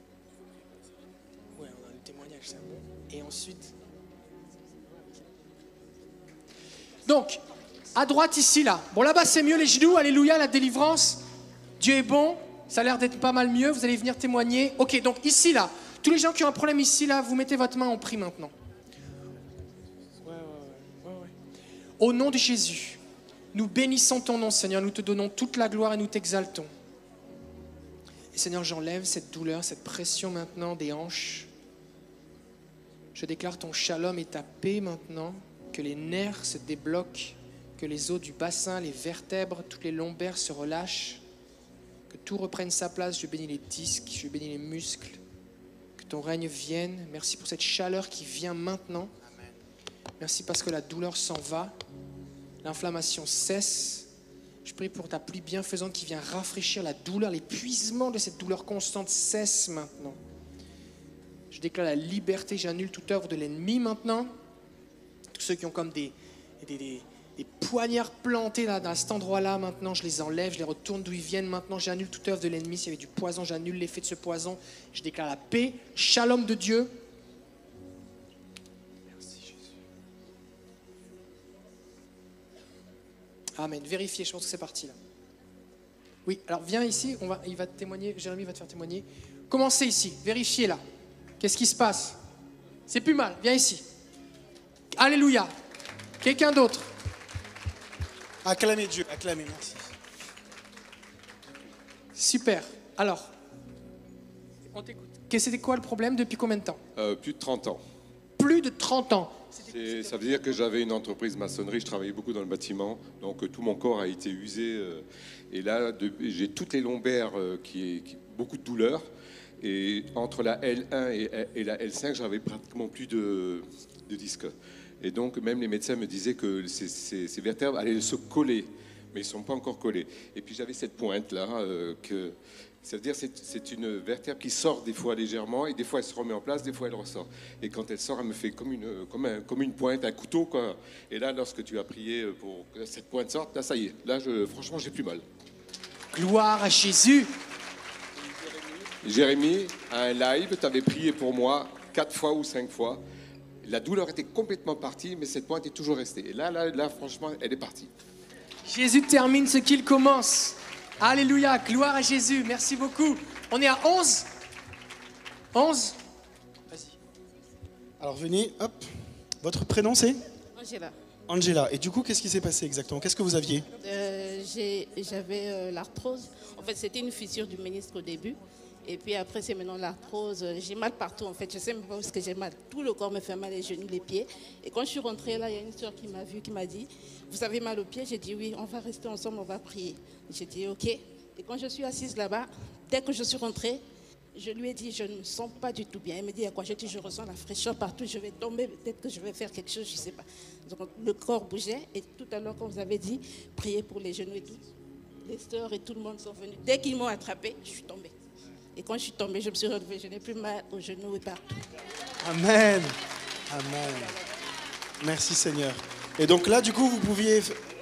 on a le témoignage, c'est bon. Et ensuite... Donc, à droite ici, là. Bon, là-bas, c'est mieux, les genoux. Alléluia, la délivrance. Dieu est bon. Ça a l'air d'être pas mal mieux. Vous allez venir témoigner. Ok, donc ici, là. Tous les gens qui ont un problème ici, là, vous mettez votre main, on prie maintenant. Ouais, ouais, ouais, ouais, ouais. Au nom de Jésus, nous bénissons ton nom, Seigneur. Nous te donnons toute la gloire et nous t'exaltons. Et Seigneur, j'enlève cette douleur, cette pression maintenant des hanches. Je déclare ton shalom et ta paix maintenant, que les nerfs se débloquent, que les os du bassin, les vertèbres, toutes les lombaires se relâchent, que tout reprenne sa place. Je bénis les disques, je bénis les muscles, que ton règne vienne. Merci pour cette chaleur qui vient maintenant. Merci parce que la douleur s'en va, l'inflammation cesse. Je prie pour ta pluie bienfaisante qui vient rafraîchir la douleur, l'épuisement de cette douleur constante cesse maintenant. Je déclare la liberté, j'annule toute œuvre de l'ennemi maintenant. Tous ceux qui ont comme des, des, des, des poignards plantés là, dans cet endroit-là maintenant, je les enlève, je les retourne d'où ils viennent maintenant. J'annule toute œuvre de l'ennemi. S'il y avait du poison, j'annule l'effet de ce poison. Je déclare la paix, shalom de Dieu. Amen. Vérifiez, je pense que c'est parti là. Oui, alors viens ici, on va, il va te témoigner, Jérémy va te faire témoigner. Commencez ici, vérifiez là. Qu'est-ce qui se passe? C'est plus mal, viens ici. Alléluia. Quelqu'un d'autre?
Acclamez Dieu, acclamez, merci.
Super. Alors, on t'écoute. Que c'était quoi le problème depuis combien de temps?
Euh, plus de trente ans.
Plus de trente ans.
C'est- Ça veut dire que j'avais une entreprise maçonnerie, je travaillais beaucoup dans le bâtiment, donc euh, tout mon corps a été usé. euh, et là, de- j'ai toutes les lombaires, euh, qui, qui beaucoup de douleurs. Et entre la L un et, et la L cinq, j'avais pratiquement plus de, de disques. Et donc, même les médecins me disaient que ces, ces- ces vertèbres allaient se coller, mais ils ne sont pas encore collés. Et puis j'avais cette pointe-là, euh, que ça veut dire que c'est- c'est une vertèbre qui sort des fois légèrement, et des fois elle se remet en place, des fois elle ressort. Et quand elle sort, elle me fait comme une, comme un- comme une pointe, un couteau, quoi. Et là, lorsque tu as prié pour que cette pointe sorte, là, ça y est. Là, je, franchement, j'ai plus mal.
Gloire à Jésus.
Jérémy, à un live, tu avais prié pour moi quatre fois ou cinq fois. La douleur était complètement partie, mais cette pointe est toujours restée. Et là, là, là, franchement, elle est partie.
Jésus termine ce qu'il commence. Alléluia, gloire à Jésus. Merci beaucoup. On est à onze. onze.
Alors venez, hop. Votre prénom c'est
Angela.
Angela. Et du coup, qu'est-ce qui s'est passé exactement? Qu'est-ce que vous aviez?
Euh, j'ai- J'avais euh, l'arthrose. En fait, c'était une fissure du ménisque au début. Et puis après, c'est maintenant l'arthrose. J'ai mal partout, en fait. Je ne sais même pas où est-ce que j'ai mal. Tout le corps me fait mal, les genoux, les pieds. Et quand je suis rentrée, là, il y a une soeur qui m'a vue, qui m'a dit, vous avez mal aux pieds? J'ai dit, oui, on va rester ensemble, on va prier. J'ai dit, ok. Et quand je suis assise là-bas, dès que je suis rentrée, je lui ai dit, je ne me sens pas du tout bien. Elle me dit, à quoi? J'ai dit, je ressens la fraîcheur partout, je vais tomber, peut-être que je vais faire quelque chose, je ne sais pas. Donc le corps bougeait. Et tout à l'heure, quand vous avez dit, priez pour les genoux et tout, les sœurs et tout le monde sont venus. Dès qu'ils m'ont attrapée, je suis tombée. Et quand je suis tombée, je me suis relevée. Je n'ai plus mal aux genoux et partout.
Amen. Amen. Merci Seigneur. Et donc là, du coup, vous pouviez...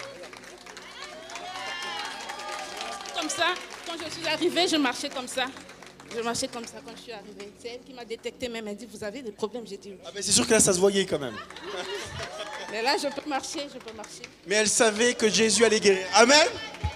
Comme ça, quand je suis arrivée, je marchais comme ça. Je marchais comme ça quand je suis arrivée. C'est elle qui m'a détecté même. Elle dit, vous avez des problèmes? J'ai dit, oui.
Ah ben c'est sûr que là, ça se voyait quand même.
Mais là, je peux marcher, je peux marcher.
Mais elle savait que Jésus allait guérir. Amen.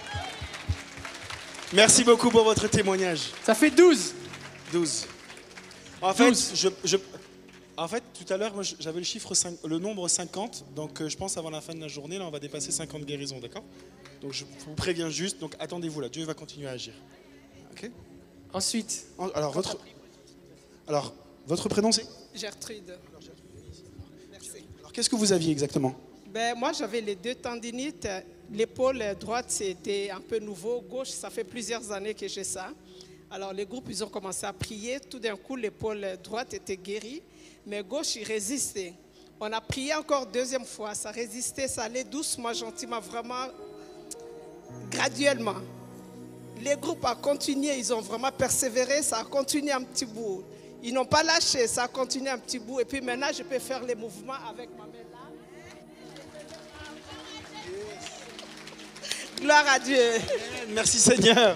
Merci beaucoup pour votre témoignage.
Ça fait douze.
douze. En fait, je, je- en fait, tout à l'heure, moi, j'avais le chiffre cinq, le nombre cinquante. Donc, euh, je pense avant la fin de la journée, là, on va dépasser cinquante guérisons, d'accord? Donc, je vous préviens juste. Donc, attendez-vous là. Dieu va continuer à agir. Ok?
Ensuite.
En- Alors, votre, alors, votre prénom, c'est?
Gertrude. Merci.
Alors, qu'est-ce que vous aviez exactement?
Ben, moi, j'avais les deux tendinites. L'épaule droite, c'était un peu nouveau. Gauche, ça fait plusieurs années que j'ai ça. Alors, les groupes, ils ont commencé à prier. Tout d'un coup, l'épaule droite était guérie, mais gauche, il résistait. On a prié encore deuxième fois. Ça résistait, ça allait doucement, gentiment, vraiment graduellement. Les groupes ont continué, ils ont vraiment persévéré. Ça a continué un petit bout. Ils n'ont pas lâché, ça a continué un petit bout. Et puis maintenant, je peux faire les mouvements avec ma main là. Gloire à Dieu.
Merci Seigneur.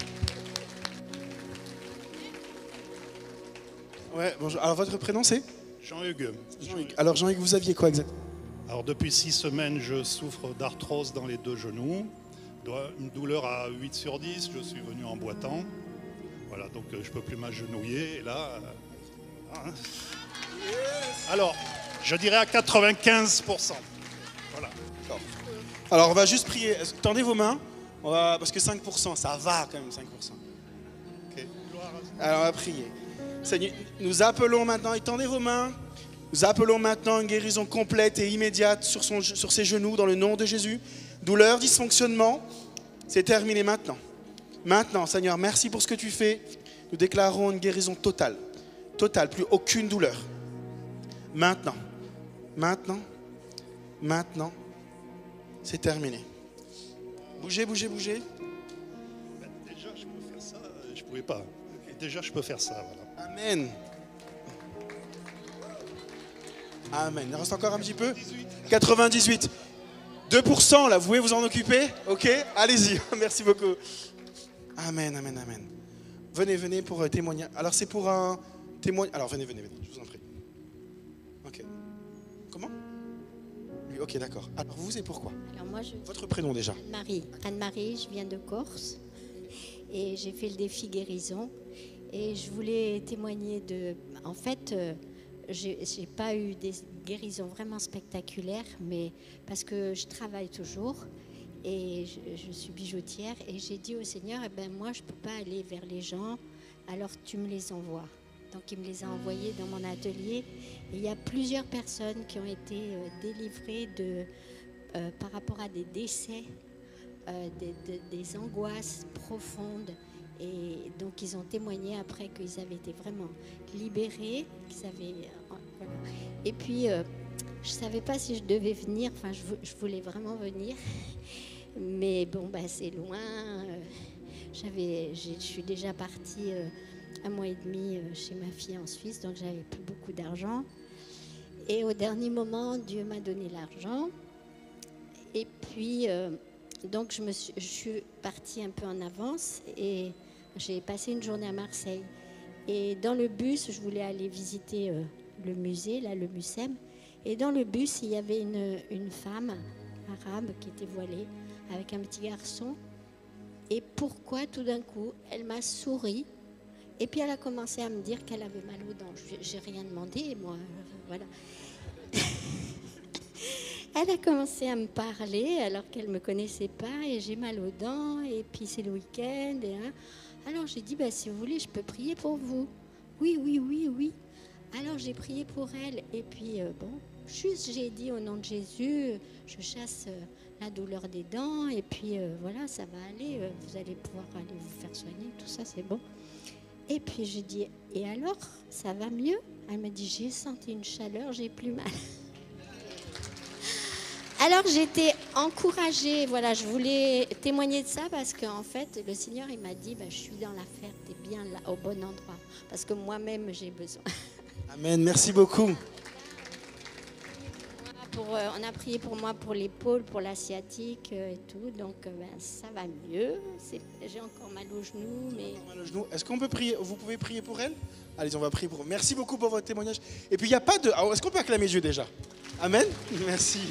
Ouais, bonjour. Alors votre prénom c'est?
Jean-Hugues.
Jean-Hugues. Alors Jean-Hugues, vous aviez quoi exactement?
Alors depuis six semaines, je souffre d'arthrose dans les deux genoux. Une douleur à huit sur dix, je suis venu en boitant. Voilà, donc euh, je ne peux plus m'agenouiller. Et là, euh, hein. Alors, je dirais à quatre-vingt-quinze pour cent. Voilà.
Alors on va juste prier. Tendez vos mains. On va... Parce que cinq pour cent, ça va quand même cinq pour cent. Ok. Alors on va prier. Seigneur, nous appelons maintenant, et tendez vos mains. Nous appelons maintenant une guérison complète et immédiate sur, son, sur ses genoux dans le nom de Jésus. Douleur, dysfonctionnement, c'est terminé maintenant. Maintenant, Seigneur, merci pour ce que tu fais. Nous déclarons une guérison totale. Totale, plus aucune douleur. Maintenant, maintenant, maintenant, c'est terminé. Bougez, bougez, bougez.
Ben, déjà, je peux faire ça. euh, Je ne pouvais pas. Déjà, je peux faire ça. Voilà.
Amen. Amen. Il reste encore un petit peu. quatre-vingt-dix-huit. deux pour cent là, vous pouvez vous en occuper? Ok, allez-y. Merci beaucoup. Amen, amen, amen. Venez, venez pour euh, témoigner. Alors c'est pour un témoignage. Alors venez, venez, venez, je vous en prie. Ok. Comment? Oui, ok, d'accord. Alors vous, c'est pourquoi?
Alors moi, je...
Votre prénom déjà?
Anne-Marie. Anne-Marie, je viens de Corse et j'ai fait le défi guérison et je voulais témoigner de... En fait, euh, j'ai j'ai pas eu des guérisons vraiment spectaculaires, mais parce que je travaille toujours et je, je suis bijoutière et j'ai dit au Seigneur, eh ben moi je peux pas aller vers les gens, alors tu me les envoies. Donc il me les a envoyés dans mon atelier. Et il y a plusieurs personnes qui ont été euh, délivrées de, euh, par rapport à des décès, euh, des, de, des angoisses profondes. Et donc ils ont témoigné après qu'ils avaient été vraiment libérés, qu'ils avaient, euh, voilà. Et puis euh, je ne savais pas si je devais venir, enfin je, je voulais vraiment venir, mais bon bah, c'est loin. Euh, j'avais, je suis déjà partie euh, un mois et demi euh, chez ma fille en Suisse, donc j'avais plus beaucoup d'argent. Et au dernier moment, Dieu m'a donné l'argent. Et puis euh, donc je, me suis, je suis partie un peu en avance et j'ai passé une journée à Marseille. Et dans le bus, je voulais aller visiter euh, le musée, là, le Mucem. Et dans le bus, il y avait une, une femme arabe qui était voilée avec un petit garçon. Et pourquoi, tout d'un coup, elle m'a souri. Et puis elle a commencé à me dire qu'elle avait mal aux dents. Je n'ai rien demandé, moi. Voilà. Elle a commencé à me parler alors qu'elle ne me connaissait pas. Et j'ai mal aux dents. Et puis c'est le week-end. Et, hein. Alors j'ai dit, bah, si vous voulez, je peux prier pour vous. Oui, oui, oui, oui. Alors j'ai prié pour elle. Et puis, euh, bon, juste j'ai dit au nom de Jésus, je chasse euh, la douleur des dents. Et puis, euh, voilà, ça va aller. Euh, vous allez pouvoir aller vous faire soigner. Tout ça, c'est bon. Et puis j'ai dit, et alors, ça va mieux? Elle m'a dit, j'ai senti une chaleur, j'ai plus mal. Alors j'étais encouragée, voilà, je voulais témoigner de ça parce qu'en fait, le Seigneur, il m'a dit, bah, je suis dans l'affaire, tu es bien là, au bon endroit, parce que moi-même, j'ai besoin.
Amen, merci beaucoup.
Pour, euh, on a prié pour moi pour l'épaule, pour la sciatique euh, et tout, donc euh, ben, ça va mieux. C'est, j'ai encore mal aux genoux, mais...
Mal aux genoux. Est-ce qu'on peut prier? Vous pouvez prier pour elle? Allez, on va prier pour elle. Merci beaucoup pour votre témoignage. Et puis, il n'y a pas de... Alors, est-ce qu'on peut acclamer Dieu déjà? Amen. Merci.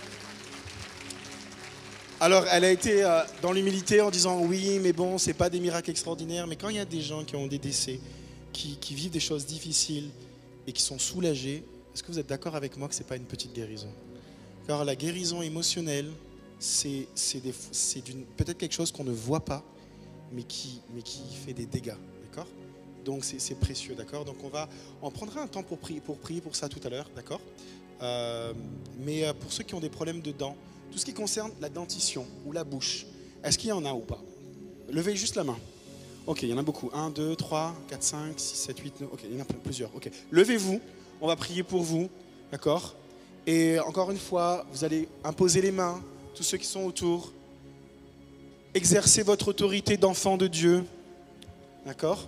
Alors, elle a été euh, dans l'humilité en disant oui, mais bon, c'est pas des miracles extraordinaires. Mais quand il y a des gens qui ont des décès, qui, qui vivent des choses difficiles et qui sont soulagés, est-ce que vous êtes d'accord avec moi que c'est pas une petite guérison? Car la guérison émotionnelle, c'est, c'est, des, c'est d'une, peut-être quelque chose qu'on ne voit pas, mais qui, mais qui fait des dégâts, d'accord? Donc c'est, c'est précieux, d'accord? Donc on va, on prendra un temps pour prier, pour prier pour ça tout à l'heure, d'accord? euh, Mais pour ceux qui ont des problèmes de dents, tout ce qui concerne la dentition ou la bouche, est-ce qu'il y en a ou pas? Levez juste la main. Ok, il y en a beaucoup. un, deux, trois, quatre, cinq, six, sept, huit, neuf. Ok, il y en a plusieurs. Ok, levez-vous. On va prier pour vous. D'accord? Et encore une fois, vous allez imposer les mains, tous ceux qui sont autour. Exercez votre autorité d'enfant de Dieu. D'accord?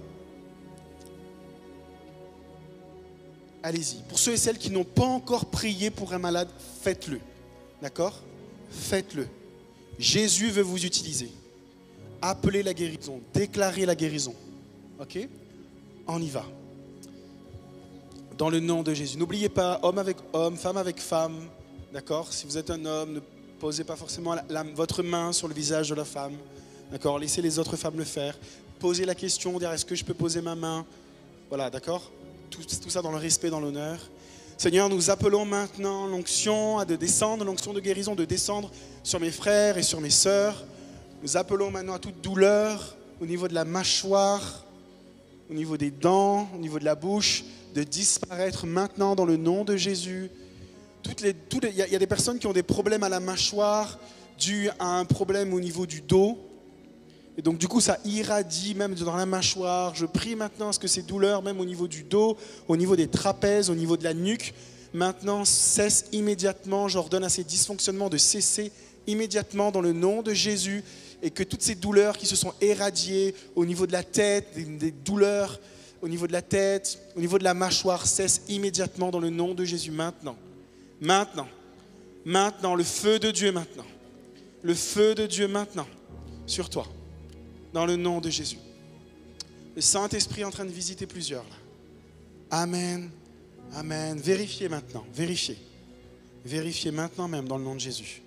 Allez-y. Pour ceux et celles qui n'ont pas encore prié pour un malade, faites-le. D'accord? Faites-le. Jésus veut vous utiliser. Appelez la guérison. Déclarez la guérison. Ok? On y va. Dans le nom de Jésus. N'oubliez pas, homme avec homme, femme avec femme. D'accord? Si vous êtes un homme, ne posez pas forcément la, la, votre main sur le visage de la femme. D'accord? Laissez les autres femmes le faire. Posez la question, dire est-ce que je peux poser ma main? Voilà, d'accord? Tout, tout ça dans le respect, dans l'honneur. Seigneur, nous appelons maintenant l'onction à de descendre, l'onction de guérison de descendre sur mes frères et sur mes sœurs. Nous appelons maintenant à toute douleur au niveau de la mâchoire, au niveau des dents, au niveau de la bouche, de disparaître maintenant dans le nom de Jésus. Toutes les, toutes les, il y a, il y a des personnes qui ont des problèmes à la mâchoire dus à un problème au niveau du dos. Et donc du coup ça irradie même dans la mâchoire. Je prie maintenant à ce que ces douleurs, même au niveau du dos, au niveau des trapèzes, au niveau de la nuque, maintenant cessent immédiatement. J'ordonne à ces dysfonctionnements de cesser immédiatement dans le nom de Jésus. Et que toutes ces douleurs qui se sont éradiées au niveau de la tête, des, des douleurs au niveau de la tête, au niveau de la mâchoire, cessent immédiatement dans le nom de Jésus maintenant. Maintenant. Maintenant, le feu de Dieu maintenant. Le feu de Dieu maintenant sur toi. Dans le nom de Jésus. Le Saint-Esprit est en train de visiter plusieurs là. Amen. Amen. Vérifiez maintenant. Vérifiez. Vérifiez maintenant même dans le nom de Jésus.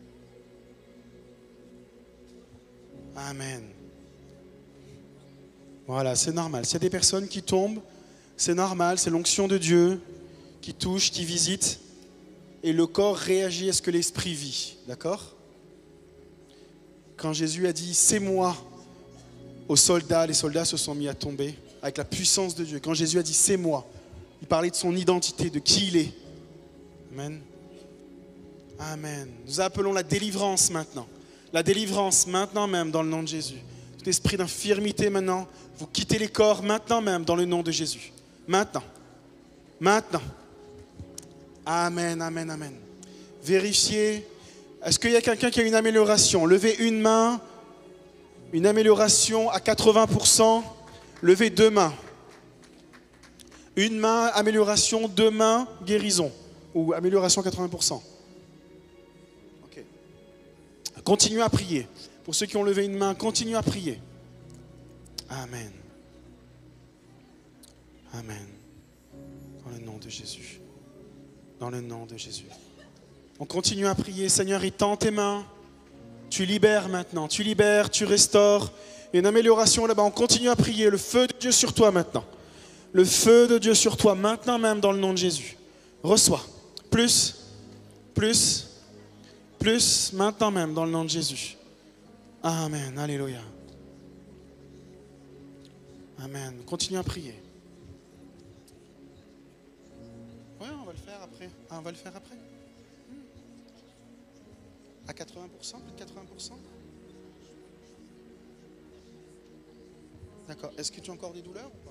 Amen. Voilà, c'est normal. S'il y a des personnes qui tombent, c'est normal. C'est l'onction de Dieu qui touche, qui visite. Et le corps réagit à ce que l'esprit vit. D'accord? Quand Jésus a dit « C'est moi », aux soldats, les soldats se sont mis à tomber. avec la puissance de Dieu. Quand Jésus a dit « c'est moi », il parlait de son identité, de qui il est. Amen. Amen. Nous appelons la délivrance maintenant. La délivrance maintenant même dans le nom de Jésus. Tout esprit d'infirmité maintenant, vous quittez les corps maintenant même dans le nom de Jésus. Maintenant. Maintenant. Amen, amen, amen. Vérifiez. Est-ce qu'il y a quelqu'un qui a une amélioration? Levez une main. Une amélioration à quatre-vingts pour cent. Levez deux mains. Une main, amélioration. Deux mains, guérison. Ou amélioration à quatre-vingts pour cent. Ok. Continuez à prier. Pour ceux qui ont levé une main, continuez à prier. Amen. Amen. Dans le nom de Jésus. Dans le nom de Jésus. On continue à prier. Seigneur, il tend tes mains. Tu libères maintenant. Tu libères, tu restaures. Il y a une amélioration là-bas. On continue à prier. Le feu de Dieu sur toi maintenant. Le feu de Dieu sur toi maintenant même dans le nom de Jésus. Reçois. Plus. Plus. Plus. Maintenant même dans le nom de Jésus. Amen. Alléluia. Amen. Continue à prier. Oui, on va le faire après. Ah, on va le faire après. À quatre-vingts pour cent, plus de quatre-vingts pour cent. D'accord. Est-ce que tu as encore des douleurs ou pas?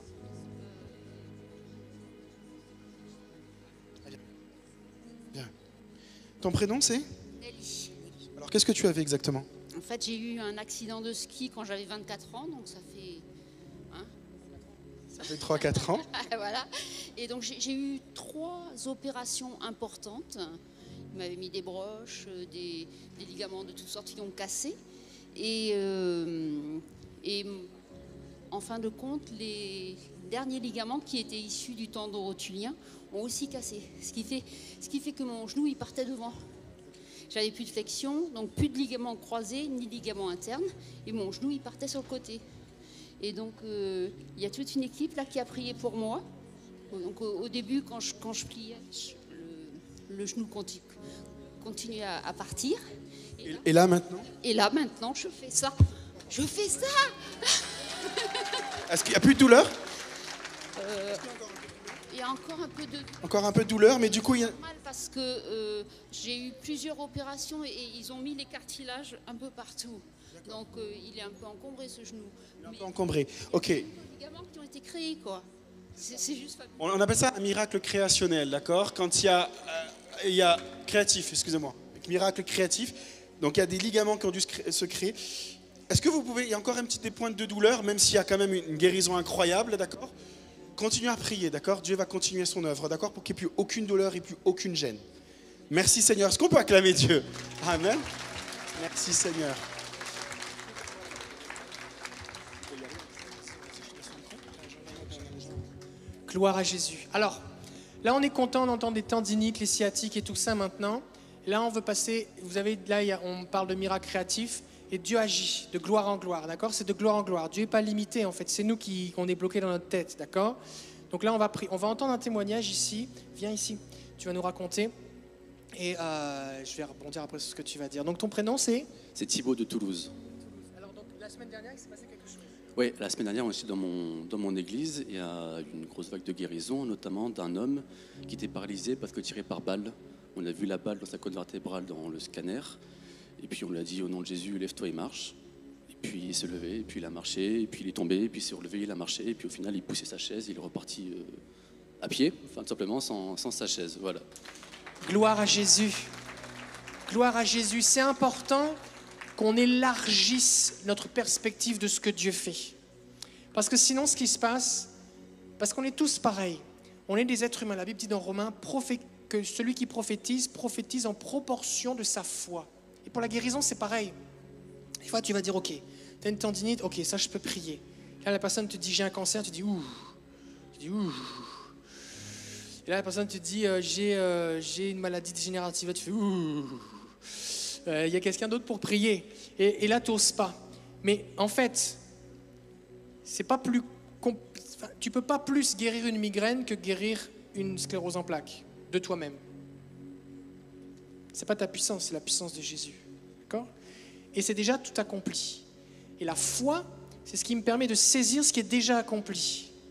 Allez. Bien. Ton prénom c'est?
Nelly.
Alors qu'est-ce que tu avais exactement?
En fait, j'ai eu un accident de ski quand j'avais vingt-quatre ans, donc ça fait... Hein,
ça fait trois quatre ans.
Voilà. Et donc j'ai eu trois opérations importantes. Il m'avait mis des broches, des, des ligaments de toutes sortes qui ont cassé. Et, euh, et en fin de compte, les derniers ligaments qui étaient issus du tendon rotulien ont aussi cassé. Ce qui fait, ce qui fait que mon genou, il partait devant. J'avais plus de flexion, donc plus de ligaments croisés, ni ligaments internes. Et mon genou, il partait sur le côté. Et donc, euh, il y a toute une équipe là qui a prié pour moi. Donc, au, au début, quand je, quand je pliais, je, le, le genou continue, continue à, à partir.
Et là, et là maintenant?
Et là maintenant, je fais ça. Je fais ça.
Est-ce qu'il n'y a plus de douleur?
euh, Il y a encore un peu de...
Encore un peu de douleur, mais du coup... Il y a...
normal parce que euh, j'ai eu plusieurs opérations et, et ils ont mis les cartilages un peu partout. Donc euh, il est un peu encombré ce genou.
Il est un peu encombré. Ok.
Il y a des ligaments qui ont été créés, quoi. C'est juste fabuleux.
On appelle ça un miracle créationnel, d'accord? Quand il y a... Euh, il y a créatif, excusez-moi. Miracle créatif. Donc il y a des ligaments qui ont dû se créer. Est-ce que vous pouvez... Il y a encore un petit des pointes de douleur, même s'il y a quand même une guérison incroyable, d'accord? Continuez à prier, d'accord? Dieu va continuer son œuvre, d'accord? Pour qu'il n'y ait plus aucune douleur et plus aucune gêne. Merci Seigneur. Est-ce qu'on peut acclamer Dieu? Amen. Merci Seigneur.
Gloire à Jésus. Alors, là on est content d'entendre des tendinites, les sciatiques et tout ça maintenant. Là on veut passer, vous avez, là il y a, on parle de miracle créatif et Dieu agit de gloire en gloire, d'accord? C'est de gloire en gloire. Dieu n'est pas limité en fait, c'est nous qui on est bloqués dans notre tête, d'accord? Donc là on va, on va entendre un témoignage ici. Viens ici, tu vas nous raconter et euh, je vais rebondir après sur ce que tu vas dire. Donc ton prénom c'est?
C'est Thibaut de Toulouse.
Alors donc la semaine dernière il s'est passé quelque chose?
Oui, la semaine dernière aussi dans mon, dans mon église, il y a une grosse vague de guérison, notamment d'un homme qui était paralysé parce que tiré par balle. On a vu la balle dans sa colonne vertébrale dans le scanner. Et puis on lui a dit au nom de Jésus, lève-toi et marche. Et puis il s'est levé, et puis il a marché, et puis il est tombé, et puis il s'est relevé, il a marché, et puis au final il poussait sa chaise, il est reparti euh, à pied, enfin tout simplement sans, sans sa chaise. Voilà.
Gloire à Jésus. Gloire à Jésus. C'est important qu'on élargisse notre perspective de ce que Dieu fait. Parce que sinon, ce qui se passe, parce qu'on est tous pareils, on est des êtres humains. La Bible dit dans Romains que celui qui prophétise, prophétise en proportion de sa foi. Et pour la guérison, c'est pareil. Des fois, tu vas dire, ok, tu as une tendinite, ok, ça je peux prier. Là, la personne te dit, j'ai un cancer, tu dis, ouh. Tu dis, ouh. Et là, la personne te dit, euh, j'ai, euh, j'ai une maladie dégénérative, tu fais, ouh. Il euh, y a quelqu'un d'autre pour prier. Et, et là, tu n'oses pas. Mais en fait, c'est pas plus compl... enfin, tu ne peux pas plus guérir une migraine que guérir une sclérose en plaques de toi-même. Ce n'est pas ta puissance, c'est la puissance de Jésus. D'accord? Et c'est déjà tout accompli. Et la foi, c'est ce qui me permet de saisir ce qui est déjà accompli.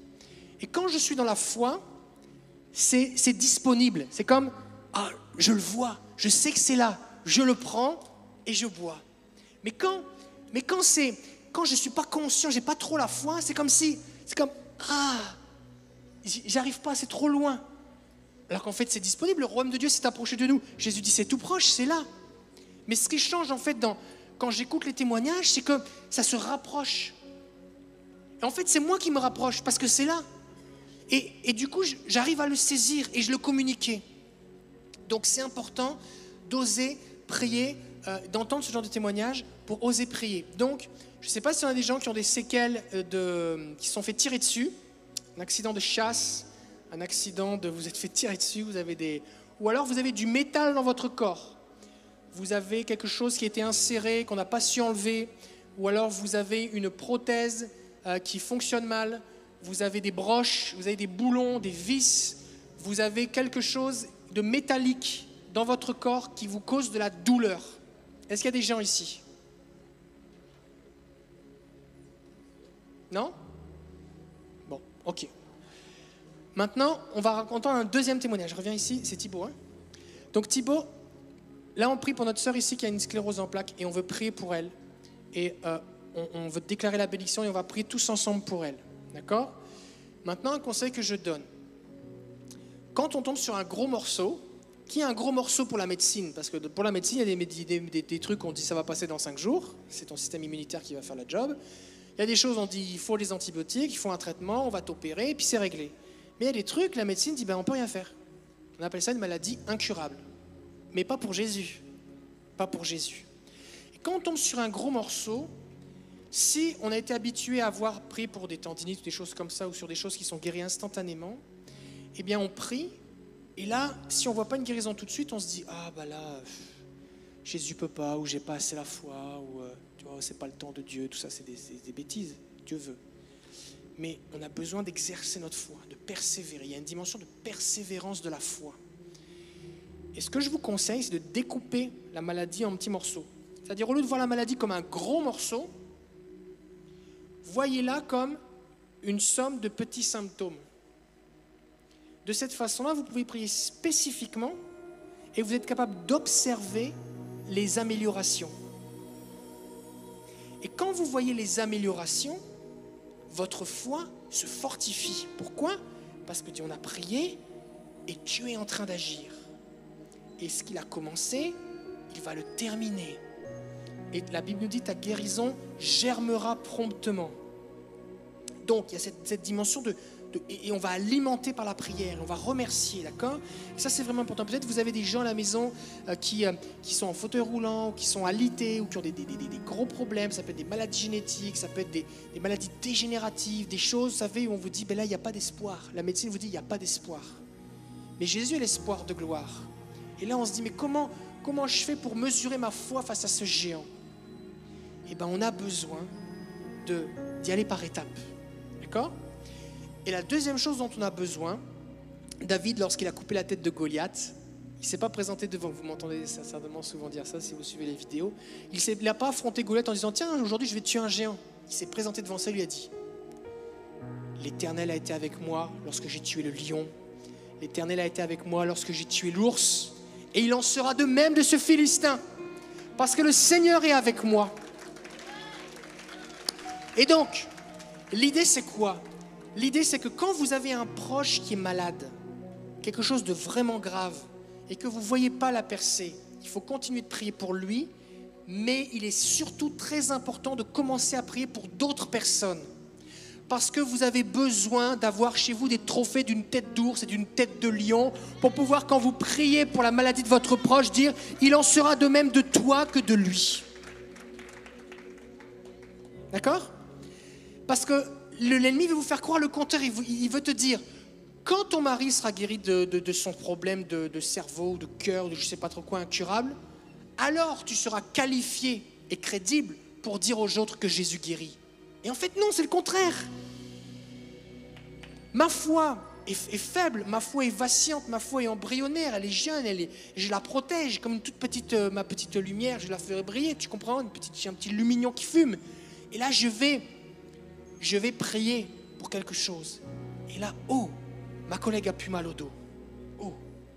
Et quand je suis dans la foi, c'est, c'est disponible. C'est comme, ah, je le vois, je sais que c'est là, je le prends et je bois. Mais quand, mais quand, c'est, quand je ne suis pas conscient, je n'ai pas trop la foi, c'est comme si, c'est comme, ah, j'arrive pas, c'est trop loin. Alors qu'en fait, c'est disponible, le royaume de Dieu s'est approché de nous. Jésus dit, c'est tout proche, c'est là. Mais ce qui change en fait dans, quand j'écoute les témoignages, c'est que ça se rapproche. Et en fait, c'est moi qui me rapproche parce que c'est là. Et, et du coup, j'arrive à le saisir et je le communiquer. Donc c'est important d'oser prier, euh, d'entendre ce genre de témoignage pour oser prier. Donc, je ne sais pas si on a des gens qui ont des séquelles, de, qui se sont fait tirer dessus, un accident de chasse, un accident de vous êtes fait tirer dessus, vous avez des, ou alors vous avez du métal dans votre corps. Vous avez quelque chose qui a été inséré, qu'on n'a pas su enlever, ou alors vous avez une prothèse euh, qui fonctionne mal, vous avez des broches, vous avez des boulons, des vis, vous avez quelque chose de métallique dans votre corps qui vous cause de la douleur. Est-ce qu'il y a des gens ici? Non? Bon, ok. Maintenant, on va raconter un deuxième témoignage. Je reviens ici, c'est Thibaut. Hein? Donc Thibaut, là on prie pour notre sœur ici qui a une sclérose en plaques et on veut prier pour elle. Et euh, on, on veut déclarer la bénédiction et on va prier tous ensemble pour elle. D'accord? Maintenant, un conseil que je donne. Quand on tombe sur un gros morceau, qui est un gros morceau pour la médecine? Parce que pour la médecine, il y a des, des, des, des trucs qu'on dit ça va passer dans cinq jours. C'est ton système immunitaire qui va faire le job. Il y a des choses, on dit il faut les antibiotiques, il faut un traitement, on va t'opérer, et puis c'est réglé. Mais il y a des trucs, la médecine dit ben, on ne peut rien faire. On appelle ça une maladie incurable. Mais pas pour Jésus. Pas pour Jésus. Et quand on tombe sur un gros morceau, si on a été habitué à avoir prié pour des tendinites ou des choses comme ça, ou sur des choses qui sont guéries instantanément, eh bien on prie, et là, si on ne voit pas une guérison tout de suite, on se dit ah bah là, Jésus ne peut pas, ou j'ai pas assez la foi, ou euh, tu vois, c'est pas le temps de Dieu, tout ça c'est des, des, des bêtises, Dieu veut. Mais on a besoin d'exercer notre foi, de persévérer. Il y a une dimension de persévérance de la foi. Et ce que je vous conseille, c'est de découper la maladie en petits morceaux. C'est-à-dire, au lieu de voir la maladie comme un gros morceau, voyez-la comme une somme de petits symptômes. De cette façon-là, vous pouvez prier spécifiquement et vous êtes capable d'observer les améliorations. Et quand vous voyez les améliorations, votre foi se fortifie. Pourquoi? Parce que Dieu en a prié et Dieu est en train d'agir. Et ce qu'il a commencé, il va le terminer. Et la Bible nous dit ta guérison germera promptement. Donc il y a cette, cette dimension de, de et, et on va alimenter par la prière, on va remercier, d'accord? Et ça c'est vraiment important. Peut-être vous avez des gens à la maison euh, qui, euh, qui sont en fauteuil roulant, ou qui sont alités, ou qui ont des, des, des, des gros problèmes. Ça peut être des maladies génétiques, ça peut être des, des maladies dégénératives, des choses, vous savez, où on vous dit, ben là il n'y a pas d'espoir. La médecine vous dit, il n'y a pas d'espoir. Mais Jésus est l'espoir de gloire. Et là on se dit, mais comment, comment je fais pour mesurer ma foi face à ce géant? Eh bien on a besoin de, d'y aller par étapes. D'accord? Et la deuxième chose dont on a besoin, David, lorsqu'il a coupé la tête de Goliath, il ne s'est pas présenté devant, vous m'entendez certainement souvent dire ça si vous suivez les vidéos, il n'a pas affronté Goliath en disant tiens, aujourd'hui je vais tuer un géant. Il s'est présenté devant ça et lui a dit l'Éternel a été avec moi lorsque j'ai tué le lion, l'Éternel a été avec moi lorsque j'ai tué l'ours, et il en sera de même de ce Philistin, parce que le Seigneur est avec moi. Et donc, l'idée c'est quoi? L'idée c'est que quand vous avez un proche qui est malade, quelque chose de vraiment grave, et que vous ne voyez pas la percée, il faut continuer de prier pour lui, mais il est surtout très important de commencer à prier pour d'autres personnes. Parce que vous avez besoin d'avoir chez vous des trophées d'une tête d'ours et d'une tête de lion pour pouvoir, quand vous priez pour la maladie de votre proche, dire « Il en sera de même de toi que de lui ». D'accord ? Parce que l'ennemi veut vous faire croire le contraire. Il veut te dire, quand ton mari sera guéri de, de, de son problème de, de cerveau, de cœur, de je ne sais pas trop quoi, incurable, alors tu seras qualifié et crédible pour dire aux autres que Jésus guérit. Et en fait, non, c'est le contraire. Ma foi est, est faible, ma foi est vacillante, ma foi est embryonnaire, elle est jeune, elle est, je la protège comme une toute petite, euh, ma petite lumière, je la ferai briller, tu comprends, une petite, un petit lumignon qui fume. Et là, je vais... Je vais prier pour quelque chose. Et là, oh, ma collègue a plus mal au dos. Oh,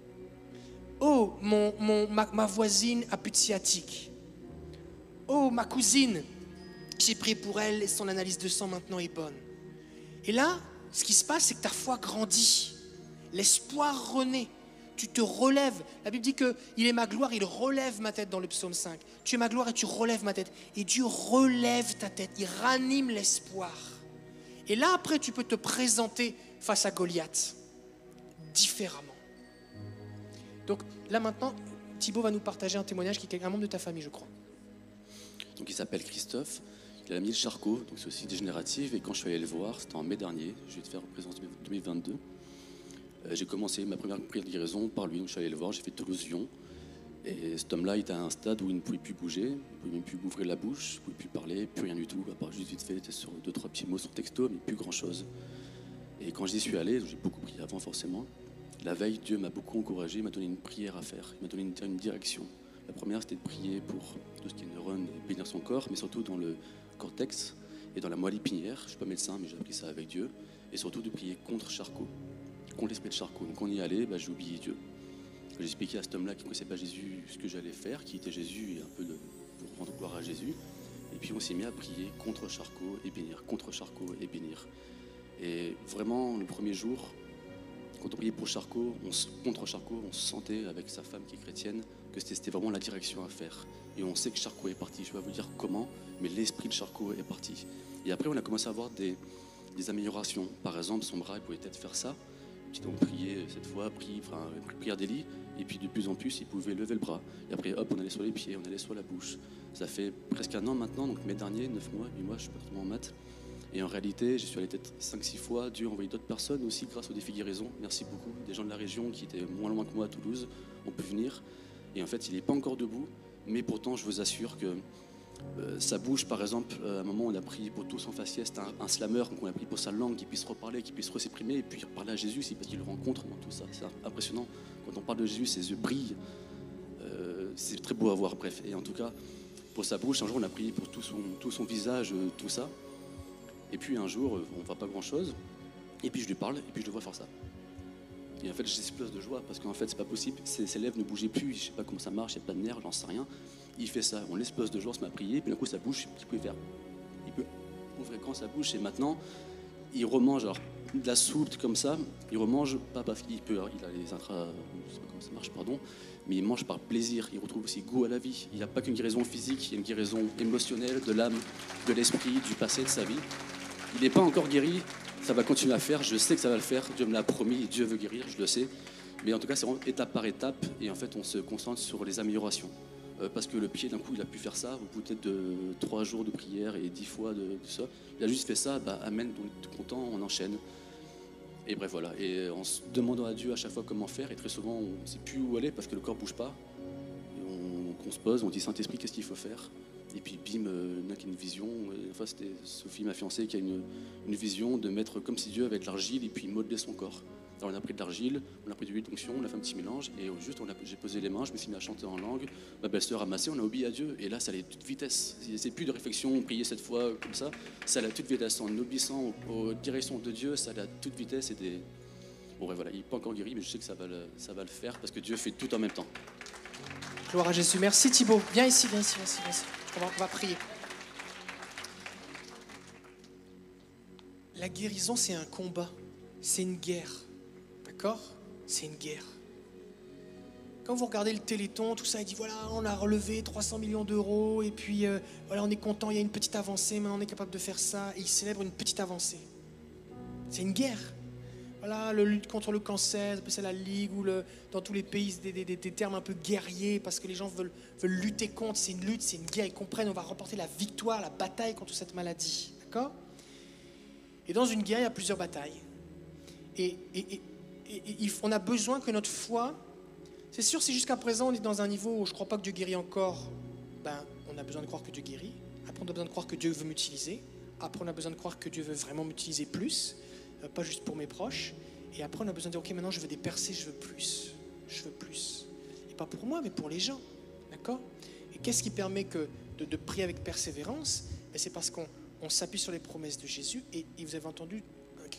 oh mon, mon, ma, ma voisine a plus de sciatique. Oh, ma cousine, j'ai prié pour elle et son analyse de sang maintenant est bonne. Et là, ce qui se passe, c'est que ta foi grandit. L'espoir renaît. Tu te relèves. La Bible dit qu'il est ma gloire, il relève ma tête dans le psaume cinq. Tu es ma gloire et tu relèves ma tête. Et Dieu relève ta tête, il ranime l'espoir. Et là, après, tu peux te présenter face à Goliath différemment. Donc là maintenant, Thibaut va nous partager un témoignage qui est un membre de ta famille, je crois.
Donc il s'appelle Christophe, il a mis le Charcot, donc c'est aussi dégénératif. Et quand je suis allé le voir, c'était en mai dernier, je vais te faire représenter deux mille vingt-deux. Euh, j'ai commencé ma première prière de guérison par lui, donc je suis allé le voir, j'ai fait Toulouse-Lyon. Et cet homme-là, il était à un stade où il ne pouvait plus bouger, il ne pouvait même plus ouvrir la bouche, il ne pouvait plus parler, plus rien du tout, à part juste vite fait, était sur deux, trois petits mots sur texto, mais plus grand-chose. Et quand j'y suis allé, j'ai beaucoup prié avant forcément, la veille, Dieu m'a beaucoup encouragé, il m'a donné une prière à faire, il m'a donné une, une direction. La première, c'était de prier pour tout ce qui est neurone et bénir son corps, mais surtout dans le cortex et dans la moelle épinière. Je ne suis pas médecin, mais j'ai appris ça avec Dieu. Et surtout de prier contre Charcot, contre l'esprit de Charcot. Donc quand on y allait, bah, j'ai oublié Dieu. J'ai expliqué à cet homme-là qui ne connaissait pas Jésus ce que j'allais faire, qui était Jésus, et un peu de, pour rendre gloire à Jésus. Et puis on s'est mis à prier contre Charcot et bénir, contre Charcot et bénir. Et vraiment, le premier jour, quand on priait pour Charcot, on, contre Charcot, on se sentait avec sa femme qui est chrétienne que c'était vraiment la direction à faire. Et on sait que Charcot est parti. Je ne vais pas vous dire comment, mais l'esprit de Charcot est parti. Et après, on a commencé à avoir des, des améliorations. Par exemple, son bras, il pouvait peut-être faire ça. Puis donc prier cette fois, prier, enfin, prière d'Élie. Et puis de plus en plus, il pouvait lever le bras. Et après, hop, on allait sur les pieds, on allait sur la bouche. Ça fait presque un an maintenant, donc mai dernier, neuf mois, huit mois, je ne suis pas trop en maths. Et en réalité, je suis allé peut-être cinq six fois. Dieu a envoyé d'autres personnes aussi grâce au défi guérison. Merci beaucoup. Des gens de la région qui étaient moins loin que moi à Toulouse ont pu venir. Et en fait, il n'est pas encore debout. Mais pourtant, je vous assure que euh, sa bouche, par exemple, euh, à un moment, on a prié pour tout son faciès. C'était un, un slammer, donc on a prié pour sa langue, qu'il puisse reparler, qu'il puisse s'exprimer. Et puis parler à Jésus, c'est parce qu'il le rencontre dans tout ça. C'est impressionnant. Quand on parle de Jésus, ses yeux brillent. Euh, c'est très beau à voir, bref. Et en tout cas, pour sa bouche, un jour, on a prié pour tout son, tout son visage, euh, tout ça. Et puis un jour, on ne voit pas grand-chose, et puis je lui parle, et puis je le vois faire ça. Et en fait, j'explose de joie, parce qu'en fait, c'est pas possible, ses, ses lèvres ne bougeaient plus, je sais pas comment ça marche, il n'y a pas de nerfs, j'en sais rien. Il fait ça, on l'explose de joie, on se met à prier, et puis d'un coup, sa bouche, il peut faire, il peut ouvrir grand sa bouche, et maintenant, il remange alors, de la soupe comme ça, il remange, pas parce qu'il peut, il a les intra, je sais pas comment ça marche, pardon, mais il mange par plaisir, il retrouve aussi goût à la vie. Il n'y a pas qu'une guérison physique, il y a une guérison émotionnelle, de l'âme, de l'esprit, du passé, de sa vie. Il n'est pas encore guéri, ça va continuer à faire, je sais que ça va le faire, Dieu me l'a promis, Dieu veut guérir, je le sais. Mais en tout cas, c'est vraiment étape par étape, et en fait, on se concentre sur les améliorations. Euh, parce que le pied, d'un coup, il a pu faire ça, au bout peut-être de trois jours de prière et dix fois de, de ça. Il a juste fait ça, bah amen, on est content, on enchaîne. Et bref, voilà. Et en se demandant à Dieu à chaque fois comment faire, et très souvent, on ne sait plus où aller parce que le corps ne bouge pas. Et on, on se pose, on dit Saint-Esprit, qu'est-ce qu'il faut faire ? Et puis bim, euh, il y en a qui a une vision. Une fois, c'était Sophie, ma fiancée, qui a une, une vision de mettre comme si Dieu avait de l'argile et puis modeler son corps. Alors on a pris de l'argile, on a pris de l'huile d'onction, on a fait un petit mélange et juste on a, j'ai posé les mains, je me suis mis à chanter en langue. Ma belle-sœur a massé, on a obéi à Dieu et là ça allait à toute vitesse. C'est plus de réflexion, on priait cette fois comme ça, ça allait à toute vitesse. En obéissant aux, aux directions de Dieu, ça allait à toute vitesse. Et des... Bon ouais, voilà, il n'est pas encore guéri, mais je sais que ça va, le, ça va le faire parce que Dieu fait tout en même temps.
Gloire à Jésus. Merci Thibaut. Viens ici, viens ici, viens ici. Viens ici. On, va, on va prier. La guérison, c'est un combat. C'est une guerre. D'accord ? C'est une guerre. Quand vous regardez le Téléthon, tout ça, il dit voilà, on a relevé trois cents millions d'euros et puis euh, voilà, on est content, il y a une petite avancée, maintenant on est capable de faire ça. Et il célèbre une petite avancée. C'est une guerre. Voilà, le lutte contre le cancer, c'est la Ligue, ou le, dans tous les pays, des, des, des termes un peu guerriers, parce que les gens veulent, veulent lutter contre. C'est une lutte, c'est une guerre. Ils comprennent, on va remporter la victoire, la bataille contre cette maladie. D'accord ? Et dans une guerre, il y a plusieurs batailles. Et, et, et, et, et on a besoin que notre foi... C'est sûr, si jusqu'à présent, on est dans un niveau où je ne crois pas que Dieu guérit encore, ben, on a besoin de croire que Dieu guérit. Après, on a besoin de croire que Dieu veut m'utiliser. Après, on a besoin de croire que Dieu veut vraiment m'utiliser plus. Pas juste pour mes proches. Et après, on a besoin de dire, ok, maintenant, je veux des percées, je veux plus. Je veux plus. Et pas pour moi, mais pour les gens. D'accord ? Et qu'est-ce qui permet que de, de prier avec persévérance ? Ben, c'est parce qu'on on s'appuie sur les promesses de Jésus. Et, et vous avez entendu quelque chose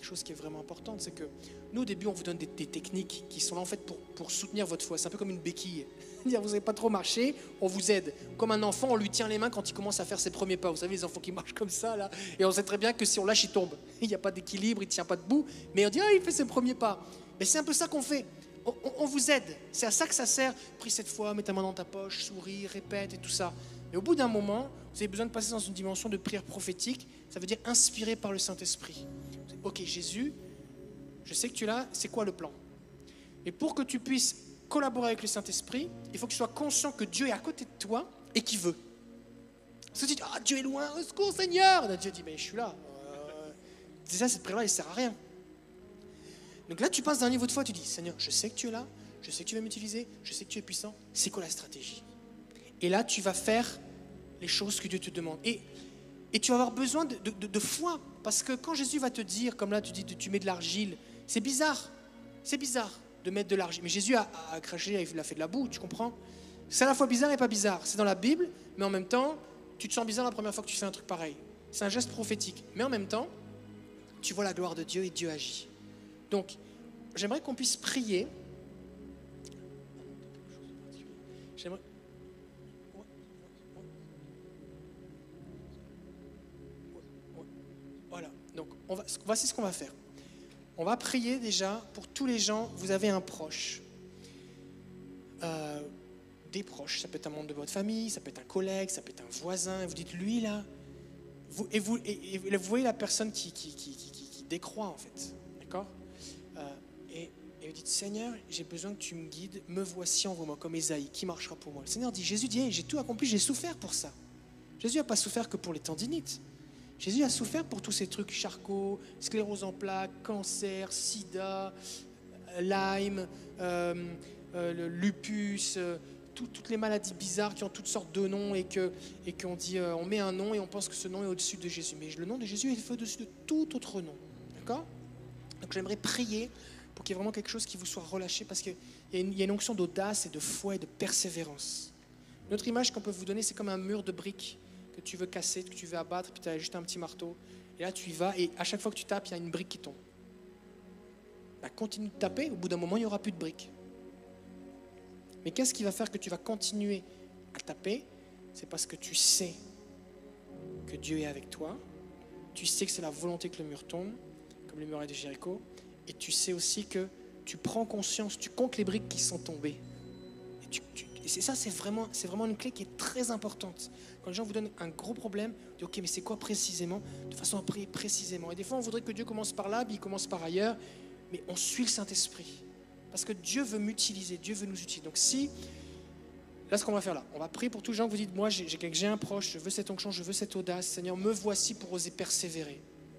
chose qui est vraiment importante, c'est que nous, au début, on vous donne des, des techniques qui sont là en fait pour, pour soutenir votre foi. C'est un peu comme une béquille. Dire, vous n'avez pas trop marché, on vous aide. Comme un enfant, on lui tient les mains quand il commence à faire ses premiers pas. Vous savez, les enfants qui marchent comme ça, là. Et on sait très bien que si on lâche, il tombe. Il n'y a pas d'équilibre, il ne tient pas debout. Mais on dit, ah, il fait ses premiers pas. Mais c'est un peu ça qu'on fait. On, on, on vous aide. C'est à ça que ça sert. Prie cette fois, mets ta main dans ta poche, souris, répète et tout ça. Mais au bout d'un moment, vous avez besoin de passer dans une dimension de prière prophétique. Ça veut dire inspiré par le Saint-Esprit. Ok, Jésus, je sais que tu es là, c'est quoi le plan? Et pour que tu puisses collaborer avec le Saint-Esprit, il faut que tu sois conscient que Dieu est à côté de toi et qu'il veut. Parce que tu dis, ah, Dieu est loin, au secours Seigneur. Et Dieu dit, mais je suis là. Euh, déjà, cette prière-là, elle ne sert à rien. Donc là, tu passes d'un niveau de foi, tu dis, Seigneur, je sais que tu es là, je sais que tu vas m'utiliser, je sais que tu es puissant. C'est quoi la stratégie? Et là, tu vas faire les choses que Dieu te demande. Et, et tu vas avoir besoin de, de, de, de foi. Parce que quand Jésus va te dire, comme là, tu dis, tu mets de l'argile, c'est bizarre. C'est bizarre de mettre de l'argile. Mais Jésus a, a craché, il a fait de la boue, tu comprends? C'est à la fois bizarre et pas bizarre. C'est dans la Bible, mais en même temps, tu te sens bizarre la première fois que tu fais un truc pareil. C'est un geste prophétique. Mais en même temps, tu vois la gloire de Dieu et Dieu agit. Donc, j'aimerais qu'on puisse prier. J'aimerais... Voilà. Donc, on va... voici ce qu'on va faire. On va prier déjà pour tous les gens. Vous avez un proche. Euh, des proches. Ça peut être un membre de votre famille, ça peut être un collègue, ça peut être un voisin. Et vous dites, lui là. Vous, et, vous, et, et vous voyez la personne qui, qui, qui, qui, qui décroît en fait. D'accord? euh, et, et vous dites, Seigneur, j'ai besoin que tu me guides. Me voici, envoie-moi comme Ésaïe. Qui marchera pour moi? Le Seigneur dit, Jésus dit, hey, j'ai tout accompli, j'ai souffert pour ça. Jésus n'a pas souffert que pour les tendinites. Jésus a souffert pour tous ces trucs, Charcot, sclérose en plaques, cancer, sida, Lyme, euh, euh, le lupus, euh, tout, toutes les maladies bizarres qui ont toutes sortes de noms et que et qu'on dit, euh, on met un nom et on pense que ce nom est au-dessus de Jésus. Mais le nom de Jésus est fait au-dessus de tout autre nom. D'accord? Donc j'aimerais prier pour qu'il y ait vraiment quelque chose qui vous soit relâché parce qu'il y a une, il y a une onction d'audace et de foi et de persévérance. Notre image qu'on peut vous donner, c'est comme un mur de briques que tu veux casser, que tu veux abattre, puis tu as juste un petit marteau. Et là, tu y vas, et à chaque fois que tu tapes, il y a une brique qui tombe. Bah, continue de taper, au bout d'un moment, il n'y aura plus de briques. Mais qu'est-ce qui va faire que tu vas continuer à taper? C'est parce que tu sais que Dieu est avec toi, tu sais que c'est la volonté que le mur tombe, comme les murailles de Jéricho, et tu sais aussi que tu prends conscience, tu comptes les briques qui sont tombées. Et, tu, tu, et c'est ça, c'est vraiment, c'est vraiment une clé qui est très importante. Quand les gens vous donnent un gros problème, vous dites, ok, mais c'est quoi précisément? De façon à prier précisément. Et des fois, on voudrait que Dieu commence par là, puis il commence par ailleurs, mais on suit le Saint-Esprit. Parce que Dieu veut m'utiliser, Dieu veut nous utiliser. Donc si, là, ce qu'on va faire là, on va prier pour tous les gens que vous dites, moi, j'ai, j'ai un proche, je veux cette onction, je veux cette audace. Seigneur, me voici pour oser persévérer.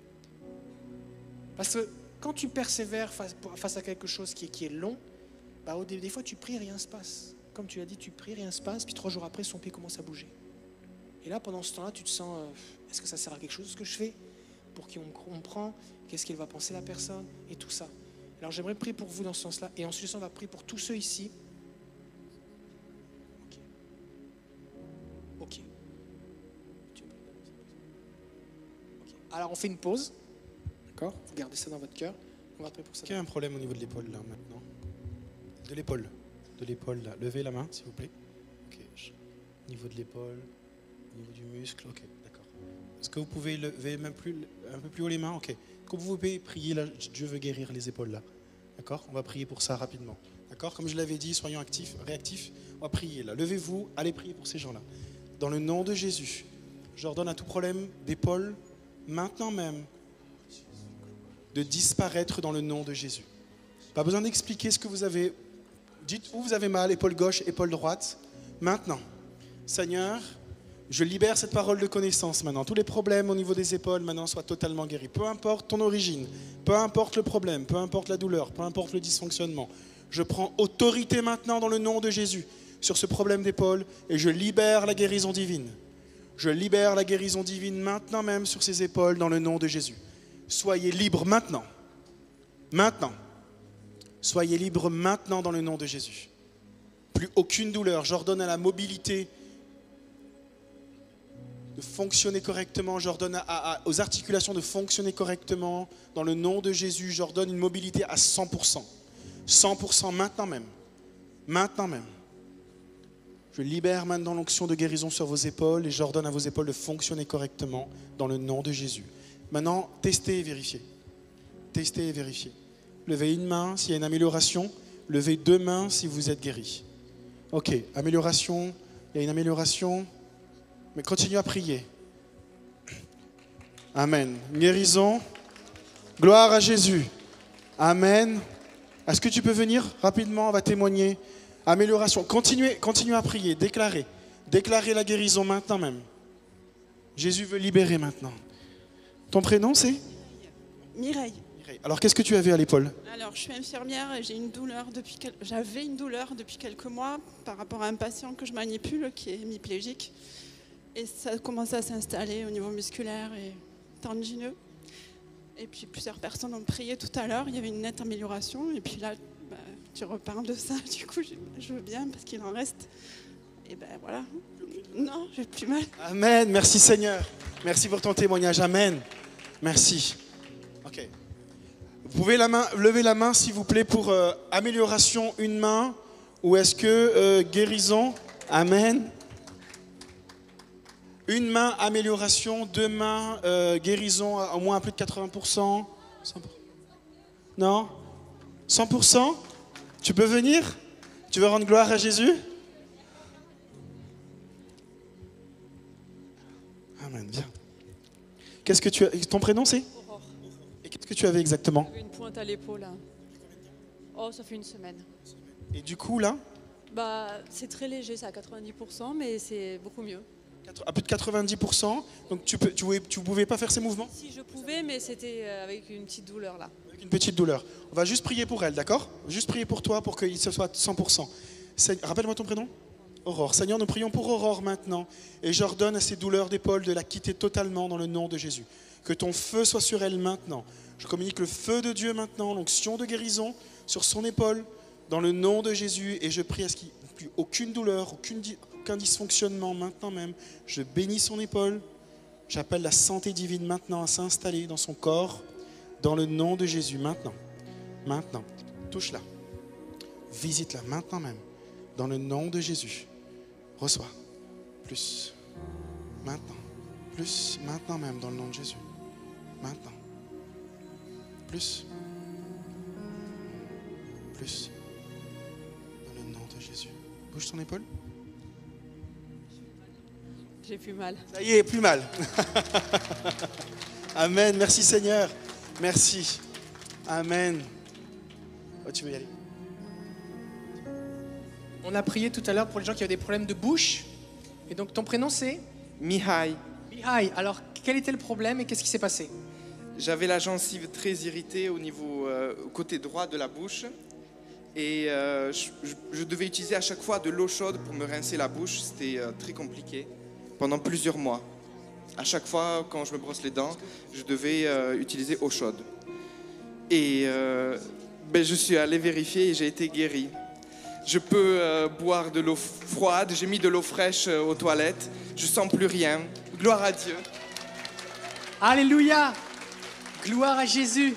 Parce que quand tu persévères face, face à quelque chose qui est, qui est long, bah, des, des fois, tu pries, rien ne se passe. Comme tu l'as dit, tu pries, rien ne se passe, puis trois jours après, son pied commence à bouger. Et là, pendant ce temps-là, tu te sens, euh, est-ce que ça sert à quelque chose ce que je fais? Pour qui on me comprend? Qu'est-ce qu'elle va penser la personne? Et tout ça. Alors j'aimerais prier pour vous dans ce sens-là. Et ensuite, on va prier pour tous ceux ici. Ok. Ok. Ok. Alors on fait une pause. D'accord? Vous gardez ça dans votre cœur. On va prier pour ça.
Il y a un problème au niveau de l'épaule là maintenant. De l'épaule. De l'épaule là. Levez la main, s'il vous plaît. Ok. Au niveau de l'épaule. Au niveau du muscle, ok, d'accord. Est-ce que vous pouvez lever même plus, un peu plus haut les mains? Ok. Comme vous pouvez prier, là, Dieu veut guérir les épaules là. D'accord? On va prier pour ça rapidement. D'accord? Comme je l'avais dit, soyons actifs, réactifs. On va prier là. Levez-vous, allez prier pour ces gens-là. Dans le nom de Jésus, je leur donne à tout problème d'épaule, maintenant même, de disparaître dans le nom de Jésus. Pas besoin d'expliquer ce que vous avez. Dites où vous avez mal, épaule gauche, épaule droite. Maintenant, Seigneur, je libère cette parole de connaissance maintenant. Tous les problèmes au niveau des épaules maintenant soient totalement guéris. Peu importe ton origine, peu importe le problème, peu importe la douleur, peu importe le dysfonctionnement. Je prends autorité maintenant dans le nom de Jésus sur ce problème d'épaule et je libère la guérison divine. Je libère la guérison divine maintenant même sur ces épaules dans le nom de Jésus. Soyez libres maintenant. Maintenant. Soyez libres maintenant dans le nom de Jésus. Plus aucune douleur. J'ordonne à la mobilité de fonctionner correctement. J'ordonne à- à- aux articulations de fonctionner correctement. Dans le nom de Jésus, j'ordonne une mobilité à cent pour cent. cent pour cent maintenant même. Maintenant même. Je libère maintenant l'onction de guérison sur vos épaules et j'ordonne à vos épaules de fonctionner correctement dans le nom de Jésus. Maintenant, testez et vérifiez. Testez et vérifiez. Levez une main s'il y a une amélioration. Levez deux mains si vous êtes guéri. Ok, amélioration. Il y a une amélioration. Mais continuez à prier. Amen. Guérison. Gloire à Jésus. Amen. Est-ce que tu peux venir rapidement? On va témoigner. Amélioration. Continuez, continuez à prier. Déclarez. Déclarez la guérison maintenant même. Jésus veut libérer maintenant. Ton prénom c'est?
Mireille.
Alors qu'est-ce que tu avais à l'épaule?
Alors, je suis infirmière et j'ai une douleur depuis quel- j'avais une douleur depuis quelques mois par rapport à un patient que je manipule qui est hémiplégique. Et ça a commencé à s'installer au niveau musculaire et tendineux. Et puis plusieurs personnes ont prié tout à l'heure, il y avait une nette amélioration. Et puis là, bah, tu reparles de ça, du coup, je, je veux bien parce qu'il en reste. Et ben voilà. Non, j'ai plus mal.
Amen. Merci Seigneur. Merci pour ton témoignage. Amen. Merci. Ok. Vous pouvez la main, lever la main s'il vous plaît pour euh, amélioration, une main. Ou est-ce que euh, guérison? Amen. Une main, amélioration. Deux mains, euh, guérison, au moins à plus de quatre-vingts pour cent. cent pour cent. Non? cent pour cent? Tu peux venir? Tu veux rendre gloire à Jésus? Amen, bien. Qu'est-ce que tu as? Ton prénom c'est?
Aurore.
Et qu'est-ce que tu avais exactement?
J'avais une pointe à l'épaule. Là. Oh, ça fait une semaine.
Et du coup là?
Bah, c'est très léger, c'est à quatre-vingt-dix pour cent, mais c'est beaucoup mieux.
À plus de quatre-vingt-dix pour cent. Donc tu peux, tu pouvais, tu pouvais pas faire ces mouvements?
Si je pouvais, mais c'était euh, avec une petite douleur là.
Avec une petite douleur. On va juste prier pour elle, d'accord? Juste prier pour toi pour qu'il se soit cent pour cent. Seigneur- Rappelle-moi ton prénom? Aurore. Seigneur, nous prions pour Aurore maintenant. Et j'ordonne à ces douleurs d'épaule de la quitter totalement dans le nom de Jésus. Que ton feu soit sur elle maintenant. Je communique le feu de Dieu maintenant, l'onction de guérison sur son épaule, dans le nom de Jésus. Et je prie à ce qu'il n'y ait plus aucune douleur, aucune, di- aucun dysfonctionnement maintenant même. Je bénis son épaule. J'appelle la santé divine maintenant à s'installer dans son corps, dans le nom de Jésus maintenant. Maintenant. Touche-la. Visite-la maintenant même. Dans le nom de Jésus. Reçois. Plus. Maintenant. Plus. Maintenant même dans le nom de Jésus. Maintenant. Plus. Plus. Dans le nom de Jésus. Bouge ton épaule.
J'ai plus mal.
Ça y est, plus mal. Amen. Merci Seigneur. Merci. Amen. Oh, tu veux y aller?
On a prié tout à l'heure pour les gens qui avaient des problèmes de bouche. Et donc ton prénom c'est?
Mihai.
Mihai. Alors quel était le problème et qu'est-ce qui s'est passé?
J'avais la gencive très irritée au niveau euh, au côté droit de la bouche et euh, je, je- je devais utiliser à chaque fois de l'eau chaude pour me rincer la bouche. C'était euh, très compliqué pendant plusieurs mois. À chaque fois quand je me brosse les dents, je devais euh, utiliser eau chaude. Et euh, ben, je suis allé vérifier et j'ai été guéri. Je peux euh, boire de l'eau froide, j'ai mis de l'eau fraîche euh, aux toilettes, je sens plus rien. Gloire à Dieu.
Alléluia. Gloire à Jésus.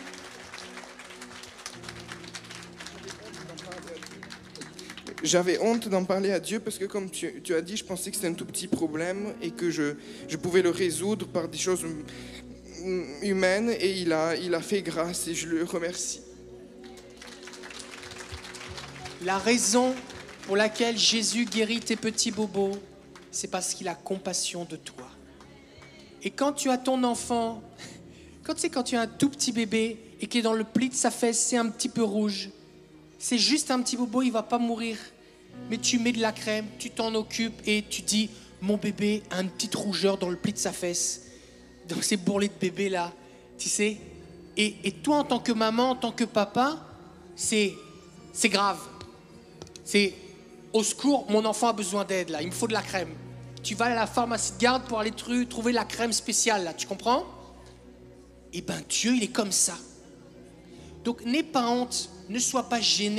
J'avais honte d'en parler à Dieu parce que comme tu, tu as dit, je pensais que c'était un tout petit problème et que je, je pouvais le résoudre par des choses hum, humaines et il a, il a fait grâce et je le remercie.
La raison pour laquelle Jésus guérit tes petits bobos, c'est parce qu'il a compassion de toi. Et quand tu as ton enfant, quand c'est quand tu as un tout petit bébé et qui est dans le pli de sa fesse, c'est un petit peu rouge. C'est juste un petit bobo, il va pas mourir. Mais tu mets de la crème, tu t'en occupes et tu dis, mon bébé a une petite rougeur dans le pli de sa fesse. Donc ces bourrelets de bébé là, tu sais. Et, et toi en tant que maman, en tant que papa, c'est, c'est grave. C'est au secours, mon enfant a besoin d'aide là, il me faut de la crème. Tu vas à la pharmacie de garde pour aller tru- trouver la crème spéciale là, tu comprends? Eh ben Dieu, il est comme ça. Donc n'aie pas honte, ne sois pas gêné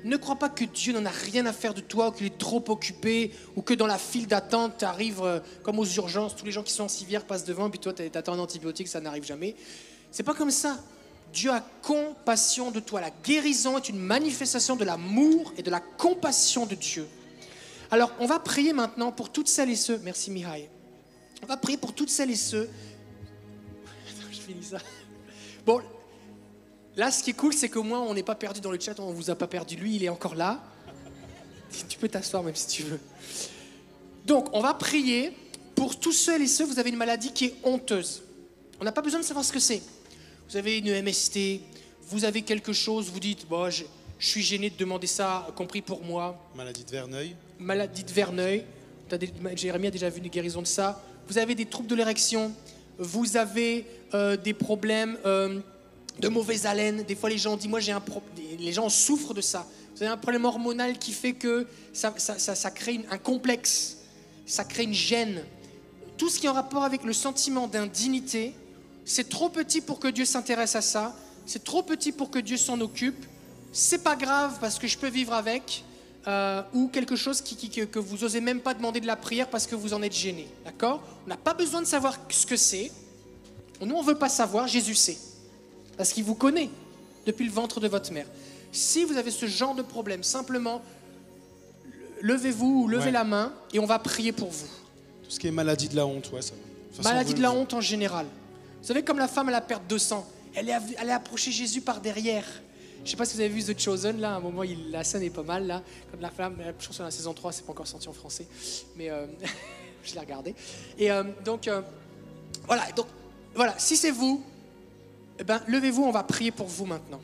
Ne crois pas que Dieu n'en a rien à faire de toi, ou qu'il est trop occupé, ou que dans la file d'attente, tu arrives euh, comme aux urgences, tous les gens qui sont en civière passent devant, et puis toi, tu attends un antibiotique, ça n'arrive jamais. C'est pas comme ça. Dieu a compassion de toi. La guérison est une manifestation de l'amour et de la compassion de Dieu. Alors, on va prier maintenant pour toutes celles et ceux... Merci, Mihai. On va prier pour toutes celles et ceux... Je finis ça. Bon... Là, ce qui est cool, c'est qu'au moins, on n'est pas perdu dans le chat, on ne vous a pas perdu. Lui, il est encore là. Tu peux t'asseoir même si tu veux. Donc, on va prier pour tous ceux et ceux, vous avez une maladie qui est honteuse. On n'a pas besoin de savoir ce que c'est. Vous avez une M S T, vous avez quelque chose, vous dites, bon, je, je suis gêné de demander ça, compris pour moi.
Maladie de Verneuil.
Maladie de Verneuil. Jérémy a déjà vu une guérison de ça. Vous avez des troubles de l'érection. Vous avez euh, des problèmes... Euh, de mauvaise haleine. Des fois, les gens disent, moi, j'ai un pro... les gens souffrent de ça. Vous avez un problème hormonal qui fait que ça, ça, ça, ça crée une, un complexe, ça crée une gêne. Tout ce qui est en rapport avec le sentiment d'indignité, c'est trop petit pour que Dieu s'intéresse à ça. C'est trop petit pour que Dieu s'en occupe. C'est pas grave parce que je peux vivre avec. Euh, ou quelque chose qui, qui, que vous osez même pas demander de la prière parce que vous en êtes gêné. D'accord ? On n'a pas besoin de savoir ce que c'est. Nous, on veut pas savoir. Jésus sait. Parce qu'il vous connaît depuis le ventre de votre mère. Si vous avez ce genre de problème, simplement, levez-vous ou levez
Ouais.
la main et on va prier pour vous.
Tout ce qui est maladie de la honte, ouais, ça va. De toute façon,
Maladie
vous-
de la honte en général. Vous savez, comme la femme à la perte de sang, elle est, elle est approchée Jésus par derrière. Je ne sais pas si vous avez vu The Chosen, là, à un moment, il, la scène est pas mal, là. Quand la femme, je pense que la saison trois, c'est pas encore sorti en français, mais euh, je l'ai regardé. Et euh, donc, euh, voilà, donc, voilà, si c'est vous, eh ben, levez-vous, on va prier pour vous maintenant.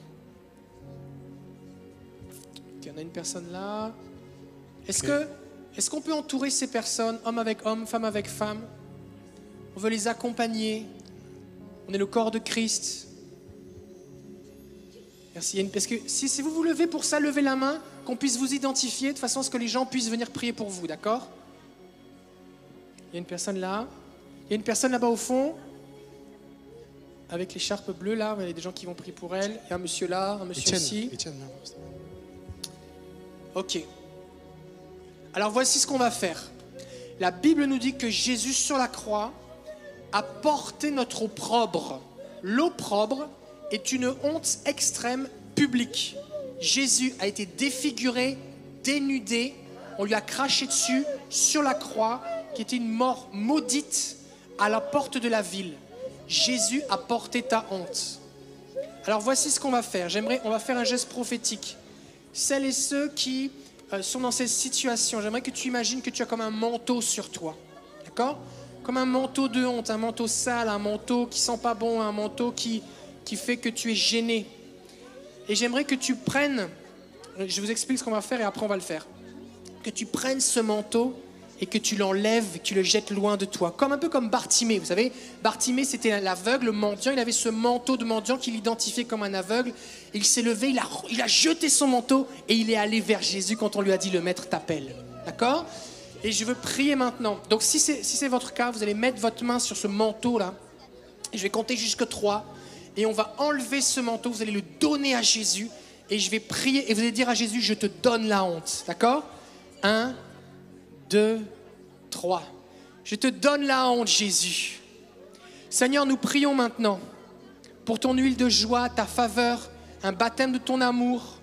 Il y en a une personne là. Est-ce que, est-ce qu'on peut entourer ces personnes, homme avec homme, femme avec femme? On veut les accompagner. On est le corps de Christ. Merci. Parce que si, si vous vous levez pour ça, levez la main, qu'on puisse vous identifier, de façon à ce que les gens puissent venir prier pour vous, d'accord? Il y a une personne là. Il y a une personne là-bas au fond. Avec l'écharpe bleue, là, il y a des gens qui vont prier pour elle. Il y a un monsieur là, un monsieur
Étienne,
ici.
Étienne, là.
Ok. Alors voici ce qu'on va faire. La Bible nous dit que Jésus sur la croix a porté notre opprobre. L'opprobre est une honte extrême publique. Jésus a été défiguré, dénudé. On lui a craché dessus sur la croix, qui était une mort maudite à la porte de la ville. Jésus a porté ta honte. Alors voici ce qu'on va faire. J'aimerais, on va faire un geste prophétique. Celles et ceux qui euh, sont dans cette situation, j'aimerais que tu imagines que tu as comme un manteau sur toi. D'accord ? Comme un manteau de honte, un manteau sale, un manteau qui sent pas bon, un manteau qui, qui fait que tu es gêné. Et j'aimerais que tu prennes, je vous explique ce qu'on va faire et après on va le faire, que tu prennes ce manteau et que tu l'enlèves, que tu le jettes loin de toi. Comme un peu comme Bartimée, vous savez, Bartimée c'était l'aveugle, le mendiant, il avait ce manteau de mendiant qu'il identifiait comme un aveugle. Il s'est levé, il a, il a jeté son manteau et il est allé vers Jésus quand on lui a dit le maître t'appelle. D'accord ? Et je veux prier maintenant. Donc si c'est si c'est votre cas, vous allez mettre votre main sur ce manteau-là. Et je vais compter jusque trois. Et on va enlever ce manteau, vous allez le donner à Jésus. Et je vais prier et vous allez dire à Jésus, je te donne la honte. D'accord ? Un, deux, trois. Je te donne la honte, Jésus. Seigneur, nous prions maintenant pour ton huile de joie, ta faveur, un baptême de ton amour.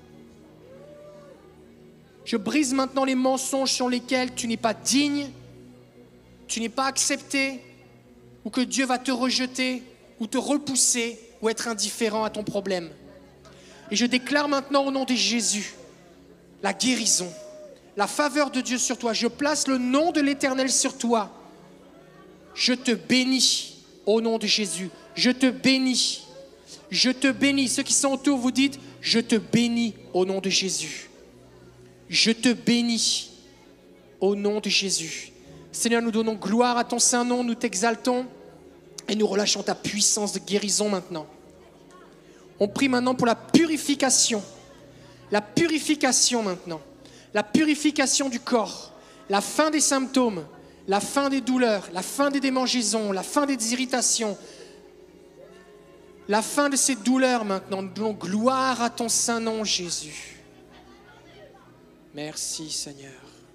Je brise maintenant les mensonges sur lesquels tu n'es pas digne, tu n'es pas accepté, ou que Dieu va te rejeter, ou te repousser, ou être indifférent à ton problème. Et je déclare maintenant au nom de Jésus la guérison, la faveur de Dieu sur toi. Je place le nom de l'Éternel sur toi. Je te bénis au nom de Jésus. Je te bénis. Je te bénis. Ceux qui sont autour, vous dites, je te bénis au nom de Jésus. Je te bénis au nom de Jésus. Seigneur, nous donnons gloire à ton saint nom, nous t'exaltons et nous relâchons ta puissance de guérison maintenant. On prie maintenant pour la purification. La purification maintenant. La purification du corps. La fin des symptômes. La fin des douleurs. La fin des démangeaisons. La fin des irritations. La fin de ces douleurs maintenant. Nous donnons gloire à ton saint nom, Jésus. Merci Seigneur.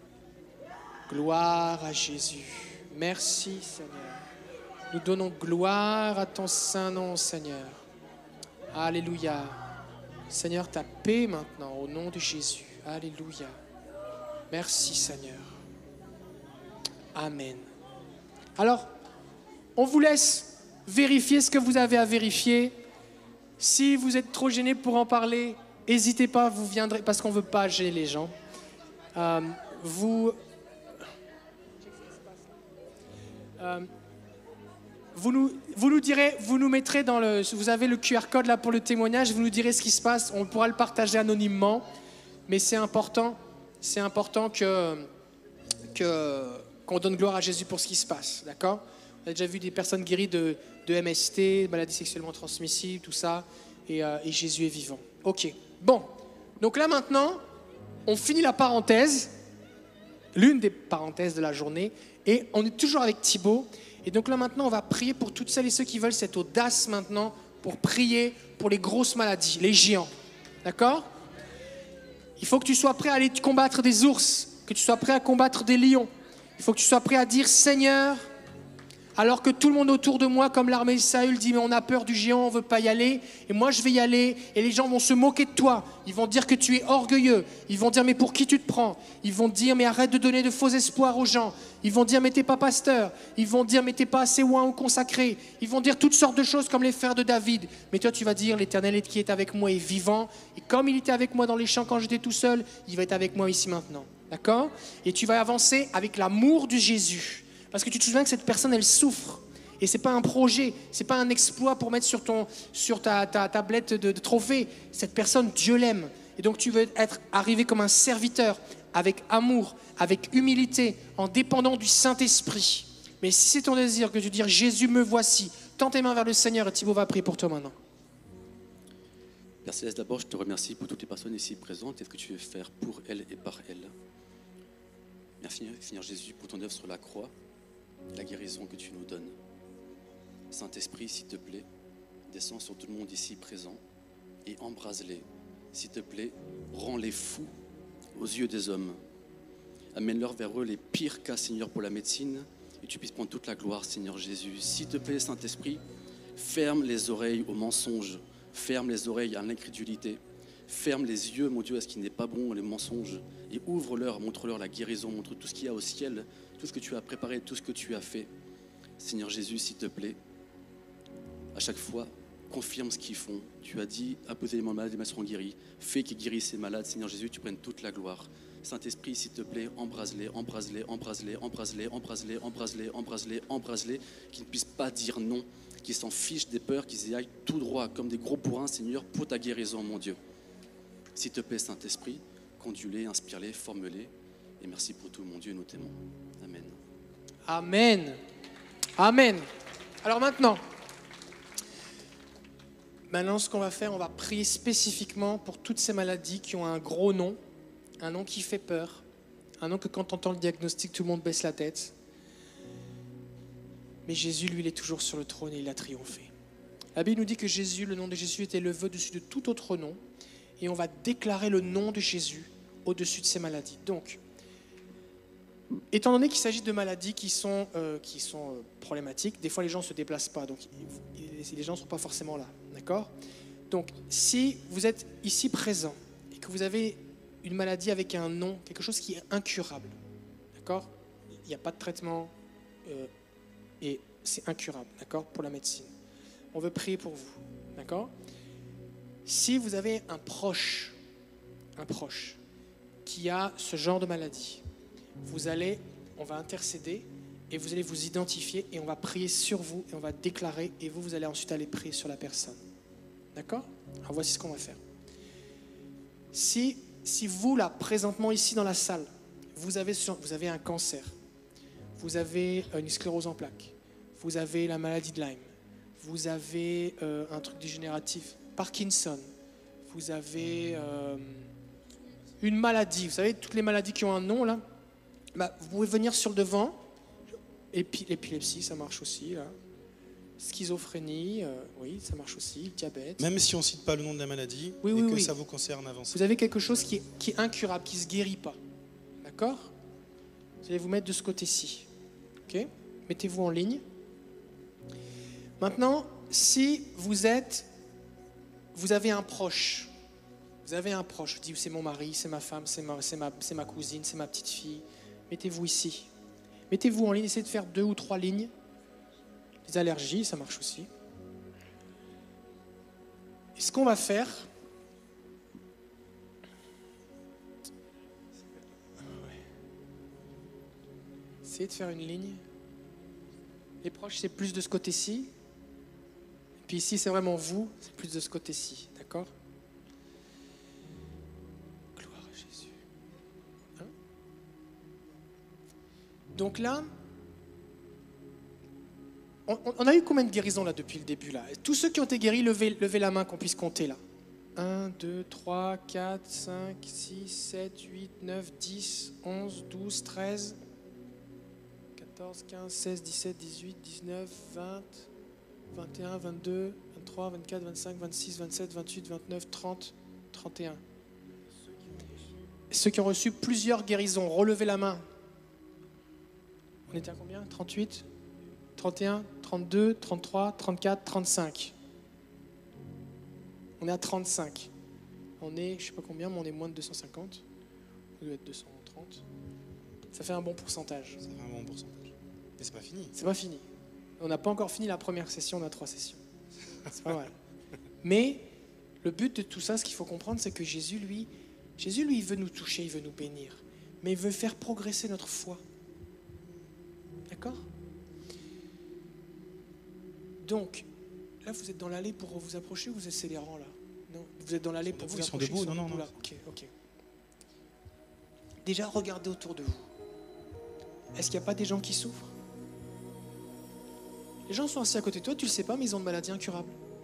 Gloire à Jésus. Merci Seigneur. Nous donnons gloire à ton saint nom Seigneur. Alléluia. Seigneur, ta paix maintenant au nom de Jésus. Alléluia. Merci Seigneur. Amen. Alors, on vous laisse vérifier ce que vous avez à vérifier. Si vous êtes trop gêné pour en parler, n'hésitez pas, vous viendrez, parce qu'on ne veut pas gêner les gens. Euh, vous, euh, vous, nous, vous nous direz, vous nous mettrez dans le... Vous avez le Q R code là pour le témoignage, vous nous direz ce qui se passe, on pourra le partager anonymement. Mais c'est important, c'est important que, que, qu'on donne gloire à Jésus pour ce qui se passe, d'accord ? On a déjà vu des personnes guéries de, de M S T, maladies sexuellement transmissibles, tout ça, et, euh, et Jésus est vivant. Ok, bon, donc là maintenant, on finit la parenthèse, l'une des parenthèses de la journée, et on est toujours avec Thibaut. Et donc là maintenant, on va prier pour toutes celles et ceux qui veulent cette audace maintenant, pour prier pour les grosses maladies, les géants, d'accord ? Il faut que tu sois prêt à aller combattre des ours, que tu sois prêt à combattre des lions. Il faut que tu sois prêt à dire, Seigneur, alors que tout le monde autour de moi, comme l'armée de Saül, dit, mais on a peur du géant, on ne veut pas y aller. Et moi, je vais y aller. Et les gens vont se moquer de toi. Ils vont dire que tu es orgueilleux. Ils vont dire, mais pour qui tu te prends ? Ils vont dire, mais arrête de donner de faux espoirs aux gens. Ils vont dire, mais t'es pas pasteur. Ils vont dire, mais t'es pas assez oint ou consacré. Ils vont dire toutes sortes de choses comme les frères de David. Mais toi, tu vas dire, l'Éternel qui est avec moi est vivant. Et comme il était avec moi dans les champs quand j'étais tout seul, il va être avec moi ici maintenant. D'accord ? Et tu vas avancer avec l'amour de Jésus. Parce que tu te souviens que cette personne, elle souffre. Et ce n'est pas un projet, ce n'est pas un exploit pour mettre sur, ton, sur ta, ta tablette de, de trophée. Cette personne, Dieu l'aime. Et donc tu veux être arrivé comme un serviteur, avec amour, avec humilité, en dépendant du Saint-Esprit. Mais si c'est ton désir que tu dis, Jésus, me voici, tends tes mains vers le Seigneur et Thibaut va prier pour toi maintenant.
Père Céleste, d'abord, je te remercie pour toutes les personnes ici présentes et ce que tu veux faire pour elles et par elles. Merci, Seigneur Jésus, pour ton œuvre sur la croix, la guérison que tu nous donnes. Saint-Esprit, s'il te plaît, descends sur tout le monde ici présent et embrase-les. S'il te plaît, rends-les fous aux yeux des hommes. Amène-leur vers eux les pires cas, Seigneur, pour la médecine et tu puisses prendre toute la gloire, Seigneur Jésus. S'il te plaît, Saint-Esprit, ferme les oreilles aux mensonges, ferme les oreilles à l'incrédulité, ferme les yeux, mon Dieu, à ce qui n'est pas bon, les mensonges, et ouvre-leur, montre-leur la guérison, montre tout ce qu'il y a au ciel, tout ce que tu as préparé, tout ce que tu as fait. Seigneur Jésus, s'il te plaît, à chaque fois, confirme ce qu'ils font. Tu as dit, imposez les mains malades, les mains seront guéris. Fais qu'ils guérissent ces malades. Seigneur Jésus, tu prennes toute la gloire. Saint-Esprit, s'il te plaît, embrase-les, embrase-les, embrase-les, embrase-les, embrase-les, embrase-les, embrase-les, embrase-les, qu'ils ne puissent pas dire non, qu'ils s'en fichent des peurs, qu'ils y aillent tout droit, comme des gros bourrins, Seigneur, pour ta guérison, mon Dieu. S'il te plaît, Saint-Esprit, conduis-les, inspire-les, forme-les. Et merci pour tout, mon Dieu, nous t'aimons. Amen.
Amen. Amen. Alors maintenant, maintenant ce qu'on va faire, on va prier spécifiquement pour toutes ces maladies qui ont un gros nom, un nom qui fait peur, un nom que quand on entend le diagnostic, tout le monde baisse la tête. Mais Jésus, lui, il est toujours sur le trône et il a triomphé. La Bible nous dit que Jésus, le nom de Jésus est élevé au-dessus de tout autre nom et on va déclarer le nom de Jésus au-dessus de ces maladies. Donc, étant donné qu'il s'agit de maladies qui sont, euh, qui sont euh, problématiques, des fois les gens ne se déplacent pas, donc les gens ne sont pas forcément là, d'accord ? Donc, si vous êtes ici présent et que vous avez une maladie avec un nom, quelque chose qui est incurable, d'accord ? Il n'y a pas de traitement euh, et c'est incurable, d'accord, pour la médecine. On veut prier pour vous, d'accord ? Si vous avez un proche, un proche qui a ce genre de maladie, vous allez, on va intercéder et vous allez vous identifier et on va prier sur vous et on va déclarer et vous, vous allez ensuite aller prier sur la personne. D'accord ? Alors voici ce qu'on va faire. Si, si vous, là, présentement ici dans la salle, vous avez, vous avez un cancer, vous avez une sclérose en plaques, vous avez la maladie de Lyme, vous avez euh, un truc dégénératif, Parkinson, vous avez euh, une maladie, vous savez, toutes les maladies qui ont un nom, là, bah, vous pouvez venir sur le devant. Épi- l'épilepsie, ça marche aussi, là. Schizophrénie, euh, oui, ça marche aussi. Diabète.
Même si on ne cite pas le nom de la maladie
Oui,
et
oui,
que
oui.
ça vous concerne, avancez.
Vous avez quelque chose qui est, qui est incurable, qui ne se guérit pas. D'accord? Vous allez vous mettre de ce côté-ci. Ok? Mettez-vous en ligne. Maintenant, si vous êtes, vous avez un proche, vous avez un proche, je dis c'est mon mari, c'est ma femme, c'est ma, c'est ma, c'est ma cousine, c'est ma petite fille, mettez-vous ici. Mettez-vous en ligne, essayez de faire deux ou trois lignes. Les allergies, ça marche aussi. Et ce qu'on va faire, essayez de faire une ligne. Les proches, c'est plus de ce côté-ci. Et puis ici, c'est vraiment vous, c'est plus de ce côté-ci. D'accord? Gloire à Jésus. Hein? Donc là, on, on a eu combien de guérisons là depuis le début là? Tous ceux qui ont été guéris, levez, levez la main qu'on puisse compter là. un, deux, trois, quatre, cinq, six, sept, huit, neuf, dix, onze, douze, treize, quatorze, quinze, seize, dix-sept, dix-huit, dix-neuf, vingt, vingt et un, vingt-deux, vingt-trois, vingt-quatre, vingt-cinq, vingt-six, vingt-sept, vingt-huit, vingt-neuf, trente, trente et un. Ceux qui ont reçu plusieurs guérisons, relevez la main. On était à combien? trente-huit, trente et un, trente-deux, trente-trois, trente-quatre, trente-cinq. On est à trente-cinq. On est, je ne sais pas combien, mais on est moins de deux cent cinquante. On doit être deux cent trente. Ça fait un bon pourcentage.
Ça fait un bon pourcentage. Mais c'est pas fini.
C'est pas fini. On n'a pas encore fini la première session, on a trois sessions. C'est pas mal. Mais le but de tout ça, ce qu'il faut comprendre, c'est que Jésus, lui, Jésus, lui, il veut nous toucher, il veut nous bénir. Mais il veut faire progresser notre foi. D'accord? Donc, là, vous êtes dans l'allée pour vous approcher ou vous êtes scélérant là? Non, vous êtes dans l'allée pour vous
Ils sont
approcher.
debout,
ils sont
non, non,
debout,
non.
là. Ok, ok. Déjà, regardez autour de vous. Est-ce qu'il n'y a pas des gens qui souffrent? Les gens sont assis à côté de toi, tu ne le sais pas, mais ils ont une maladie incurable.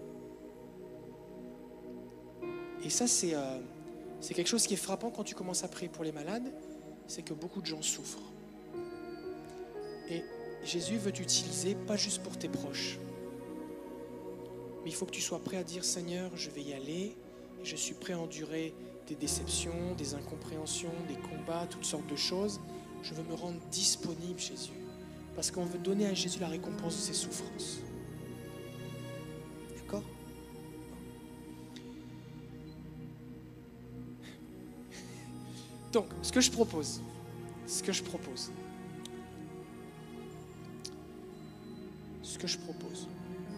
Et ça, c'est euh, c'est quelque chose qui est frappant quand tu commences à prier pour les malades, c'est que beaucoup de gens souffrent. Et Jésus veut t'utiliser, pas juste pour tes proches, mais il faut que tu sois prêt à dire, Seigneur, je vais y aller, et je suis prêt à endurer des déceptions, des incompréhensions, des combats, toutes sortes de choses. Je veux me rendre disponible, Jésus, parce qu'on veut donner à Jésus la récompense de ses souffrances. D'accord? Donc, ce que je propose, ce que je propose, ce que je propose,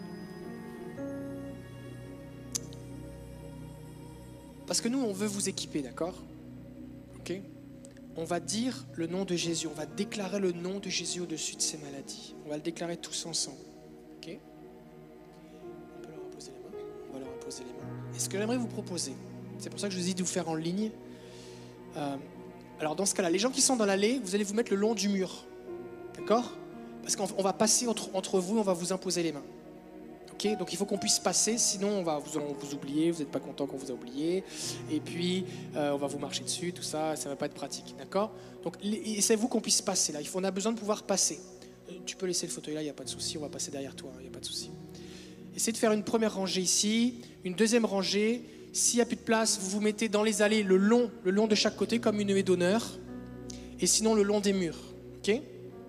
parce que nous, on veut vous équiper, d'accord? Ok? On va dire le nom de Jésus, on va déclarer le nom de Jésus au-dessus de ces maladies. On va le déclarer tous ensemble. Ok? On peut leur apposer les mains. On va leur apposer les mains. Et ce que j'aimerais vous proposer, c'est pour ça que je vous ai dit de vous faire en ligne. Euh, alors dans ce cas-là, les gens qui sont dans l'allée, vous allez vous mettre le long du mur. D'accord? Parce qu'on va passer entre, entre vous et on va vous imposer les mains. Okay, donc il faut qu'on puisse passer, sinon on va vous, on vous oublier, vous n'êtes pas content qu'on vous a oublié, et puis euh, on va vous marcher dessus, tout ça, ça ne va pas être pratique, d'accord? Donc essayez-vous qu'on puisse passer là, il faut, on a besoin de pouvoir passer. Tu peux laisser le fauteuil là, il n'y a pas de souci, on va passer derrière toi, il n'y a pas de souci. Essayez de faire une première rangée ici, une deuxième rangée, s'il n'y a plus de place, vous vous mettez dans les allées le long, le long de chaque côté comme une haie d'honneur, et sinon le long des murs, ok?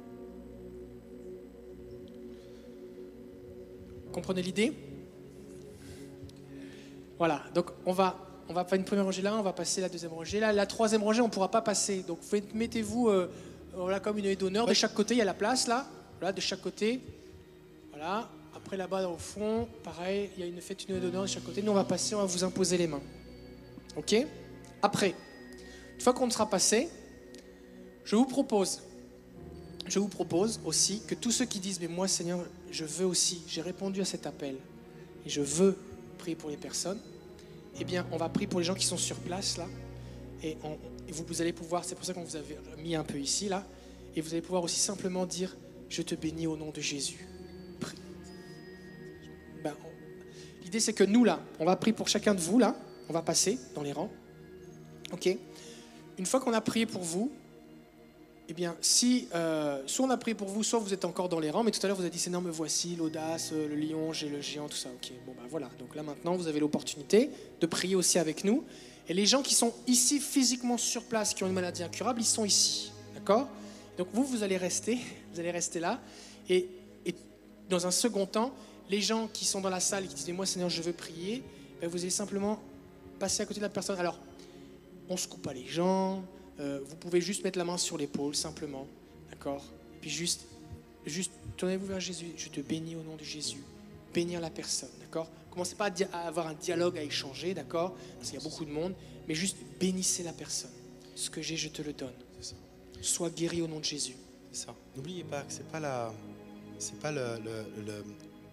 Comprenez l'idée? Voilà, donc on va, on va faire une première rangée là, on va passer la deuxième rangée là. La troisième rangée, on ne pourra pas passer. Donc mettez-vous euh, voilà, comme une haie d'honneur. De chaque côté, il y a la place là. Voilà, de chaque côté. Voilà. Après là-bas au fond, pareil, il y a une fête, une haie d'honneur de chaque côté. Nous, on va passer, on va vous imposer les mains. Ok? Après, une fois qu'on sera passé, je vous propose... Je vous propose aussi que tous ceux qui disent « Mais moi, Seigneur, je veux aussi, j'ai répondu à cet appel et je veux prier pour les personnes », eh bien, on va prier pour les gens qui sont sur place, là. Et, on, et vous, vous allez pouvoir, c'est pour ça qu'on vous avait mis un peu ici, là. Et vous allez pouvoir aussi simplement dire « Je te bénis au nom de Jésus ». Ben, l'idée, c'est que nous, là, on va prier pour chacun de vous, là. On va passer dans les rangs. OK ? Une fois qu'on a prié pour vous, eh bien, si euh, soit on a prié pour vous, soit vous êtes encore dans les rangs, mais tout à l'heure vous avez dit Seigneur, me voici, l'audace, le lion, j'ai le géant, tout ça. Ok, bon ben voilà. Donc là maintenant, vous avez l'opportunité de prier aussi avec nous. Et les gens qui sont ici physiquement sur place, qui ont une maladie incurable, ils sont ici, d'accord? Donc vous, vous allez rester, vous allez rester là. Et, et dans un second temps, les gens qui sont dans la salle et qui disent moi Seigneur, je veux prier, ben, vous allez simplement passer à côté de la personne. Alors, on ne se coupe pas les gens. Euh, vous pouvez juste mettre la main sur l'épaule, simplement, d'accord? Puis juste, juste tournez-vous vers Jésus. Je te bénis au nom de Jésus. Bénir la personne, d'accord? Commencez pas à, di- à avoir un dialogue, à échanger, d'accord? Parce qu'il y a beaucoup de monde, mais juste bénissez la personne. Ce que j'ai, je te le donne.
C'est ça.
Sois guéri au nom de Jésus.
C'est ça. N'oubliez pas que c'est pas la, c'est pas le, le- le-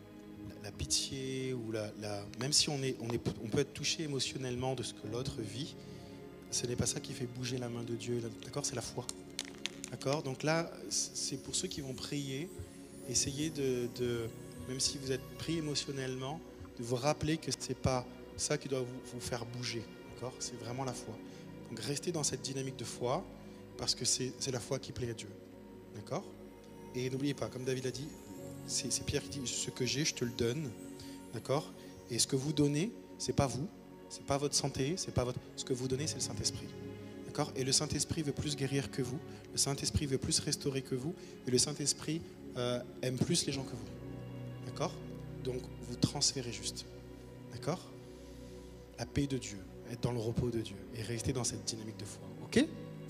la pitié ou la, la- même si on est, on est, on peut être touché émotionnellement de ce que l'autre vit. Ce n'est pas ça qui fait bouger la main de Dieu, d'accord? C'est la foi, d'accord? Donc là, c'est pour ceux qui vont prier, essayez de, de, même si vous êtes pris émotionnellement, de vous rappeler que ce n'est pas ça qui doit vous, vous faire bouger, d'accord? C'est vraiment la foi. Donc restez dans cette dynamique de foi, parce que c'est c'est la foi qui plaît à Dieu, d'accord? Et n'oubliez pas, comme David a dit, c'est c'est Pierre qui dit, ce que j'ai, je te le donne, d'accord? Et ce que vous donnez, c'est pas vous. C'est pas votre santé, c'est pas votre. Ce que vous donnez, c'est le Saint-Esprit, d'accord? Et le Saint-Esprit veut plus guérir que vous. Le Saint-Esprit veut plus restaurer que vous. Et le Saint-Esprit euh, aime plus les gens que vous, d'accord? Donc vous transférez juste, d'accord? La paix de Dieu, être dans le repos de Dieu et rester dans cette dynamique de foi, ok?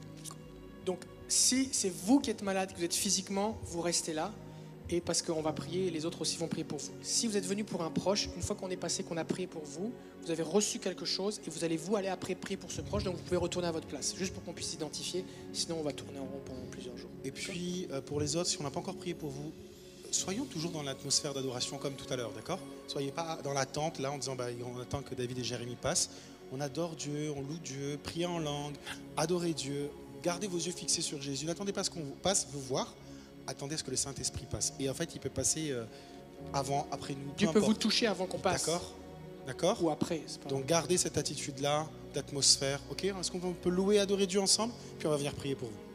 Donc, si c'est vous qui êtes malade, que vous êtes physiquement, vous restez là. Et parce qu'on va prier, et les autres aussi vont prier pour vous. Si vous êtes venu pour un proche, une fois qu'on est passé, qu'on a prié pour vous, vous avez reçu quelque chose et vous allez vous aller après prier pour ce proche, donc vous pouvez retourner à votre place, juste pour qu'on puisse identifier, sinon on va tourner en rond pendant plusieurs jours.
Et puis, euh, pour les autres, si on n'a pas encore prié pour vous, soyons toujours dans l'atmosphère d'adoration comme tout à l'heure, d'accord? Soyez pas dans l'attente, là, en disant, bah, on attend que David et Jérémie passent. On adore Dieu, on loue Dieu, priez en langue, adorez Dieu, gardez vos yeux fixés sur Jésus. N'attendez pas ce qu'on passe vous voir, attendez à ce que le Saint-Esprit passe. Et en fait, il peut passer euh, avant, après nous.
Dieu
peu
peut vous
importe.
toucher avant qu'on passe.
D'accord? D'accord?
Ou après. c'est pas-
Donc gardez cette attitude-là, d'atmosphère. Ok? Est-ce qu'on peut louer, adorer Dieu ensemble? Puis on va venir prier pour vous.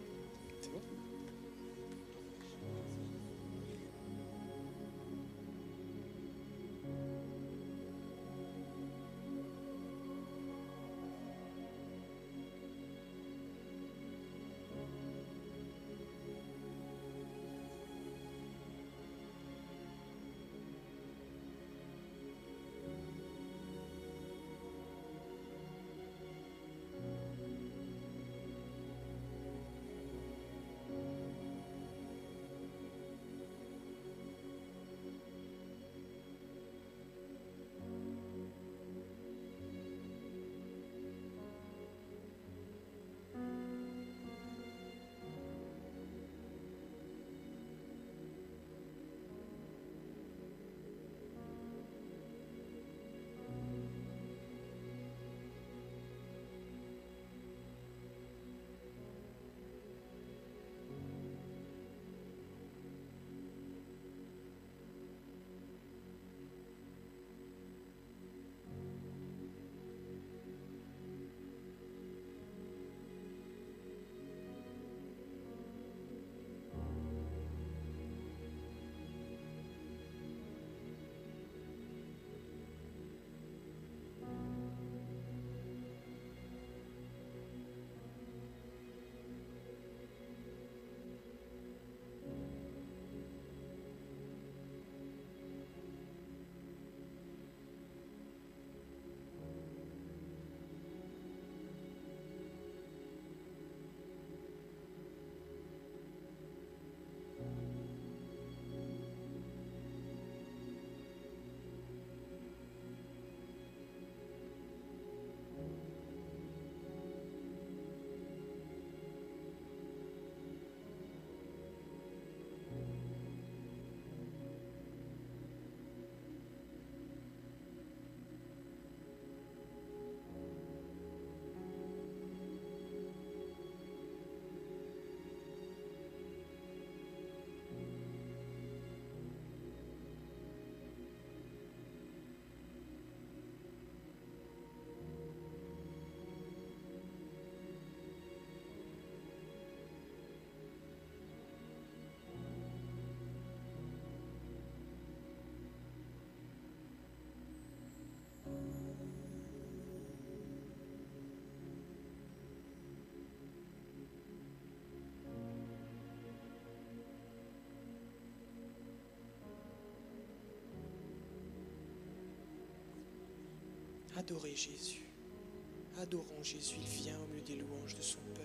Adorez Jésus. Adorons Jésus. Il vient au milieu des louanges de son peuple.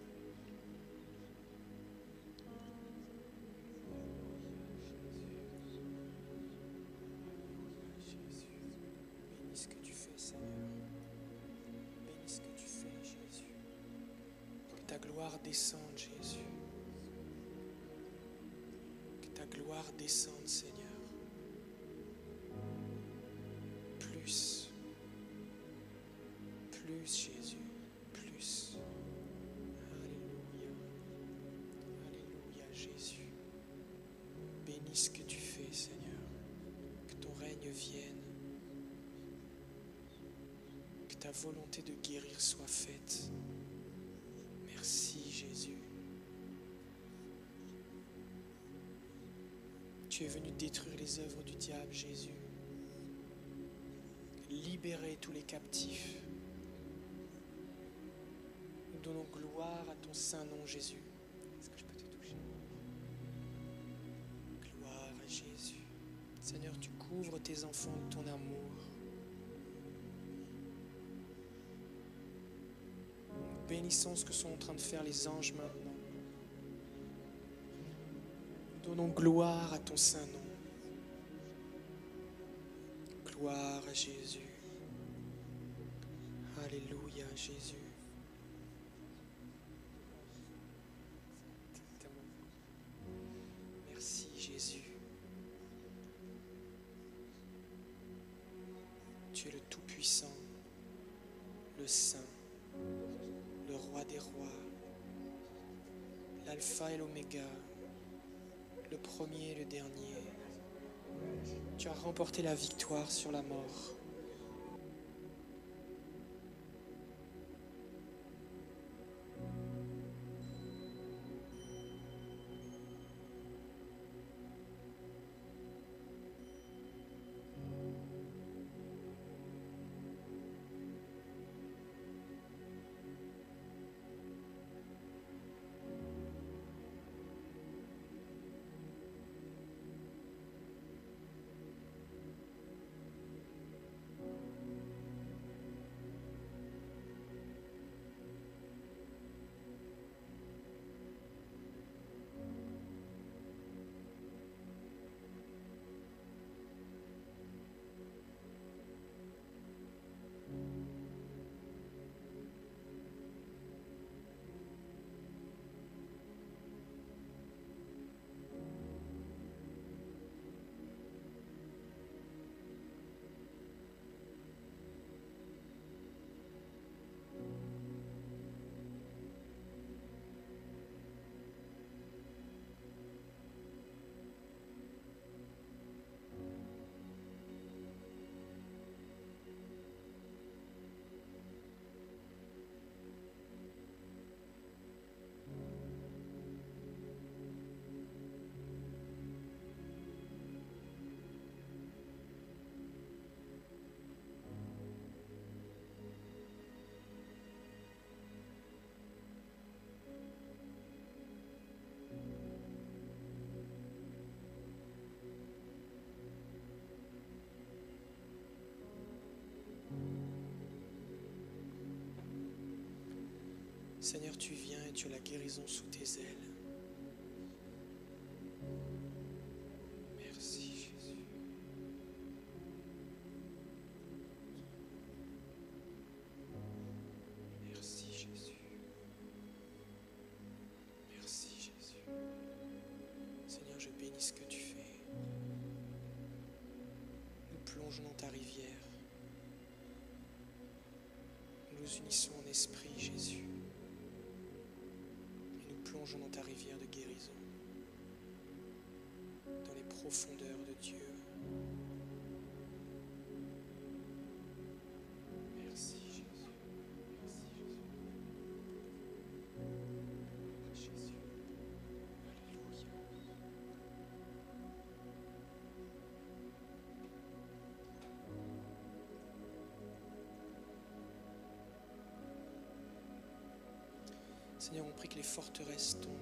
Bénis ce que tu fais, Seigneur. Bénis ce que tu fais, Jésus. Que ta gloire descende, Jésus. Que ta gloire descende, Seigneur. Plus. Plus, Jésus. Plus. Alléluia. Alléluia, Jésus. Bénis ce que tu fais, Seigneur. Que ton règne vienne. Que ta volonté de guérir soit faite. Merci, Jésus. Tu es venu détruire les œuvres du diable, Jésus. Libérer tous les captifs. Nous donnons gloire à ton saint nom, Jésus. Est-ce que je peux te toucher? Gloire à Jésus. Seigneur, tu couvres tes enfants de ton amour. Nous bénissons ce que sont en train de faire les anges maintenant. Nous donnons gloire à ton saint nom. Gloire à Jésus. Alléluia, Jésus. Merci, Jésus. Tu es le Tout-Puissant, le Saint, le Roi des Rois, l'Alpha et l'Oméga, le premier et le dernier. Tu as remporté la victoire sur la mort. Seigneur, tu viens et tu as la guérison sous tes ailes. Merci, Jésus. Merci, Jésus. Merci, Jésus. Seigneur, je bénis ce que tu fais. Nous plongeons dans ta rivière. Nous nous unissons en esprit, Jésus. Plongeons dans ta rivière de guérison, dans les profondeurs de Dieu. Merci Jésus. Merci Jésus. Jésus. Alléluia. Seigneur, on prie que les forteresses tombent.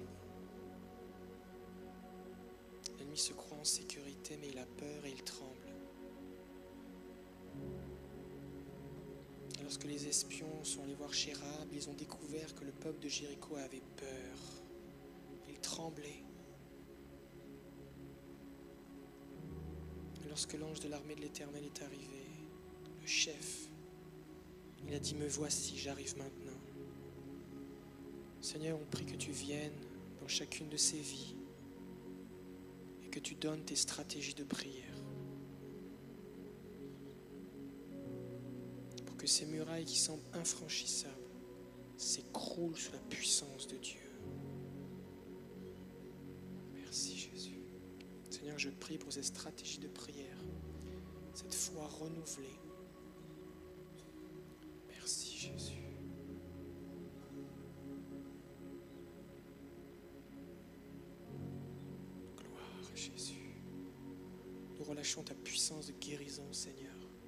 L'ennemi se croit en sécurité, mais il a peur et il tremble. lorsque les espions sont allés voir Chérab, ils ont découvert que le peuple de Jéricho avait peur. Ils tremblaient. Et lorsque l'ange de l'armée de l'Éternel est arrivé, le chef, il a dit, me voici, j'arrive maintenant. Seigneur, on prie que tu viennes dans chacune de ces vies et que tu donnes tes stratégies de prière. Pour que ces murailles qui semblent infranchissables s'écroulent sous la puissance de Dieu. Merci Jésus. Seigneur, je prie pour cette stratégie de prière, cette foi renouvelée. Merci Jésus. Gloire à Jésus. Nous relâchons ta puissance de guérison, Seigneur.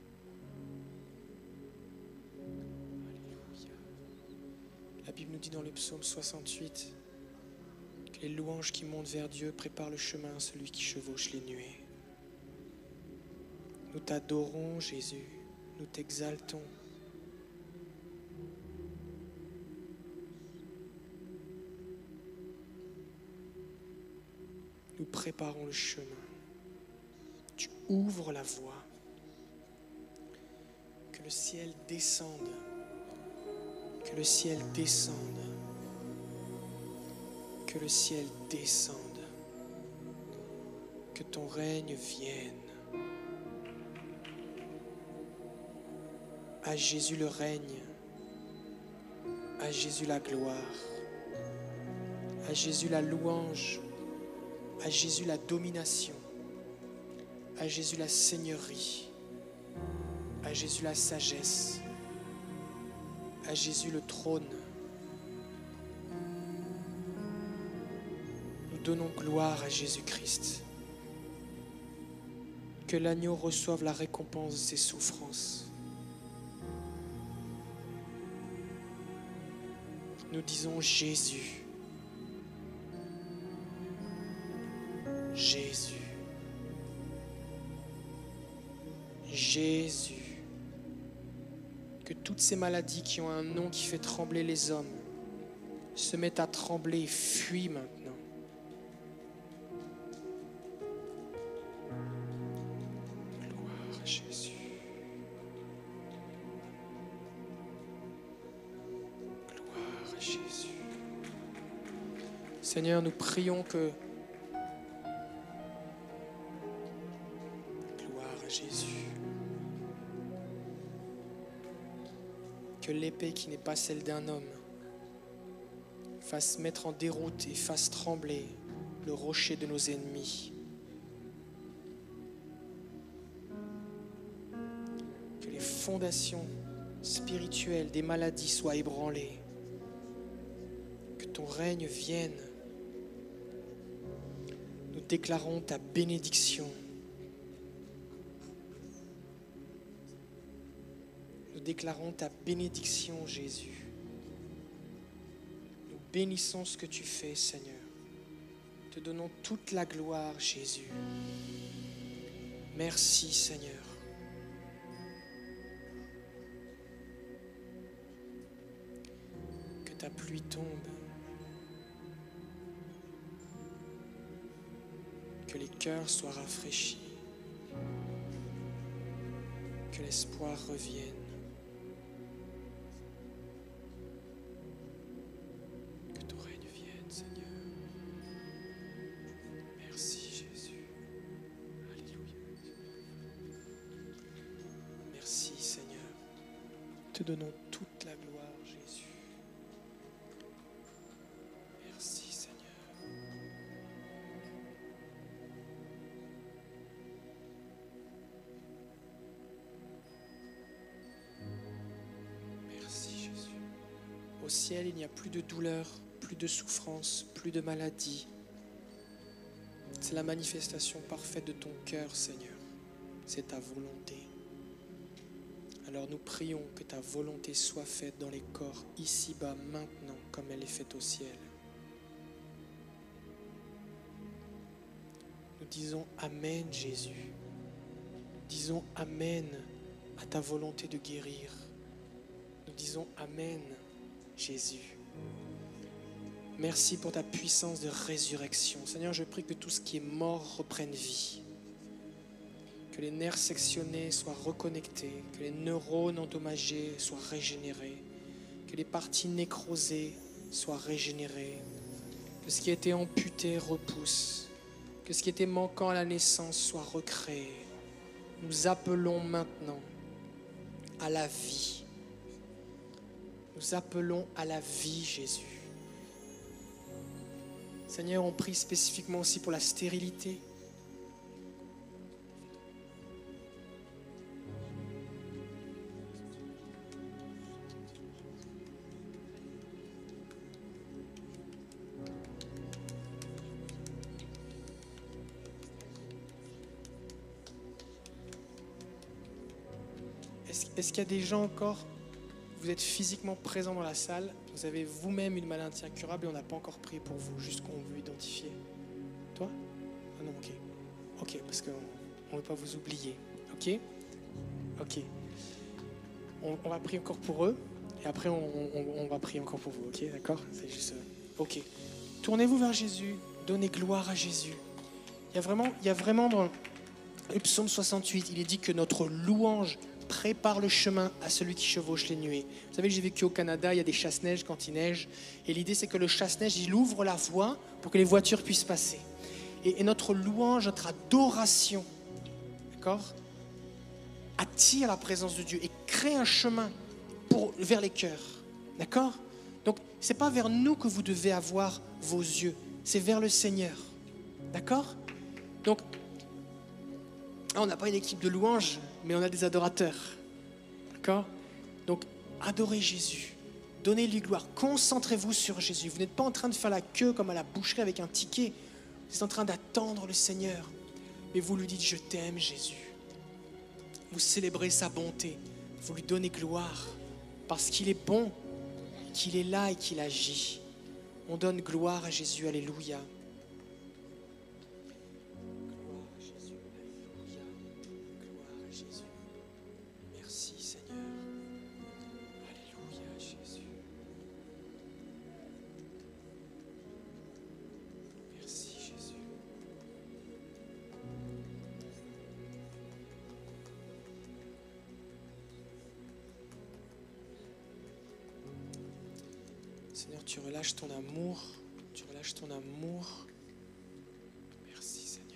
Alléluia. La Bible nous dit dans le psaume soixante-huit que les louanges qui montent vers Dieu préparent le chemin à celui qui chevauche les nuées. Nous t'adorons, Jésus. Nous t'exaltons. Nous préparons le chemin. Tu ouvres la voie. Que le ciel descende. Que le ciel descende. Que le ciel descende. Que ton règne vienne. À Jésus le règne. À Jésus la gloire. À Jésus la louange. À Jésus la domination, à Jésus la seigneurie, à Jésus la sagesse, à Jésus le trône. Nous donnons gloire à Jésus-Christ. Que l'agneau reçoive la récompense de ses souffrances. Nous disons Jésus. Jésus, Jésus, que toutes ces maladies qui ont un nom qui fait trembler les hommes se mettent à trembler et fuient maintenant. Gloire à Jésus. Gloire à Jésus. Seigneur, nous prions que Jésus, que l'épée qui n'est pas celle d'un homme fasse mettre en déroute et fasse trembler le rocher de nos ennemis. Que les fondations spirituelles des maladies soient ébranlées. Que ton règne vienne. Nous déclarons ta bénédiction. Nous déclarons ta bénédiction, Jésus. Nous bénissons ce que tu fais, Seigneur. Te donnons toute la gloire, Jésus. Merci, Seigneur. Que ta pluie tombe. Que les cœurs soient rafraîchis. Que l'espoir revienne. Te donnons toute la gloire, Jésus. Merci, Seigneur. Merci, Jésus. Au ciel, il n'y a plus de douleur, plus de souffrance, plus de maladie. C'est la manifestation parfaite de ton cœur, Seigneur. C'est ta volonté. Alors nous prions que ta volonté soit faite dans les corps ici-bas maintenant comme elle est faite au ciel. Nous disons Amen Jésus. Nous disons Amen à ta volonté de guérir. disons Amen, Jésus. Merci pour ta puissance de résurrection. Seigneur, je prie que tout ce qui est mort reprenne vie. Que les nerfs sectionnés soient reconnectés, que les neurones endommagés soient régénérés, que les parties nécrosées soient régénérées, que ce qui a été amputé repousse, que ce qui était manquant à la naissance soit recréé. Nous appelons maintenant à la vie. Nous appelons à la vie, Jésus. Seigneur, on prie spécifiquement aussi pour la stérilité. Est-ce, est-ce qu'il y a des gens encore, vous êtes physiquement présents dans la salle, vous avez vous-même une maladie incurable et on n'a pas encore prié pour vous, juste qu'on veut identifier. Toi? Ah non, ok. Ok, parce qu'on ne veut pas vous oublier. Ok? Ok. On, on va prier encore pour eux et après on, on, on va prier encore pour vous. Ok, d'accord? C'est juste... Ok. Tournez-vous vers Jésus, donnez gloire à Jésus. Il y a vraiment, il y a vraiment dans le psaume soixante-huit, il est dit que notre louange prépare le chemin à celui qui chevauche les nuées. Vous savez, j'ai vécu au Canada, il y a des chasse-neige quand il neige. Et l'idée, c'est que le chasse-neige, il ouvre la voie pour que les voitures puissent passer. Et, et notre louange, notre adoration, d'accord, attire la présence de Dieu et crée un chemin pour, vers les cœurs. D'accord? Donc, ce n'est pas vers nous que vous devez avoir vos yeux, c'est vers le Seigneur. D'accord? Donc, on n'a pas une équipe de louanges, mais on a des adorateurs. D'accord? Donc, adorez Jésus. Donnez-lui gloire. Concentrez-vous sur Jésus. Vous n'êtes pas en train de faire la queue comme à la boucherie avec un ticket. Vous êtes en train d'attendre le Seigneur. Mais vous lui dites, je t'aime Jésus. Vous célébrez sa bonté. Vous lui donnez gloire. Parce qu'il est bon, qu'il est là et qu'il agit. On donne gloire à Jésus. Alléluia. Seigneur, tu relâches ton amour, tu relâches ton amour. Merci Seigneur.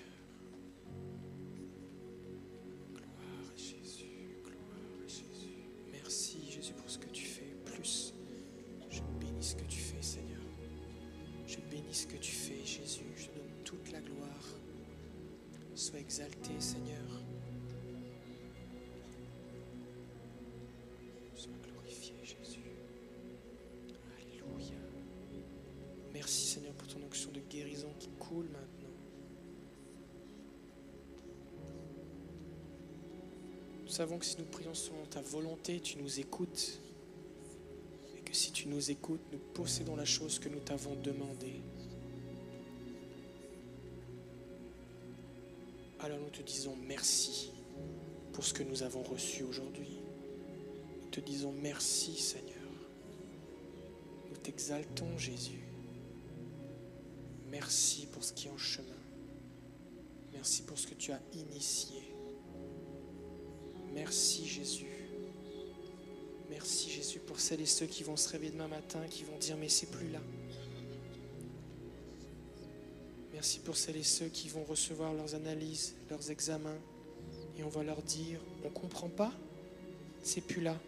Gloire à Jésus, gloire à Jésus. Merci Jésus pour ce que tu fais. Plus, je bénis ce que tu fais Seigneur. Je bénis ce que tu fais Jésus. Je donne toute la gloire. Sois exalté Seigneur. Sois glorifié Jésus. Alléluia. Merci Seigneur pour ton onction de guérison qui coule maintenant. Nous savons que si nous prions selon ta volonté, tu nous écoutes. Et que si tu nous écoutes, nous possédons la chose que nous t'avons demandée. Alors nous te disons merci pour ce que nous avons reçu aujourd'hui. Nous te disons merci Seigneur. Nous t'exaltons Jésus. Merci pour ce qui est en chemin. Merci pour ce que tu as initié. Merci Jésus. Merci Jésus pour celles et ceux qui vont se réveiller demain matin, qui vont dire mais c'est plus là. Merci pour celles et ceux qui vont recevoir leurs analyses, leurs examens et on va leur dire on ne comprend pas, c'est plus là.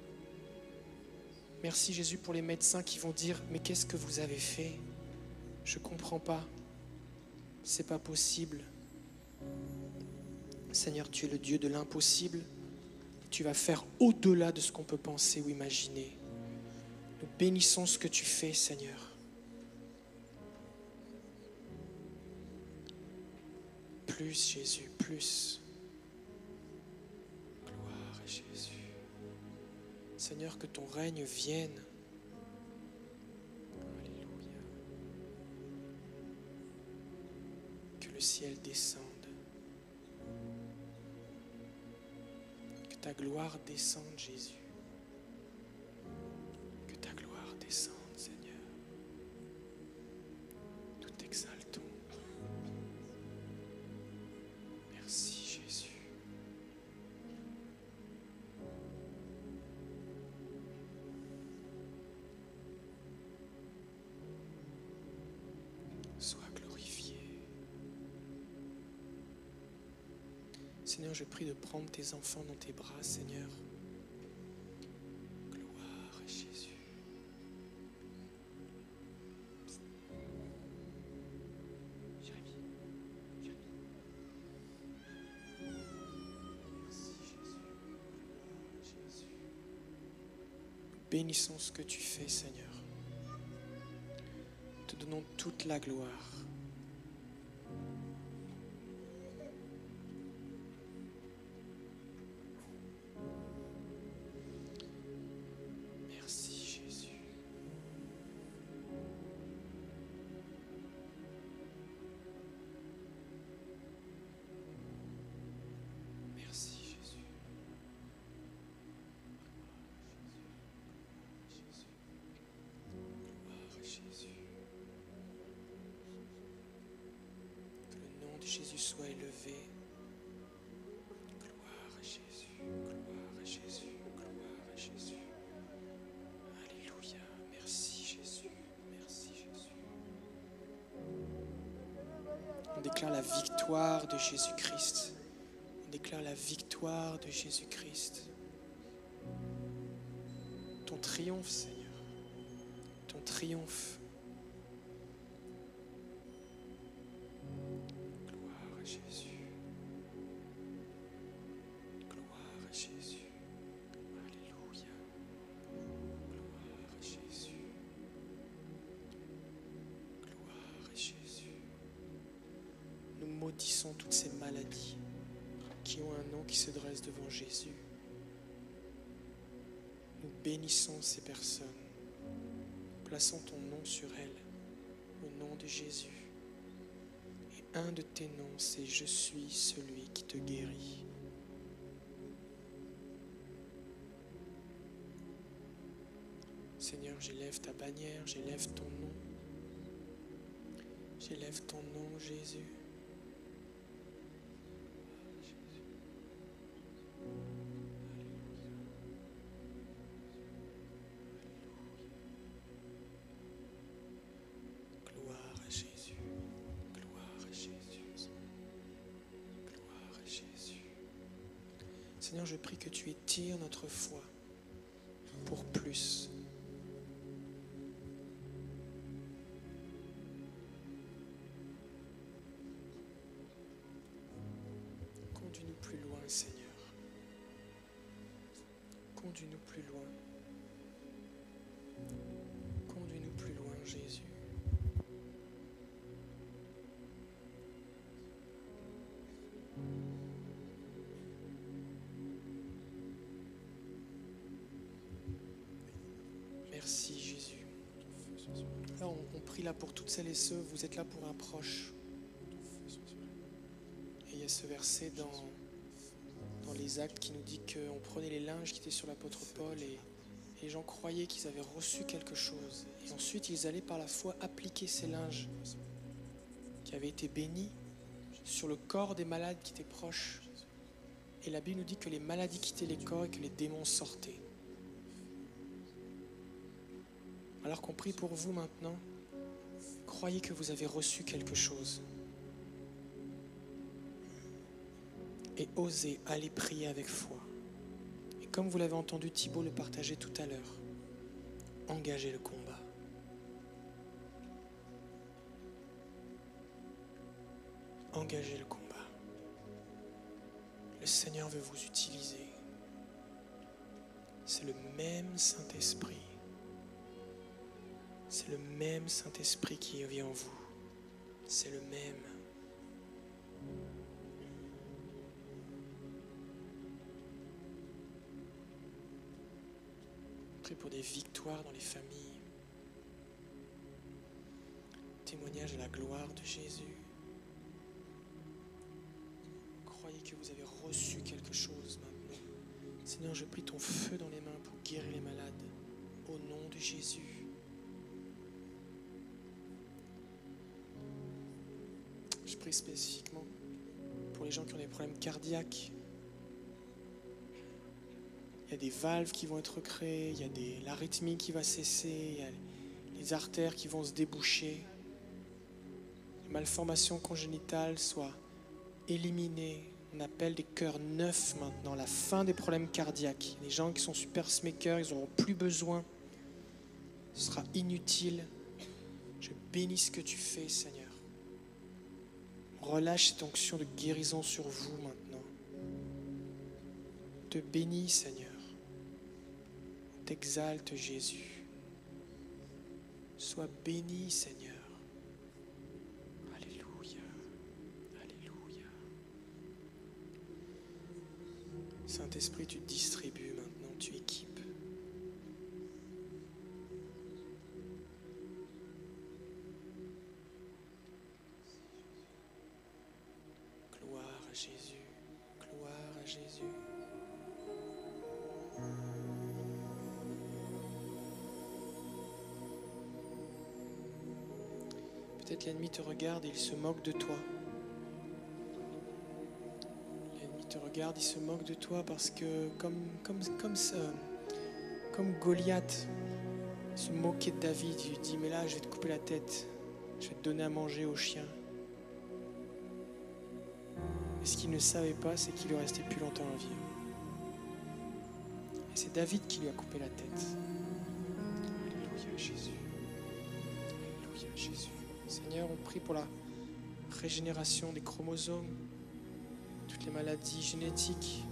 Merci Jésus pour les médecins qui vont dire mais qu'est-ce que vous avez fait? Je ne comprends pas. C'est pas possible. Seigneur, tu es le Dieu de l'impossible. Tu vas faire au-delà de ce qu'on peut penser ou imaginer. Nous bénissons ce que tu fais, Seigneur. Plus, Jésus, plus. Gloire à Jésus. Seigneur, que ton règne vienne. Le ciel descende, que ta gloire descende Jésus, Seigneur, je prie de prendre tes enfants dans tes bras, Seigneur. Gloire à Jésus. Bénissons ce que tu fais, Seigneur. Te donnons toute la gloire. Merci, Jésus. Merci, Jésus. Que le nom de Jésus soit élevé. Gloire à Jésus, gloire à Jésus, gloire à Jésus. Alléluia, merci Jésus, merci Jésus. On déclare la victoire de Jésus-Christ. On déclare la victoire de Jésus-Christ. Ton triomphe, Seigneur. Ton triomphe. Gloire à Jésus. Gloire à Jésus. Alléluia. Gloire à Jésus. Gloire à Jésus. Nous maudissons toutes ces maladies qui ont un nom qui se dresse devant Jésus. Nous bénissons ces personnes. Plaçons ton nom sur elles, au nom de Jésus. Et un de tes noms, c'est « Je suis celui qui te guérit ». Seigneur, j'élève ta bannière, j'élève ton nom. J'élève ton nom, Jésus. Seigneur, je prie que tu étires notre foi pour plus. Conduis-nous plus loin, Seigneur. Conduis-nous plus loin. Conduis-nous plus loin, Jésus. Merci Jésus. Alors on, on prie là pour toutes celles et ceux, vous êtes là pour un proche. Et il y a ce verset dans, dans les Actes qui nous dit qu'on prenait les linges qui étaient sur l'apôtre Paul et, et les gens croyaient qu'ils avaient reçu quelque chose. Et ensuite ils allaient par la foi appliquer ces linges qui avaient été bénis sur le corps des malades qui étaient proches. Et la Bible nous dit que les maladies quittaient les corps et que les démons sortaient. Alors qu'on prie pour vous maintenant, croyez que vous avez reçu quelque chose. Et osez aller prier avec foi. Et comme vous l'avez entendu Thibaut le partager tout à l'heure, engagez le combat. Engagez le combat. Le Seigneur veut vous utiliser. C'est le même Saint-Esprit. C'est le même Saint-Esprit qui vit en vous. C'est le même. Prie pour des victoires dans les familles. Témoignage de la gloire de Jésus. Croyez que vous avez reçu quelque chose maintenant. Seigneur, je prie ton feu dans les mains pour guérir les malades. Au nom de Jésus. Je prie spécifiquement pour les gens qui ont des problèmes cardiaques. Il y a des valves qui vont être créées, il y a des, l'arythmie qui va cesser, il y a les artères qui vont se déboucher. Les malformations congénitales soient éliminées On appelle des cœurs neufs maintenant, la fin des problèmes cardiaques. Les gens qui sont super smakers, ils n'auront plus besoin. Ce sera inutile. Je bénis ce que tu fais, Seigneur. Relâche cette onction de guérison sur vous maintenant. Te bénis, Seigneur. On t'exalte, Jésus. Sois béni, Seigneur. Alléluia. Alléluia. Saint-Esprit, tu distribues maintenant, tu équipes. Gloire à Jésus. Gloire à Jésus. Peut-être l'ennemi te regarde et il se moque de toi. L'ennemi te regarde, il se moque de toi parce que comme, comme, comme, ça, comme Goliath se moquait de David, il lui dit mais là je vais te couper la tête, je vais te donner à manger aux chiens. Et ce qu'il ne savait pas, c'est qu'il lui restait plus longtemps à vivre. Et c'est David qui lui a coupé la tête. Alléluia Jésus. Alléluia Jésus. Seigneur, on prie pour la régénération des chromosomes, toutes les maladies génétiques.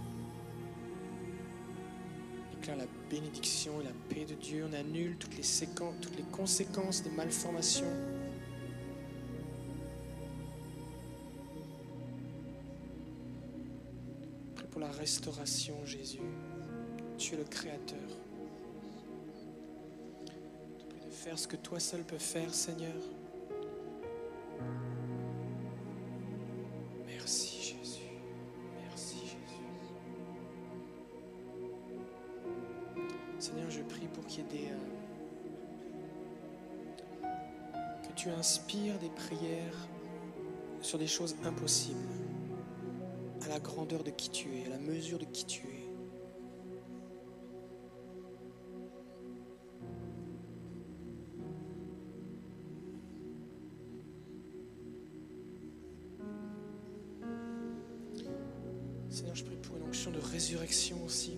On déclare la bénédiction et la paix de Dieu. On annule toutes les, séquences, toutes les conséquences des malformations. On prie pour la restauration, Jésus. Tu es le Créateur. Je te prie de faire ce que toi seul peux faire, Seigneur. Merci Jésus, merci Jésus. Seigneur, je prie pour qu'il y ait des... Euh, que tu inspires des prières sur des choses impossibles, à la grandeur de qui tu es, à la mesure de qui tu es. Seigneur, je prie pour une onction de résurrection aussi.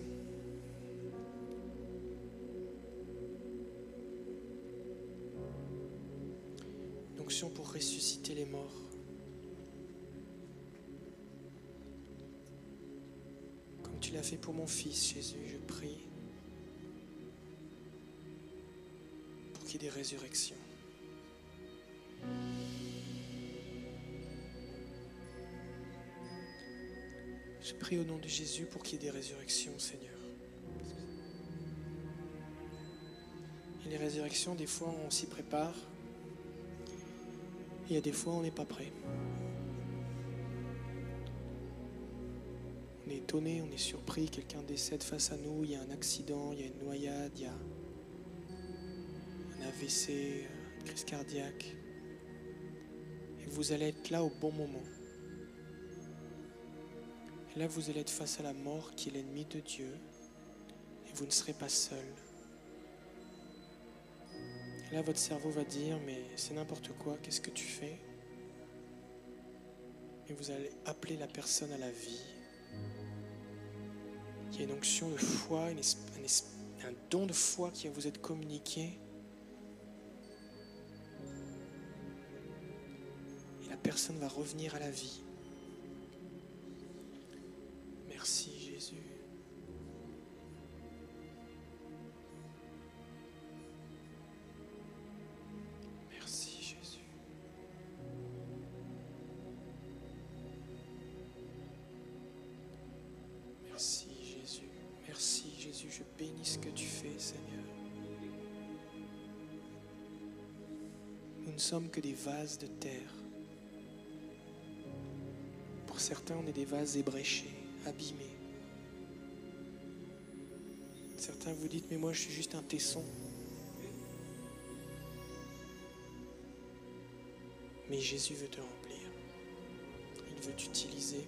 Une onction pour ressusciter les morts. Comme tu l'as fait pour mon fils, Jésus, je prie pour qu'il y ait des résurrections. Je prie au nom de Jésus pour qu'il y ait des résurrections, Seigneur. Et les résurrections, des fois, on s'y prépare. Et il y a des fois, on n'est pas prêt. On est étonné, on est surpris, quelqu'un décède face à nous, il y a un accident, il y a une noyade, il y a un A V C, une crise cardiaque. Et vous allez être là au bon moment. Et là, vous allez être face à la mort qui est l'ennemi de Dieu. Et vous ne serez pas seul. Et là, votre cerveau va dire, mais c'est n'importe quoi, qu'est-ce que tu fais? Et vous allez appeler la personne à la vie. Il y a une onction de foi, une esp- un, esp- un don de foi qui va vous être communiqué. Et la personne va revenir à la vie. Merci Jésus. Merci Jésus. Merci Jésus. Merci Jésus. Je bénis ce que tu fais, Seigneur. Nous ne sommes que des vases de terre. Pour certains, on est des vases ébréchés, abîmés. Certains vous dites, mais moi je suis juste un tesson. Mais Jésus veut te remplir. Il veut t'utiliser.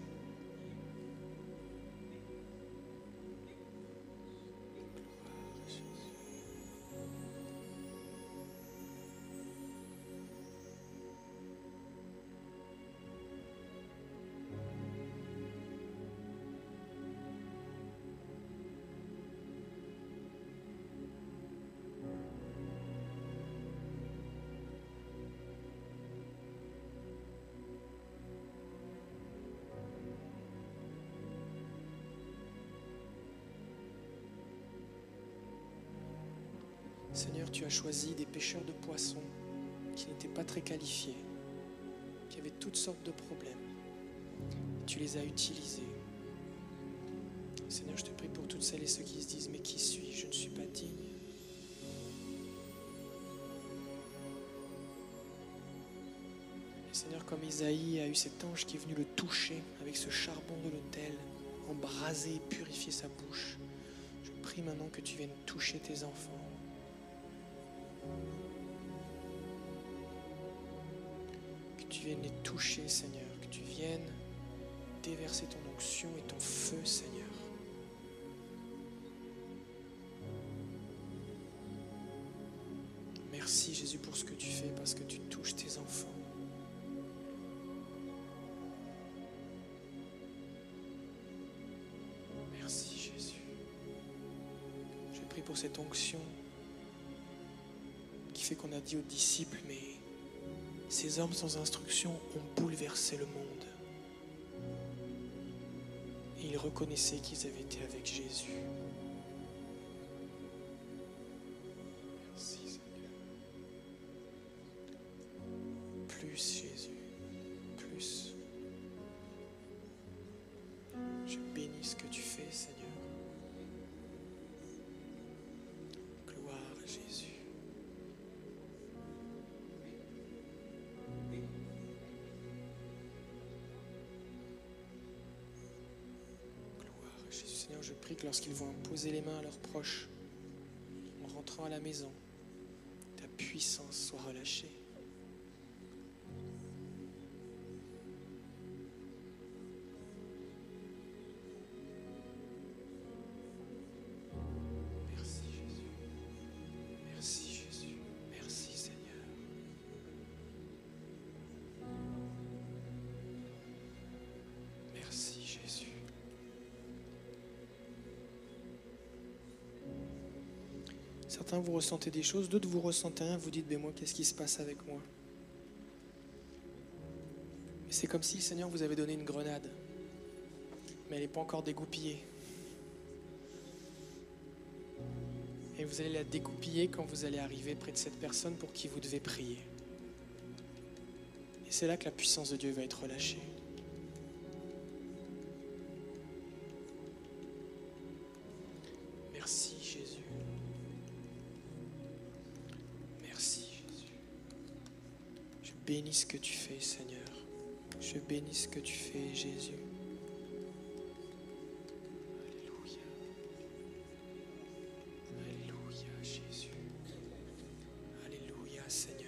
tu as choisi des pêcheurs de poissons qui n'étaient pas très qualifiés, qui avaient toutes sortes de problèmes. Tu les as utilisés. Seigneur, je te prie pour toutes celles et ceux qui se disent « Mais qui suis-je? Je ne suis pas digne. » Seigneur, comme Isaïe a eu cet ange qui est venu le toucher avec ce charbon de l'autel, embraser et purifier sa bouche, je prie maintenant que tu viennes toucher tes enfants. Que tu viennes les toucher, Seigneur, que tu viennes déverser ton onction et ton feu, Seigneur. Merci Jésus pour ce que tu fais, parce que tu touches tes enfants. Merci Jésus. Je prie pour cette onction qui fait qu'on a dit aux disciples, mais ces hommes sans instruction ont bouleversé le monde. Et ils reconnaissaient qu'ils avaient été avec Jésus. Merci Seigneur. Plus Jésus, plus. Je bénis ce que tu fais, Seigneur. Gloire à Jésus. Jésus, Seigneur, je prie que lorsqu'ils vont poser les mains à leurs proches, en rentrant à la maison, ta puissance soit relâchée. Merci Jésus. Merci Jésus. Merci Seigneur. Merci Jésus. Certains vous ressentez des choses, d'autres vous ressentez rien, vous dites, mais moi, qu'est-ce qui se passe avec moi? Mais c'est comme si le Seigneur vous avait donné une grenade, mais elle n'est pas encore dégoupillée. Et vous allez la dégoupiller quand vous allez arriver près de cette personne pour qui vous devez prier. Et c'est là que la puissance de Dieu va être relâchée. Merci Jésus. Merci Jésus. Je bénis ce que tu fais, Seigneur. Je bénis ce que tu fais, Jésus. Alléluia. Alléluia, Jésus. Alléluia, Seigneur.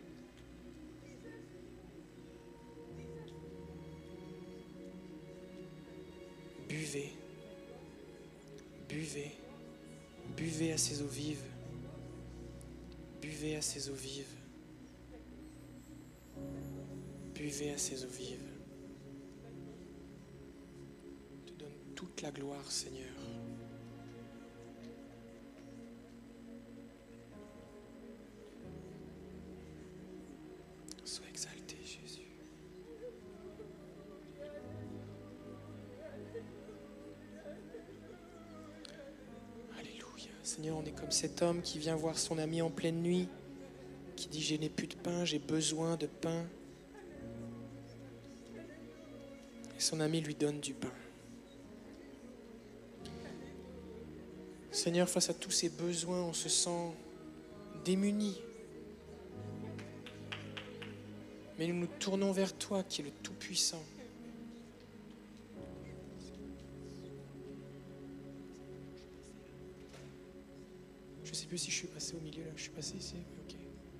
Buvez. Buvez. Buvez à ces eaux vives. Buvez à ces eaux vives. Buvez à ces eaux vives. Je te donne toute la gloire, Seigneur. Sois exalté, Jésus. Alléluia. Seigneur, on est comme cet homme qui vient voir son ami en pleine nuit, qui dit « Je n'ai plus de pain, j'ai besoin de pain ». Et son ami lui donne du pain. Seigneur, face à tous ces besoins, on se sent démunis. Mais nous nous tournons vers toi qui es le Tout-Puissant. Je ne sais plus si je suis passé au milieu là. Je suis passé ici? Ok.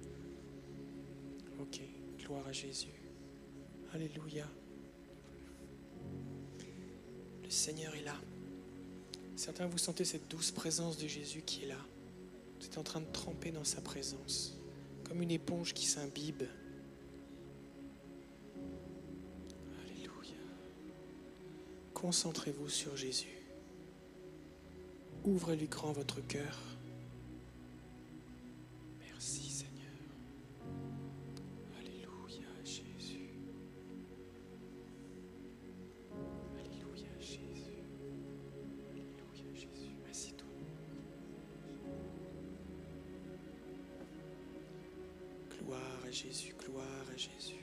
Ok. Gloire à Jésus. Alléluia. Le Seigneur est là. Certains, vous sentez cette douce présence de Jésus qui est là. Vous êtes en train de tremper dans sa présence, comme une éponge qui s'imbibe. Alléluia. Concentrez-vous sur Jésus. Ouvrez-lui grand votre cœur. Merci Seigneur. Alléluia Jésus. Alléluia Jésus. Alléluia Jésus. Assieds-toi. Jésus, gloire à Jésus.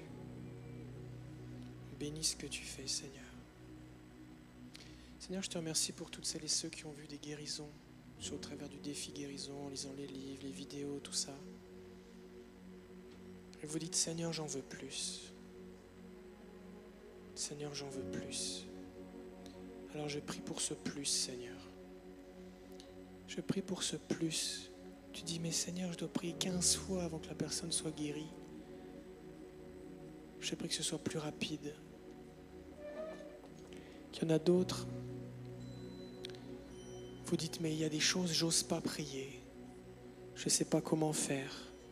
Bénis ce que tu fais, Seigneur. Seigneur, je te remercie pour toutes celles et ceux qui ont vu des guérisons au travers du défi guérison, en lisant les livres, les vidéos, tout ça. Et vous dites, Seigneur, j'en veux plus. Seigneur, j'en veux plus. Alors je prie pour ce plus, Seigneur. Je prie pour ce plus. Tu dis, mais Seigneur, je dois prier quinze fois avant que la personne soit guérie. Je prie que ce soit plus rapide. Qu'il y en a d'autres. Vous dites, mais il y a des choses, j'ose pas prier. Je ne sais pas comment faire.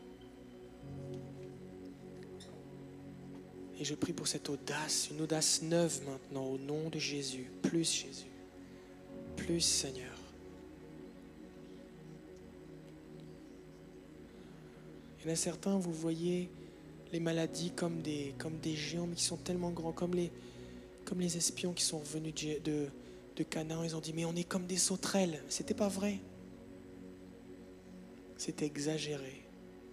Et je prie pour cette audace, une audace neuve maintenant, au nom de Jésus. Plus Jésus. Plus Seigneur. Il y en a certains, vous voyez les maladies comme des, comme des géants, mais qui sont tellement grands, comme les, comme les espions qui sont revenus de, de, de Canaan. Ils ont dit, mais on est comme des sauterelles. C'était pas vrai. C'était exagéré.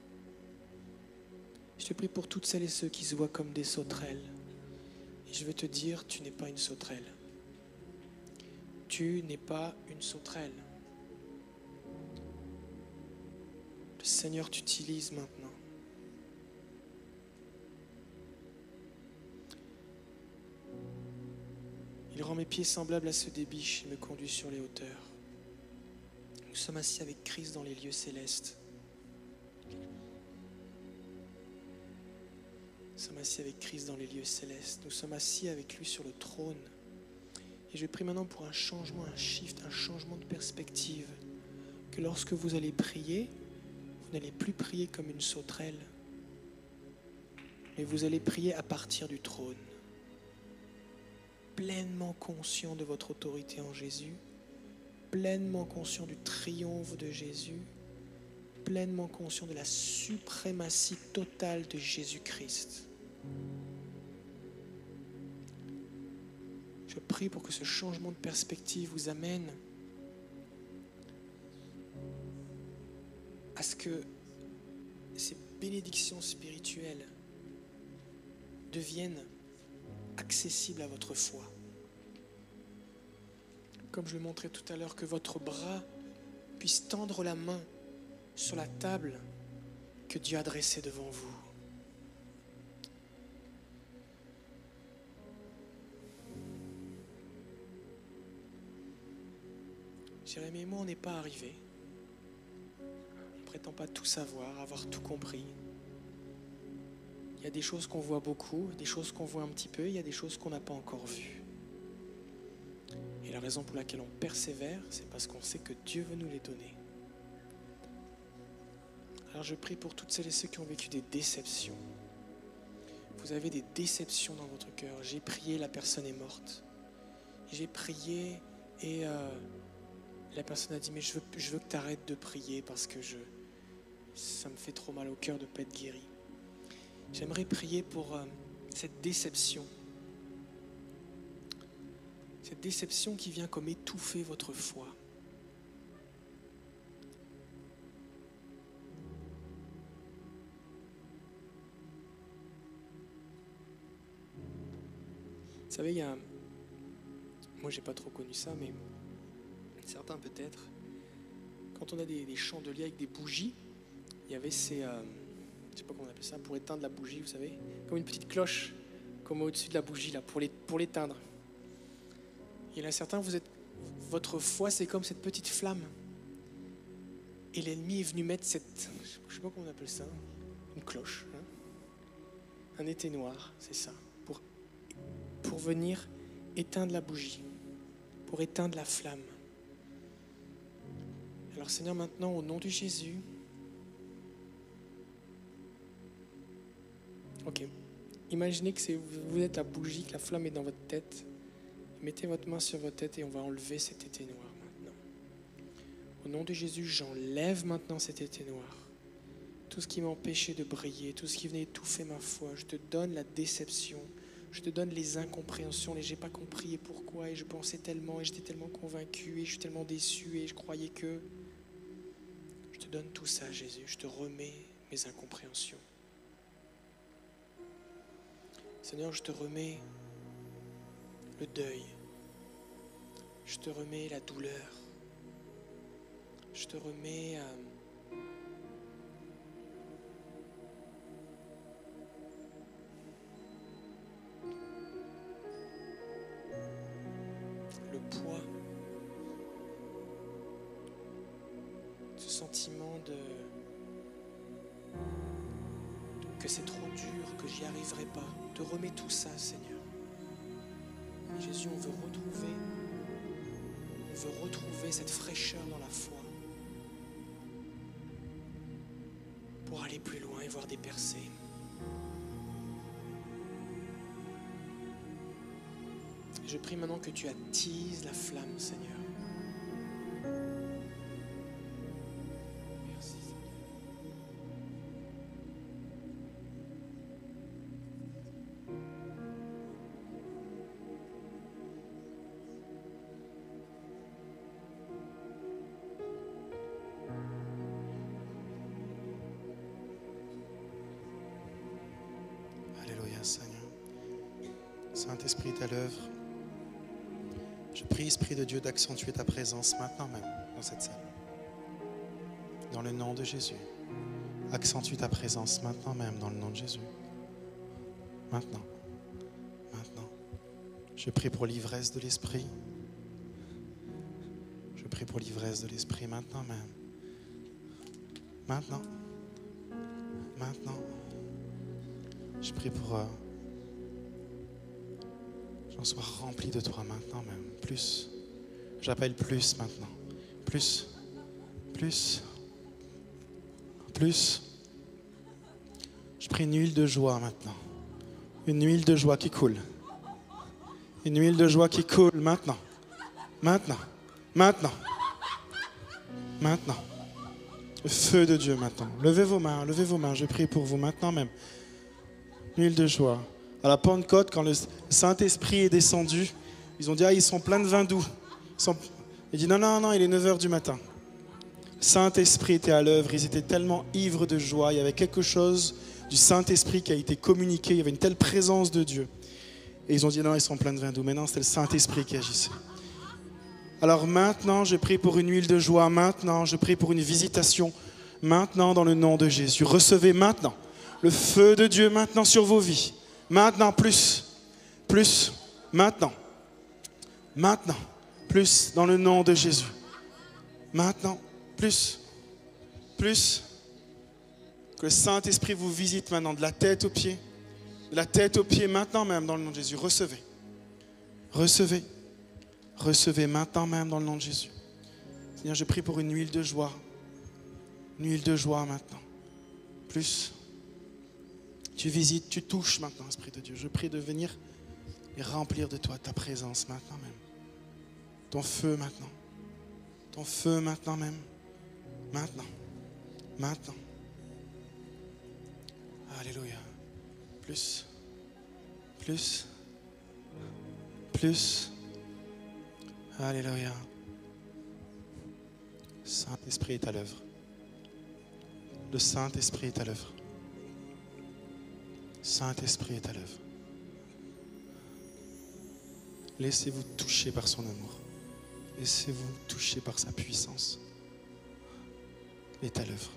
Je te prie pour toutes celles et ceux qui se voient comme des sauterelles. Et je veux te dire, tu n'es pas une sauterelle. Tu n'es pas une sauterelle. Le Seigneur t'utilise maintenant. Il rend mes pieds semblables à ceux des biches et me conduit sur les hauteurs. Nous sommes assis avec Christ dans les lieux célestes. Nous sommes assis avec Christ dans les lieux célestes. Nous sommes assis avec lui sur le trône. Et je prie maintenant pour un changement, un shift, un changement de perspective. Que lorsque vous allez prier, vous n'allez plus prier comme une sauterelle, mais vous allez prier à partir du trône. Pleinement conscient de votre autorité en Jésus, pleinement conscient du triomphe de Jésus, pleinement conscient de la suprématie totale de Jésus-Christ. Je prie pour que ce changement de perspective vous amène à ce que ces bénédictions spirituelles deviennent accessibles à votre foi. Comme je le montrais tout à l'heure, que votre bras puisse tendre la main sur la table que Dieu a dressée devant vous. Jérémie et moi, on n'est pas arrivés. On ne prétend pas tout savoir, avoir tout compris. Il y a des choses qu'on voit beaucoup, des choses qu'on voit un petit peu, il y a des choses qu'on n'a pas encore vues. Et la raison pour laquelle on persévère, c'est parce qu'on sait que Dieu veut nous les donner. Alors je prie pour toutes celles et ceux qui ont vécu des déceptions. Vous avez des déceptions dans votre cœur. J'ai prié, la personne est morte. J'ai prié et euh, la personne a dit, mais je veux, je veux que tu arrêtes de prier parce que je, ça me fait trop mal au cœur de ne pas être guéri. J'aimerais prier pour euh, cette déception. Cette déception qui vient comme étouffer votre foi. Vous savez, il y a... Moi, j'ai pas trop connu ça, mais certains peut-être. Quand on a des, des chandeliers avec des bougies, il y avait ces... Euh... je sais pas comment on appelle ça, pour éteindre la bougie, vous savez, comme une petite cloche, comme au-dessus de la bougie, là, pour, les, pour l'éteindre. Il y en a certains, vous êtes, votre foi, c'est comme cette petite flamme. Et l'ennemi est venu mettre cette, je sais pas comment on appelle ça, une cloche, hein, un éteignoir, c'est ça, pour, pour venir éteindre la bougie, pour éteindre la flamme. Alors Seigneur, maintenant, au nom de Jésus, ok. Imaginez que c'est, vous êtes la bougie, que la flamme est dans votre tête. Mettez votre main sur votre tête et on va enlever cet éteignoir maintenant. Au nom de Jésus, j'enlève maintenant cet éteignoir. Tout ce qui m'empêchait de briller, tout ce qui venait étouffer ma foi, je te donne la déception, je te donne les incompréhensions, les j'ai pas compris et pourquoi, et je pensais tellement, et j'étais tellement convaincu, et je suis tellement déçu, et je croyais que... Je te donne tout ça, Jésus, je te remets mes incompréhensions. Seigneur, je te remets le deuil. Je te remets la douleur. Je te remets euh, le poids, ce sentiment de que c'est trop dur, que j'y arriverai pas. Te remets tout ça, Seigneur. Et Jésus, on veut retrouver, on veut retrouver cette fraîcheur dans la foi pour aller plus loin et voir des percées. Je prie maintenant que tu attises la flamme, Seigneur. Merci, Seigneur.
Alléluia, Seigneur. Saint-Esprit est à l'œuvre. Je prie, Esprit de Dieu, d'accentuer ta présence maintenant même dans cette salle. Dans le nom de Jésus. Accentue ta présence maintenant même dans le nom de Jésus. Maintenant. Maintenant. Je prie pour l'ivresse de l'Esprit. Je prie pour l'ivresse de l'Esprit maintenant même. Maintenant. Maintenant. Je prie pour... Euh, j'en sois rempli de toi maintenant même. Plus. J'appelle plus maintenant. Plus. Plus. Plus. Je prie une huile de joie maintenant. Une huile de joie qui coule. Une huile de joie qui coule maintenant. Maintenant. Maintenant. Maintenant. Le feu de Dieu maintenant. Levez vos mains, levez vos mains. Je prie pour vous maintenant même. Une huile de joie. À la Pentecôte, quand le Saint-Esprit est descendu, ils ont dit, ah, ils sont pleins de vin doux. Ils sont... Il dit, non, non, non, il est neuf heures du matin. Le Saint-Esprit était à l'œuvre, ils étaient tellement ivres de joie. Il y avait quelque chose du Saint-Esprit qui a été communiqué, il y avait une telle présence de Dieu. Et ils ont dit, non, ils sont pleins de vin doux. Mais non, c'était le Saint-Esprit qui agissait. Alors maintenant, je prie pour une huile de joie. Maintenant, je prie pour une visitation. Maintenant, dans le nom de Jésus. Recevez maintenant le feu de Dieu maintenant sur vos vies. Maintenant, plus, plus, maintenant, maintenant, plus, dans le nom de Jésus. Maintenant, plus, plus, que le Saint-Esprit vous visite maintenant, de la tête aux pieds, de la tête aux pieds, maintenant même, dans le nom de Jésus. Recevez, recevez, recevez maintenant même, dans le nom de Jésus. Seigneur, je prie pour une huile de joie, une huile de joie maintenant, plus. Tu visites, tu touches maintenant, Esprit de Dieu. Je prie de venir et remplir de toi ta présence maintenant même. Ton feu maintenant. Ton feu maintenant même. Maintenant. Maintenant. Alléluia. Plus. Plus. Plus. Alléluia. Saint-Esprit est à l'œuvre. Le Saint-Esprit est à l'œuvre. Saint-Esprit est à l'œuvre. Laissez-vous toucher par son amour. Laissez-vous toucher par sa puissance. Il est à l'œuvre.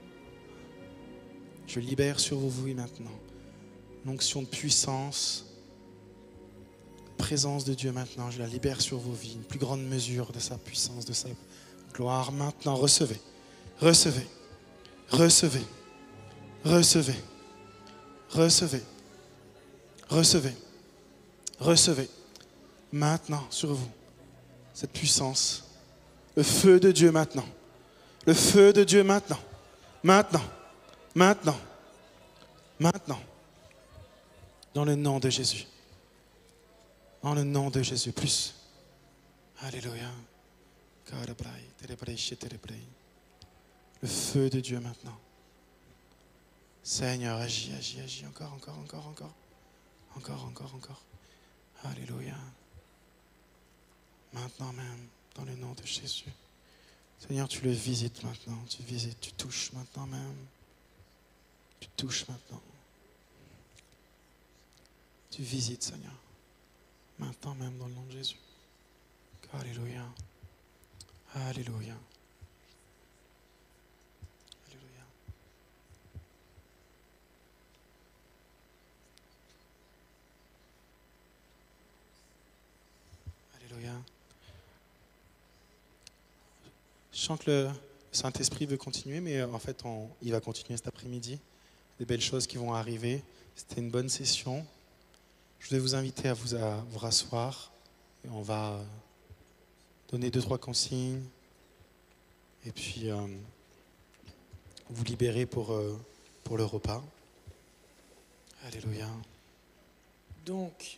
Je libère sur vous maintenant l'onction de puissance, présence de Dieu maintenant. Je la libère sur vos vies, une plus grande mesure de sa puissance, de sa gloire. Maintenant, recevez, recevez, recevez, recevez. Recevez, recevez, recevez maintenant sur vous cette puissance, le feu de Dieu maintenant, le feu de Dieu maintenant, maintenant, maintenant, maintenant, dans le nom de Jésus, dans le nom de Jésus, plus, alléluia, le feu de Dieu maintenant. Seigneur, agis, agis, agis, encore, encore, encore, encore, encore, encore, encore. Alléluia. Maintenant même, dans le nom de Jésus. Seigneur, tu le visites maintenant, tu visites, tu touches maintenant même. Tu touches maintenant. tu visites, Seigneur. Maintenant même, dans le nom de Jésus. Alléluia. Alléluia. Alléluia. Alléluia. Je sens que le Saint-Esprit veut continuer, mais en fait, on- il va continuer cet après-midi. Des belles choses qui vont arriver. C'était une bonne session. Je vais vous inviter à vous, à vous rasseoir. Et on va donner deux, trois consignes. Et puis, euh, vous libérer pour, euh, pour le repas. Alléluia. Donc,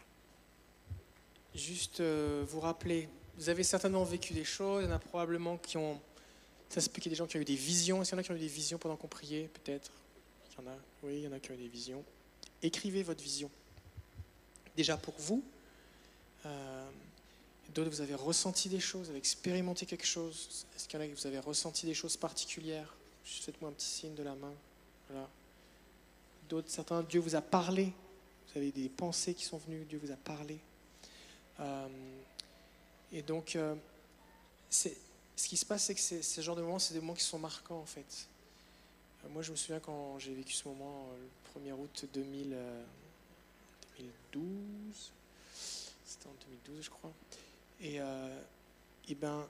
juste euh, vous rappeler, vous avez certainement vécu des choses, il y en a probablement qui ont... Ça se peut qu'il y ait des gens qui ont eu des visions. Est-ce qu'il y en a qui ont eu des visions pendant qu'on priait, peut-être? Il y en a, oui, il y en a qui ont eu des visions. Écrivez votre vision. Déjà pour vous. Euh, D'autres, vous avez ressenti des choses, vous avez expérimenté quelque chose. Est-ce qu'il y en a qui vous avez ressenti des choses particulières? Juste faites-moi un petit signe de la main. Voilà. D'autres, certains, Dieu vous a parlé. Vous avez des pensées qui sont venues, Dieu vous a parlé. Euh, et donc, euh, c'est, ce qui se passe, c'est que c'est, ce genre de moments, c'est des moments qui sont marquants, en fait. Euh, moi, je me souviens quand j'ai vécu ce moment, euh, le premier août deux mille, euh, deux mille douze. C'était en deux mille douze, je crois. Et, euh, et ben,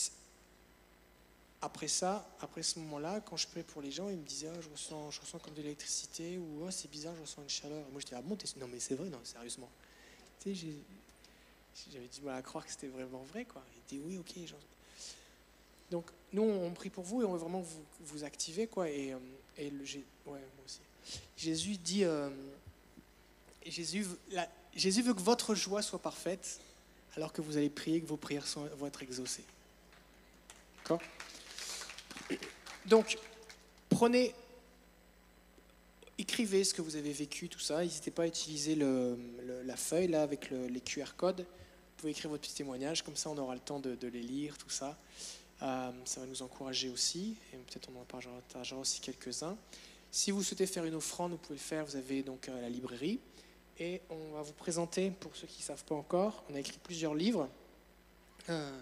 après ça, après ce moment-là, quand je priais pour les gens, ils me disaient oh, je, ressens, je ressens comme de l'électricité, ou oh, c'est bizarre, je ressens une chaleur. Et moi, j'étais ah bon, t'es... non mais c'est vrai, non, sérieusement. Tu sais, j'ai, j'avais du mal à croire que c'était vraiment vrai, quoi. Il dit oui, ok. Genre... Donc, nous, on prie pour vous et on veut vraiment vous, vous activer, quoi. Et, et le, ouais, moi aussi. Jésus dit, euh, Jésus, la, Jésus veut que votre joie soit parfaite, alors que vous allez prier, que vos prières sont, vont être exaucées. D'accord ? Donc, prenez, écrivez ce que vous avez vécu, tout ça. N'hésitez pas à utiliser le, le, la feuille là avec le, les Q R codes. Vous pouvez écrire votre petit témoignage, comme ça on aura le temps de, de les lire, tout ça. Euh, ça va nous encourager aussi, et peut-être on en partagera aussi quelques-uns. Si vous souhaitez faire une offrande, vous pouvez le faire. Vous avez donc euh, la librairie. Et on va vous présenter, pour ceux qui ne savent pas encore, on a écrit plusieurs livres. Euh,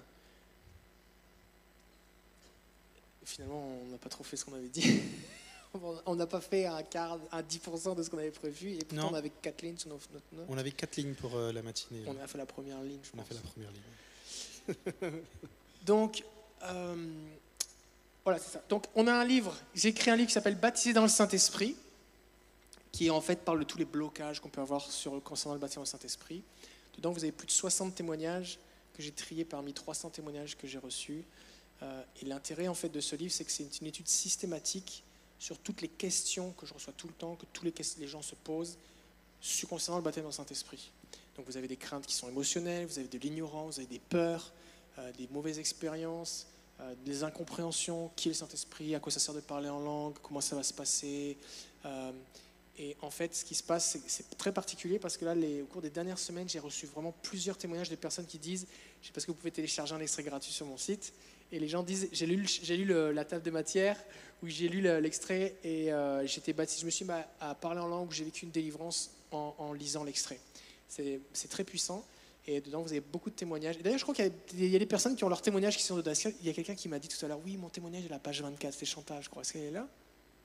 finalement, on n'a pas trop fait ce qu'on avait dit. On n'a pas fait un quart, un dix pour cent de ce qu'on avait prévu. Et pourtant, Non. on avait quatre lignes sur notre note.
On avait quatre lignes pour euh, la matinée.
On a fait la première ligne, je
On
pense.
a fait la première ligne.
Donc, euh, voilà, c'est ça. Donc, on a un livre, j'ai écrit un livre qui s'appelle Baptisé dans le Saint-Esprit, qui en fait parle de tous les blocages qu'on peut avoir sur, concernant le baptême dans le Saint-Esprit. Dedans, vous avez plus de soixante témoignages que j'ai triés parmi trois cents témoignages que j'ai reçus. Euh, et l'intérêt en fait de ce livre, c'est que c'est une étude systématique sur toutes les questions que je reçois tout le temps, que tous les, les gens se posent sur, concernant le baptême dans le Saint-Esprit. Donc vous avez des craintes qui sont émotionnelles, vous avez de l'ignorance, vous avez des peurs, euh, des mauvaises expériences, euh, des incompréhensions, qui est le Saint-Esprit, à quoi ça sert de parler en langue, comment ça va se passer. Euh, et en fait, ce qui se passe, c'est, c'est très particulier parce que là, les, au cours des dernières semaines, j'ai reçu vraiment plusieurs témoignages de personnes qui disent, je sais pas si vous pouvez télécharger un extrait gratuit sur mon site, et les gens disent, j'ai lu, j'ai lu le, la table de matière, où j'ai lu le, l'extrait, et euh, j'étais baptisé, je me suis mis à, à parler en langue, où j'ai vécu une délivrance en, en lisant l'extrait. C'est, c'est très puissant, et dedans, vous avez beaucoup de témoignages. Et d'ailleurs, je crois qu'il y a, il y a des personnes qui ont leurs témoignages qui sont dedans. Il y a quelqu'un qui m'a dit tout à l'heure, oui, mon témoignage est à la page vingt-quatre, c'est Chantal, je crois. Est-ce qu'elle est là ?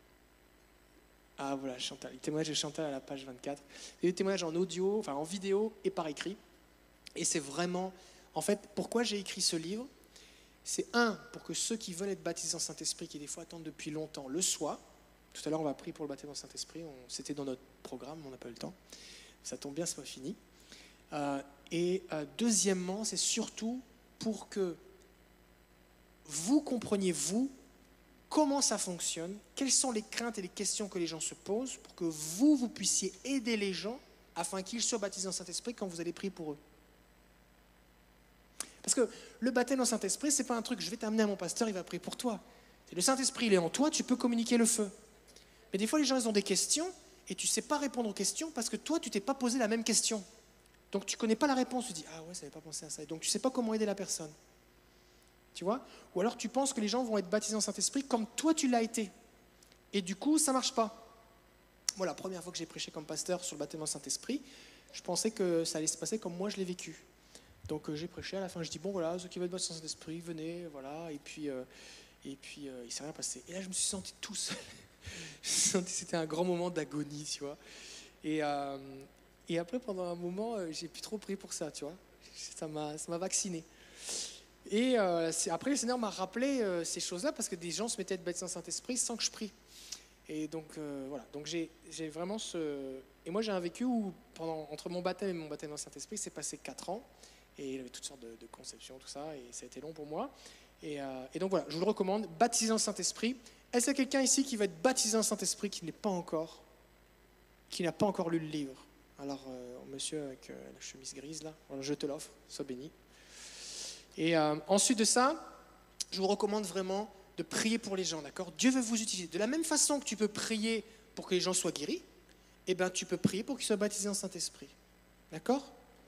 Ah voilà, Chantal. Le témoignage de Chantal à la page vingt-quatre. Il y a des témoignages en audio, enfin en vidéo et par écrit. Et c'est vraiment... En fait, pourquoi j'ai écrit ce livre ? C'est un, pour que ceux qui veulent être baptisés en Saint-Esprit, qui des fois attendent depuis longtemps, le soient. Tout à l'heure, on va prier pour le baptême en Saint-Esprit. On, c'était dans notre programme, mais on n'a pas eu le temps. Ça tombe bien, c'est pas fini. Euh, et euh, deuxièmement, c'est surtout pour que vous compreniez, vous, comment ça fonctionne, quelles sont les craintes et les questions que les gens se posent, pour que vous, vous puissiez aider les gens afin qu'ils soient baptisés en Saint-Esprit quand vous allez prier pour eux. Parce que le baptême en Saint-Esprit, c'est pas un truc, je vais t'amener à mon pasteur, il va prier pour toi. C'est le Saint-Esprit, il est en toi, tu peux communiquer le feu. Mais des fois, les gens, ils ont des questions et tu sais pas répondre aux questions parce que toi, tu t'es pas posé la même question. Donc, tu connais pas la réponse, tu dis, ah ouais, ça n'avait pas pensé à ça. Et donc, tu sais pas comment aider la personne. Tu vois ? Ou alors, tu penses que les gens vont être baptisés en Saint-Esprit comme toi, tu l'as été. Et du coup, ça marche pas.
moi, la première fois que j'ai prêché comme pasteur sur le baptême dans le Saint-Esprit, je pensais que ça allait se passer comme moi je l'ai vécu. Donc euh, j'ai prêché, à la fin je dis, bon voilà, ceux qui veulent être baptisés dans le Saint-Esprit, venez, voilà, et puis, euh, et puis euh, il ne s'est rien passé. Et là, je me suis senti tout seul. Je me suis senti que c'était un grand moment d'agonie, tu vois. Et, euh, et après, pendant un moment, euh, j'ai plus trop prié pour ça, tu vois. Ça m'a, ça m'a vacciné. Et euh, c'est, après, le Seigneur m'a rappelé euh, ces choses-là parce que des gens se mettaient à être baptisés dans le Saint-Esprit sans que je prie. Et donc, euh, voilà. Donc, j'ai, j'ai vraiment ce... Et moi, j'ai un vécu où, pendant, entre mon baptême et mon baptême dans le Saint-Esprit, c'est passé quatre ans. Et il y avait toutes sortes de, de conceptions, tout ça. Et ça a été long pour moi. Et, euh, et donc, voilà, je vous le recommande. Baptisé dans le Saint-Esprit. Est-ce qu'il y a quelqu'un ici qui va être baptisé dans le Saint-Esprit qui n'est pas encore, qui n'a pas encore lu le livre? Alors, euh, monsieur avec euh, la chemise grise, là, voilà, je te l'offre. Sois béni. Et euh, ensuite de ça, je vous recommande vraiment de prier pour les gens, d'accord? Dieu veut vous utiliser. De la même façon que tu peux prier pour que les gens soient guéris, eh ben, tu peux prier pour qu'ils soient baptisés en Saint-Esprit. D'accord?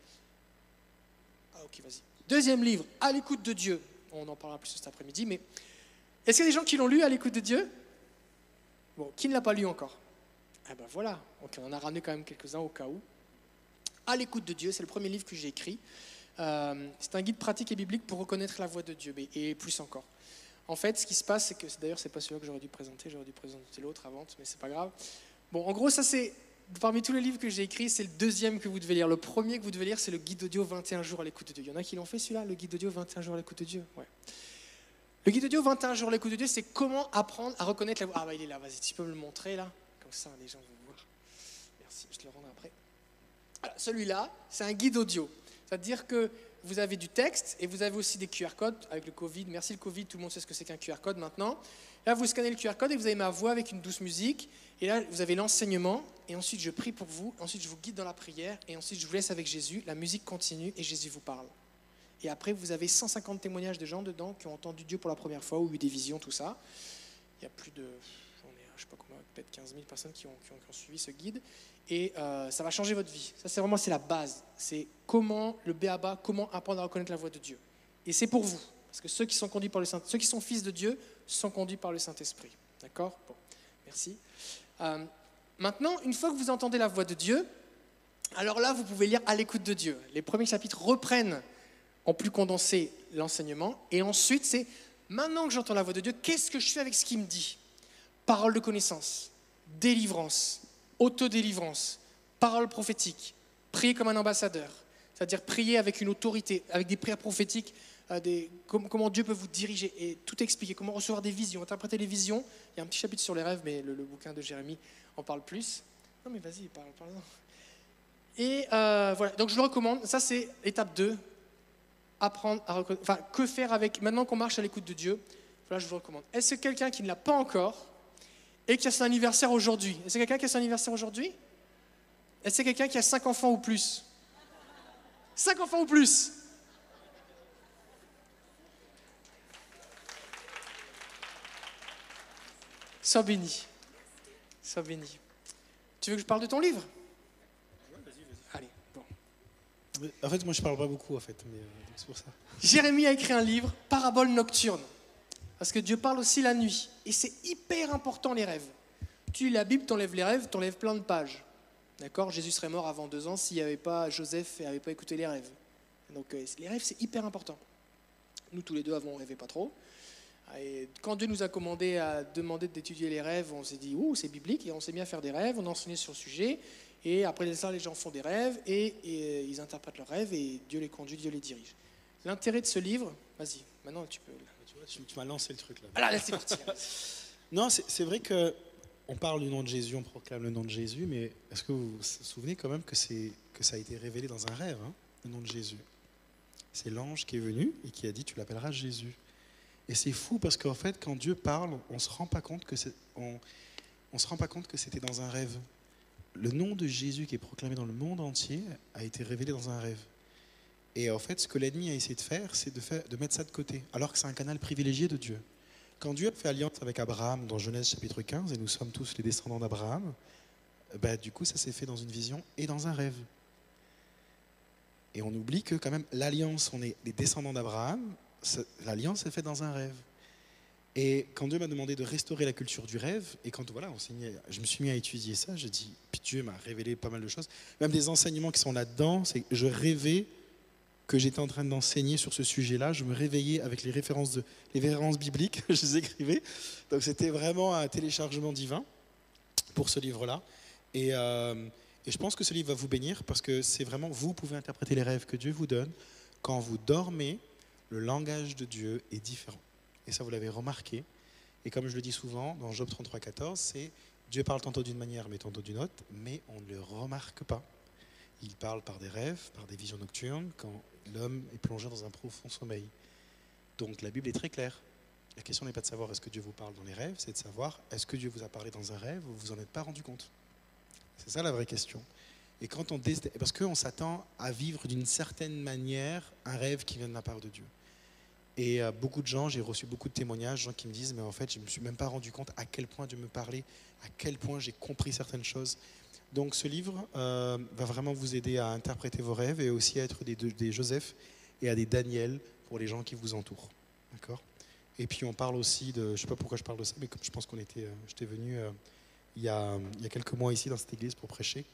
Ah, ok, vas-y. Deuxième livre, À l'écoute de Dieu. On en parlera plus cet après-midi, mais est-ce qu'il y a des gens qui l'ont lu, À l'écoute de Dieu? Bon, qui ne l'a pas lu encore? Eh ben voilà, ok, on en a ramené quand même quelques-uns au cas où. À l'écoute de Dieu, c'est le premier livre que j'ai écrit. Euh, c'est un guide pratique et biblique pour reconnaître la voix de Dieu, et plus encore. En fait, ce qui se passe, c'est que, d'ailleurs, c'est pas celui-là que j'aurais dû présenter, j'aurais dû présenter l'autre avant, mais c'est pas grave. Bon, en gros, ça c'est, parmi tous les livres que j'ai écrits, c'est le deuxième que vous devez lire. Le premier que vous devez lire, c'est le guide audio vingt et un jours à l'écoute de Dieu. Il y en a qui l'ont fait celui-là, le guide audio vingt et un jours à l'écoute de Dieu? Ouais. Le guide audio vingt et un jours à l'écoute de Dieu, c'est comment apprendre à reconnaître la voix. Ah bah il est là, vas-y, tu peux me le montrer là? Comme ça, les gens vont voir. Merci, je te le rendrai après. Alors, celui-là, c'est un guide audio. C'est-à-dire que vous avez du texte et vous avez aussi des Q R codes avec le Covid. Merci le Covid, tout le monde sait ce que c'est qu'un Q R code maintenant. Là, vous scannez le Q R code et vous avez ma voix avec une douce musique. Et là, vous avez l'enseignement. Et ensuite, je prie pour vous. Ensuite, je vous guide dans la prière. Et ensuite, je vous laisse avec Jésus. La musique continue et Jésus vous parle. Et après, vous avez cent cinquante témoignages de gens dedans qui ont entendu Dieu pour la première fois ou eu des visions, tout ça. Il y a plus de, j'en ai, je sais pas combien, peut-être quinze mille personnes qui ont, qui ont, qui ont suivi ce guide. Et euh, ça va changer votre vie. Ça, c'est vraiment, c'est la base. C'est comment, le B A B A, comment apprendre à reconnaître la voix de Dieu. Et c'est pour vous. Parce que ceux qui sont conduits par le Saint, ceux qui sont fils de Dieu sont conduits par le Saint-Esprit. D'accord? Bon, merci. Euh, maintenant, une fois que vous entendez la voix de Dieu, alors là, vous pouvez lire À l'écoute de Dieu. Les premiers chapitres reprennent en plus condensé l'enseignement. Et ensuite, c'est maintenant que j'entends la voix de Dieu, qu'est-ce que je fais avec ce qu'il me dit? Parole de connaissance, délivrance, autodélivrance, parole prophétique, prier comme un ambassadeur, c'est-à-dire prier avec une autorité, avec des prières prophétiques, euh, des, com- comment Dieu peut vous diriger et tout expliquer, comment recevoir des visions, interpréter les visions. Il y a un petit chapitre sur les rêves, mais le, le bouquin de Jérémie en parle plus. Non mais vas-y, parle, parle-en. Et euh, voilà, donc je le recommande. Ça c'est étape deux. Apprendre à reconnaître, enfin, que faire avec, maintenant qu'on marche à l'écoute de Dieu, voilà, je vous recommande. Est-ce que quelqu'un qui ne l'a pas encore et qui a son anniversaire aujourd'hui? Est-ce que quelqu'un qui a son anniversaire aujourd'hui? Est-ce que quelqu'un qui a cinq enfants ou plus? Cinq enfants ou plus? Sois béni. Sois béni. Tu veux que je parle de ton livre? Allez, bon.
En fait, moi, je parle pas beaucoup, en fait, mais euh, donc c'est pour ça.
Jérémie a écrit un livre, Parabole nocturne. Parce que Dieu parle aussi la nuit. Et c'est hyper important, les rêves. Tu lis la Bible, t'enlèves les rêves, t'enlèves plein de pages. D'accord? Jésus serait mort avant deux ans s'il n'y avait pas Joseph et n'avait pas écouté les rêves. Donc euh, les rêves, c'est hyper important. Nous, tous les deux, avons rêvé pas trop. Et quand Dieu nous a commandé à demander d'étudier les rêves, on s'est dit, ouh, c'est biblique, et on s'est mis à faire des rêves, on a enseigné sur le sujet. Et après ça, les gens font des rêves, et, et ils interprètent leurs rêves, et Dieu les conduit, Dieu les dirige. L'intérêt de ce livre, vas-y, maintenant tu peux...
Tu vois, tu, tu m'as lancé le truc là.
Voilà, là, c'est parti.
Non, c'est, c'est vrai que on parle du nom de Jésus, on proclame le nom de Jésus, mais est-ce que vous vous souvenez quand même que, c'est, que ça a été révélé dans un rêve, hein, le nom de Jésus? C'est l'ange qui est venu et qui a dit, tu l'appelleras Jésus. Et c'est fou parce qu'en fait, quand Dieu parle, on ne se rend pas compte que c'est, on, on se rend pas compte que c'était dans un rêve. Le nom de Jésus qui est proclamé dans le monde entier a été révélé dans un rêve. Et en fait, ce que l'ennemi a essayé de faire, c'est de, faire, de mettre ça de côté, alors que c'est un canal privilégié de Dieu. Quand Dieu a fait alliance avec Abraham dans Genèse chapitre quinze, et nous sommes tous les descendants d'Abraham, bah, du coup, ça s'est fait dans une vision et dans un rêve. Et on oublie que quand même, l'alliance, on est les descendants d'Abraham, l'alliance est faite dans un rêve. Et quand Dieu m'a demandé de restaurer la culture du rêve, et quand voilà, enseigné, je me suis mis à étudier ça, je dis, puis Dieu m'a révélé pas mal de choses, même des enseignements qui sont là-dedans, c'est je rêvais que j'étais en train d'enseigner sur ce sujet-là, je me réveillais avec les références, de, les références bibliques, je les écrivais, donc c'était vraiment un téléchargement divin pour ce livre-là. Et, euh, et je pense que ce livre va vous bénir parce que c'est vraiment, vous pouvez interpréter les rêves que Dieu vous donne. Quand vous dormez, le langage de Dieu est différent. Et ça, vous l'avez remarqué. Et comme je le dis souvent, dans Job trente-trois, quatorze, c'est Dieu parle tantôt d'une manière, mais tantôt d'une autre, mais on ne le remarque pas. Il parle par des rêves, par des visions nocturnes, quand l'homme est plongé dans un profond sommeil. Donc la Bible est très claire. La question n'est pas de savoir est-ce que Dieu vous parle dans les rêves, c'est de savoir est-ce que Dieu vous a parlé dans un rêve ou vous vous en êtes pas rendu compte. C'est ça la vraie question. Et quand on dé... Parce qu'on s'attend à vivre d'une certaine manière un rêve qui vient de la part de Dieu. Et euh, beaucoup de gens, j'ai reçu beaucoup de témoignages, gens qui me disent, mais en fait, je ne me suis même pas rendu compte à quel point Dieu me parlait, à quel point j'ai compris certaines choses. Donc ce livre euh, va vraiment vous aider à interpréter vos rêves et aussi à être des, des Joseph et à des Daniel pour les gens qui vous entourent. D'accord ? Et puis on parle aussi de, je ne sais pas pourquoi je parle de ça, mais comme je pense qu'on était, euh, j'étais venu euh, il, y a, il y a quelques mois ici dans cette église pour prêcher.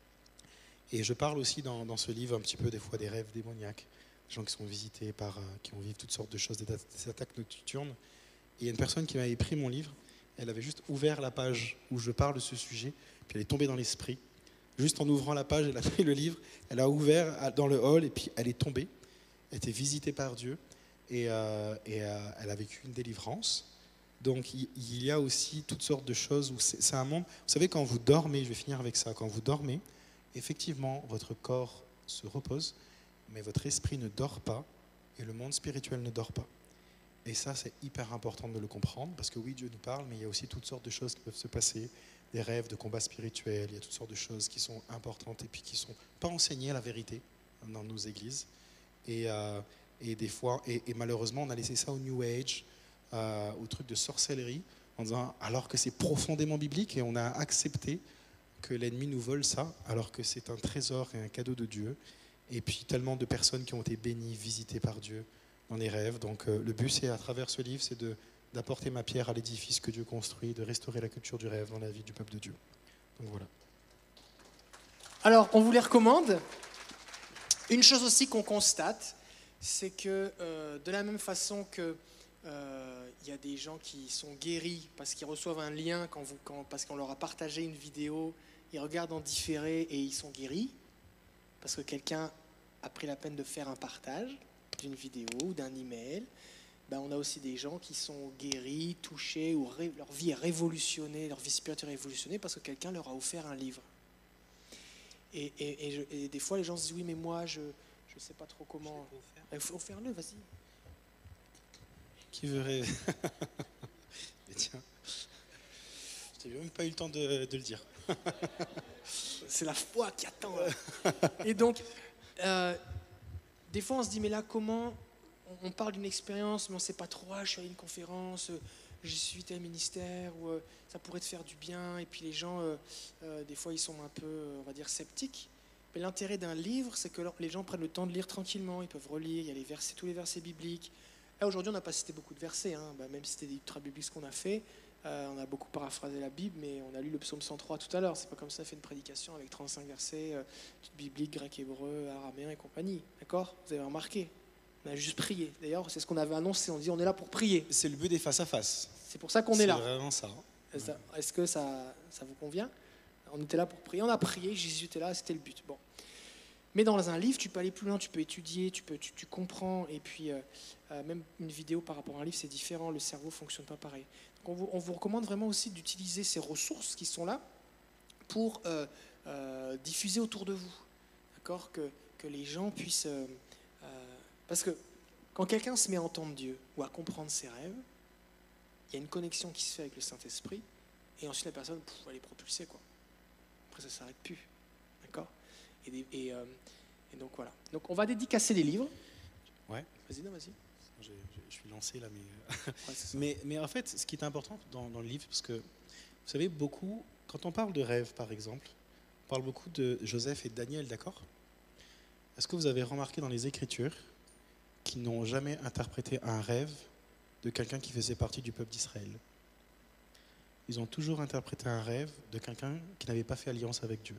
Et je parle aussi dans, dans ce livre un petit peu des fois des rêves démoniaques. Des gens qui sont visités par, euh, qui ont vécu toutes sortes de choses, des, des attaques nocturnes. Et il y a une personne qui m'avait pris mon livre, elle avait juste ouvert la page où je parle de ce sujet, puis elle est tombée dans l'esprit. Juste en ouvrant la page, elle a pris le livre, elle a ouvert dans le hall, et puis elle est tombée. Elle était visitée par Dieu, et, euh, et euh, elle a vécu une délivrance. Donc il, il y a aussi toutes sortes de choses, où c'est, c'est un monde... Vous savez, quand vous dormez, je vais finir avec ça, quand vous dormez, effectivement, votre corps se repose, mais votre esprit ne dort pas et le monde spirituel ne dort pas. Et ça, c'est hyper important de le comprendre parce que oui, Dieu nous parle, mais il y a aussi toutes sortes de choses qui peuvent se passer, des rêves de combats spirituels, il y a toutes sortes de choses qui sont importantes et puis qui ne sont pas enseignées à la vérité dans nos églises. Et, euh, et des fois, et, et malheureusement, on a laissé ça au New Age, euh, au truc de sorcellerie, en disant, alors que c'est profondément biblique et on a accepté que l'ennemi nous vole ça, alors que c'est un trésor et un cadeau de Dieu. Et puis tellement de personnes qui ont été bénies, visitées par Dieu dans les rêves. Donc euh, le but, c'est à travers ce livre, c'est de, d'apporter ma pierre à l'édifice que Dieu construit, de restaurer la culture du rêve dans la vie du peuple de Dieu. Donc voilà.
Alors, on vous les recommande. Une chose aussi qu'on constate, c'est que euh, de la même façon que euh, il y a des gens qui sont guéris parce qu'ils reçoivent un lien quand vous, quand, parce qu'on leur a partagé une vidéo, ils regardent en différé et ils sont guéris. Parce que quelqu'un a pris la peine de faire un partage d'une vidéo ou d'un email, ben on a aussi des gens qui sont guéris, touchés, ou ré, leur vie est révolutionnée, leur vie spirituelle est révolutionnée parce que quelqu'un leur a offert un livre. Et, et, et, je, et des fois, les gens se disent, oui, mais moi, je ne sais pas trop comment... Il faut offrir-le, vas-y.
Qui veut rêver? Mais tiens, je n'ai même pas eu le temps de, de le dire.
C'est la foi qui attend. Et donc, euh, des fois, on se dit, mais là, comment on parle d'une expérience, mais on ne sait pas trop, ah, je suis allé à une conférence, euh, j'ai suivi tel ministère, ou euh, ça pourrait te faire du bien. Et puis les gens, euh, euh, des fois, ils sont un peu, on va dire, sceptiques. Mais l'intérêt d'un livre, c'est que les gens prennent le temps de lire tranquillement, ils peuvent relire, il y a les versets, tous les versets bibliques. Là, aujourd'hui, on n'a pas cité beaucoup de versets, hein. Bah, même si c'était des ultra bibliques ce qu'on a fait. Euh, on a beaucoup paraphrasé la Bible, mais on a lu le psaume cent trois tout à l'heure. C'est pas comme ça, on fait une prédication avec trente-cinq versets, euh, toute biblique, grec, hébreu, araméen et compagnie. D'accord? Vous avez remarqué? On a juste prié. D'ailleurs, c'est ce qu'on avait annoncé. On dit on est là pour prier.
C'est le but des face à face.
C'est pour ça qu'on est là.
C'est vraiment ça.
Est-ce, est-ce que ça, ça vous convient? On était là pour prier. On a prié. Jésus était là. C'était le but. Bon. Mais dans un livre, tu peux aller plus loin. Tu peux étudier. Tu peux, tu, tu comprends. Et puis euh, euh, même une vidéo par rapport à un livre, c'est différent. Le cerveau fonctionne pas pareil. On vous, on vous recommande vraiment aussi d'utiliser ces ressources qui sont là pour euh, euh, diffuser autour de vous, d'accord, que, que les gens puissent... Euh, euh, parce que quand quelqu'un se met à entendre Dieu ou à comprendre ses rêves, il y a une connexion qui se fait avec le Saint-Esprit et ensuite la personne, pouf, elle est propulsée, quoi. Après, ça ne s'arrête plus, d'accord, et, des, et, euh, et donc voilà. Donc on va dédicacer les livres.
Ouais.
Vas-y, non, vas-y.
Je, je, je suis lancé là, mais... Ouais, mais, mais en fait, ce qui est important dans, dans le livre, parce que vous savez, beaucoup, quand on parle de rêve, par exemple, on parle beaucoup de Joseph et de Daniel, d'accord? Est-ce que vous avez remarqué dans les Écritures qu'ils n'ont jamais interprété un rêve de quelqu'un qui faisait partie du peuple d'Israël. Ils ont toujours interprété un rêve de quelqu'un qui n'avait pas fait alliance avec Dieu.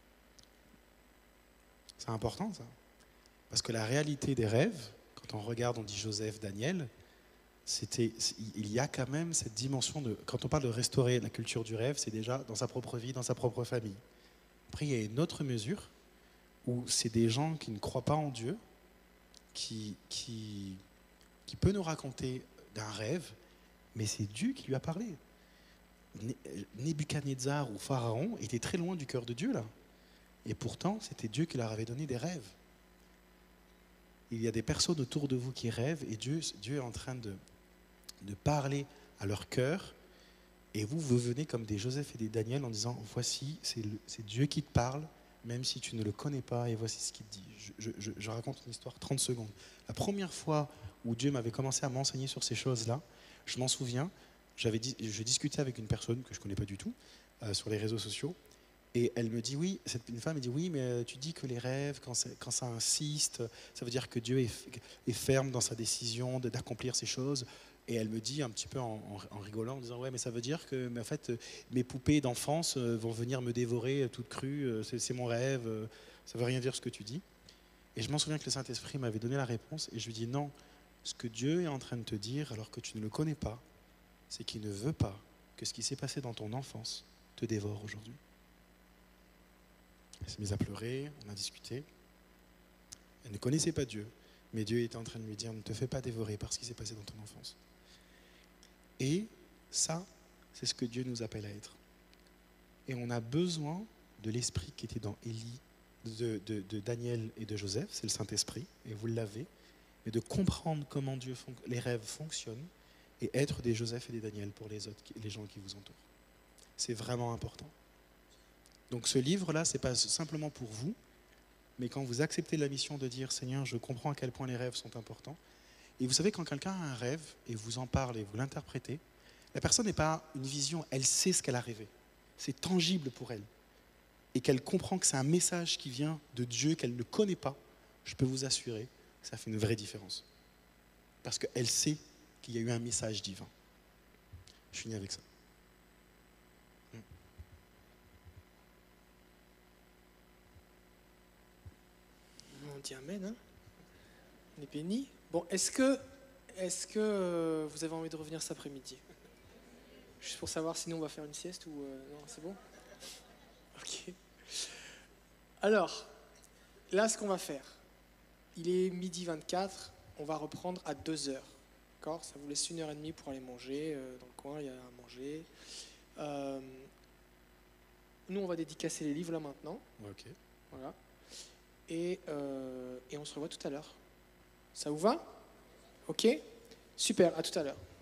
C'est important ça. Parce que la réalité des rêves, quand on regarde, on dit Joseph, Daniel, c'était, il y a quand même cette dimension de... Quand on parle de restaurer la culture du rêve, c'est déjà dans sa propre vie, dans sa propre famille. Après, il y a une autre mesure où c'est des gens qui ne croient pas en Dieu, qui, qui, qui peut nous raconter d'un rêve, mais c'est Dieu qui lui a parlé. Nebuchadnezzar ou Pharaon était très loin du cœur de Dieu là. Et pourtant, c'était Dieu qui leur avait donné des rêves. Il y a des personnes autour de vous qui rêvent et Dieu, Dieu est en train de, de parler à leur cœur. Et vous, vous venez comme des Joseph et des Daniel en disant, voici, c'est, le, c'est Dieu qui te parle, même si tu ne le connais pas, et voici ce qu'il te dit. Je, je, je raconte une histoire, trente secondes. La première fois où Dieu m'avait commencé à m'enseigner sur ces choses-là, je m'en souviens, j'avais dit, je discutais avec une personne que je ne connais pas du tout, euh, sur les réseaux sociaux, et elle me dit, oui, cette, une femme me dit, oui, mais tu dis que les rêves, quand, quand ça insiste, ça veut dire que Dieu est, est ferme dans sa décision de, d'accomplir ces choses. Et elle me dit un petit peu en, en, en rigolant, en disant, ouais, mais ça veut dire que mais en fait, mes poupées d'enfance vont venir me dévorer toutes crues, c'est, c'est mon rêve, ça veut rien dire ce que tu dis. Et je m'en souviens que le Saint-Esprit m'avait donné la réponse, et je lui dis, non, ce que Dieu est en train de te dire, alors que tu ne le connais pas, c'est qu'il ne veut pas que ce qui s'est passé dans ton enfance te dévore aujourd'hui. Elle s'est mise à pleurer, on a discuté. Elle ne connaissait pas Dieu, mais Dieu était en train de lui dire, ne te fais pas dévorer par ce qui s'est passé dans ton enfance. Et ça, c'est ce que Dieu nous appelle à être. Et on a besoin de l'esprit qui était dans Élie, de, de, de Daniel et de Joseph, c'est le Saint-Esprit, et vous l'avez, mais de comprendre comment Dieu fon- les rêves fonctionnent et être des Joseph et des Daniel pour les autres, les gens qui vous entourent. C'est vraiment important. Donc ce livre-là, ce n'est pas simplement pour vous, mais quand vous acceptez la mission de dire « Seigneur, je comprends à quel point les rêves sont importants », et vous savez, quand quelqu'un a un rêve et vous en parle et vous l'interprétez, la personne n'est pas une vision, elle sait ce qu'elle a rêvé. C'est tangible pour elle. Et qu'elle comprend que c'est un message qui vient de Dieu qu'elle ne connaît pas, je peux vous assurer que ça fait une vraie différence. Parce qu'elle sait qu'il y a eu un message divin. Je finis avec ça.
On dit amen, hein? On est bénis. Bon, est-ce que, est-ce que euh, vous avez envie de revenir cet après-midi? Juste pour savoir, sinon on va faire une sieste ou... Euh, non, c'est bon? Ok. Alors, là, ce qu'on va faire, il est midi vingt-quatre, on va reprendre à deux heures. D'accord? Ça vous laisse une heure et demie pour aller manger. Euh, dans le coin, il y a à manger. Euh, nous, on va dédicacer les livres là maintenant.
Ok.
Voilà. Et, euh, et on se revoit tout à l'heure. Ça vous va? Ok? Super, à tout à l'heure.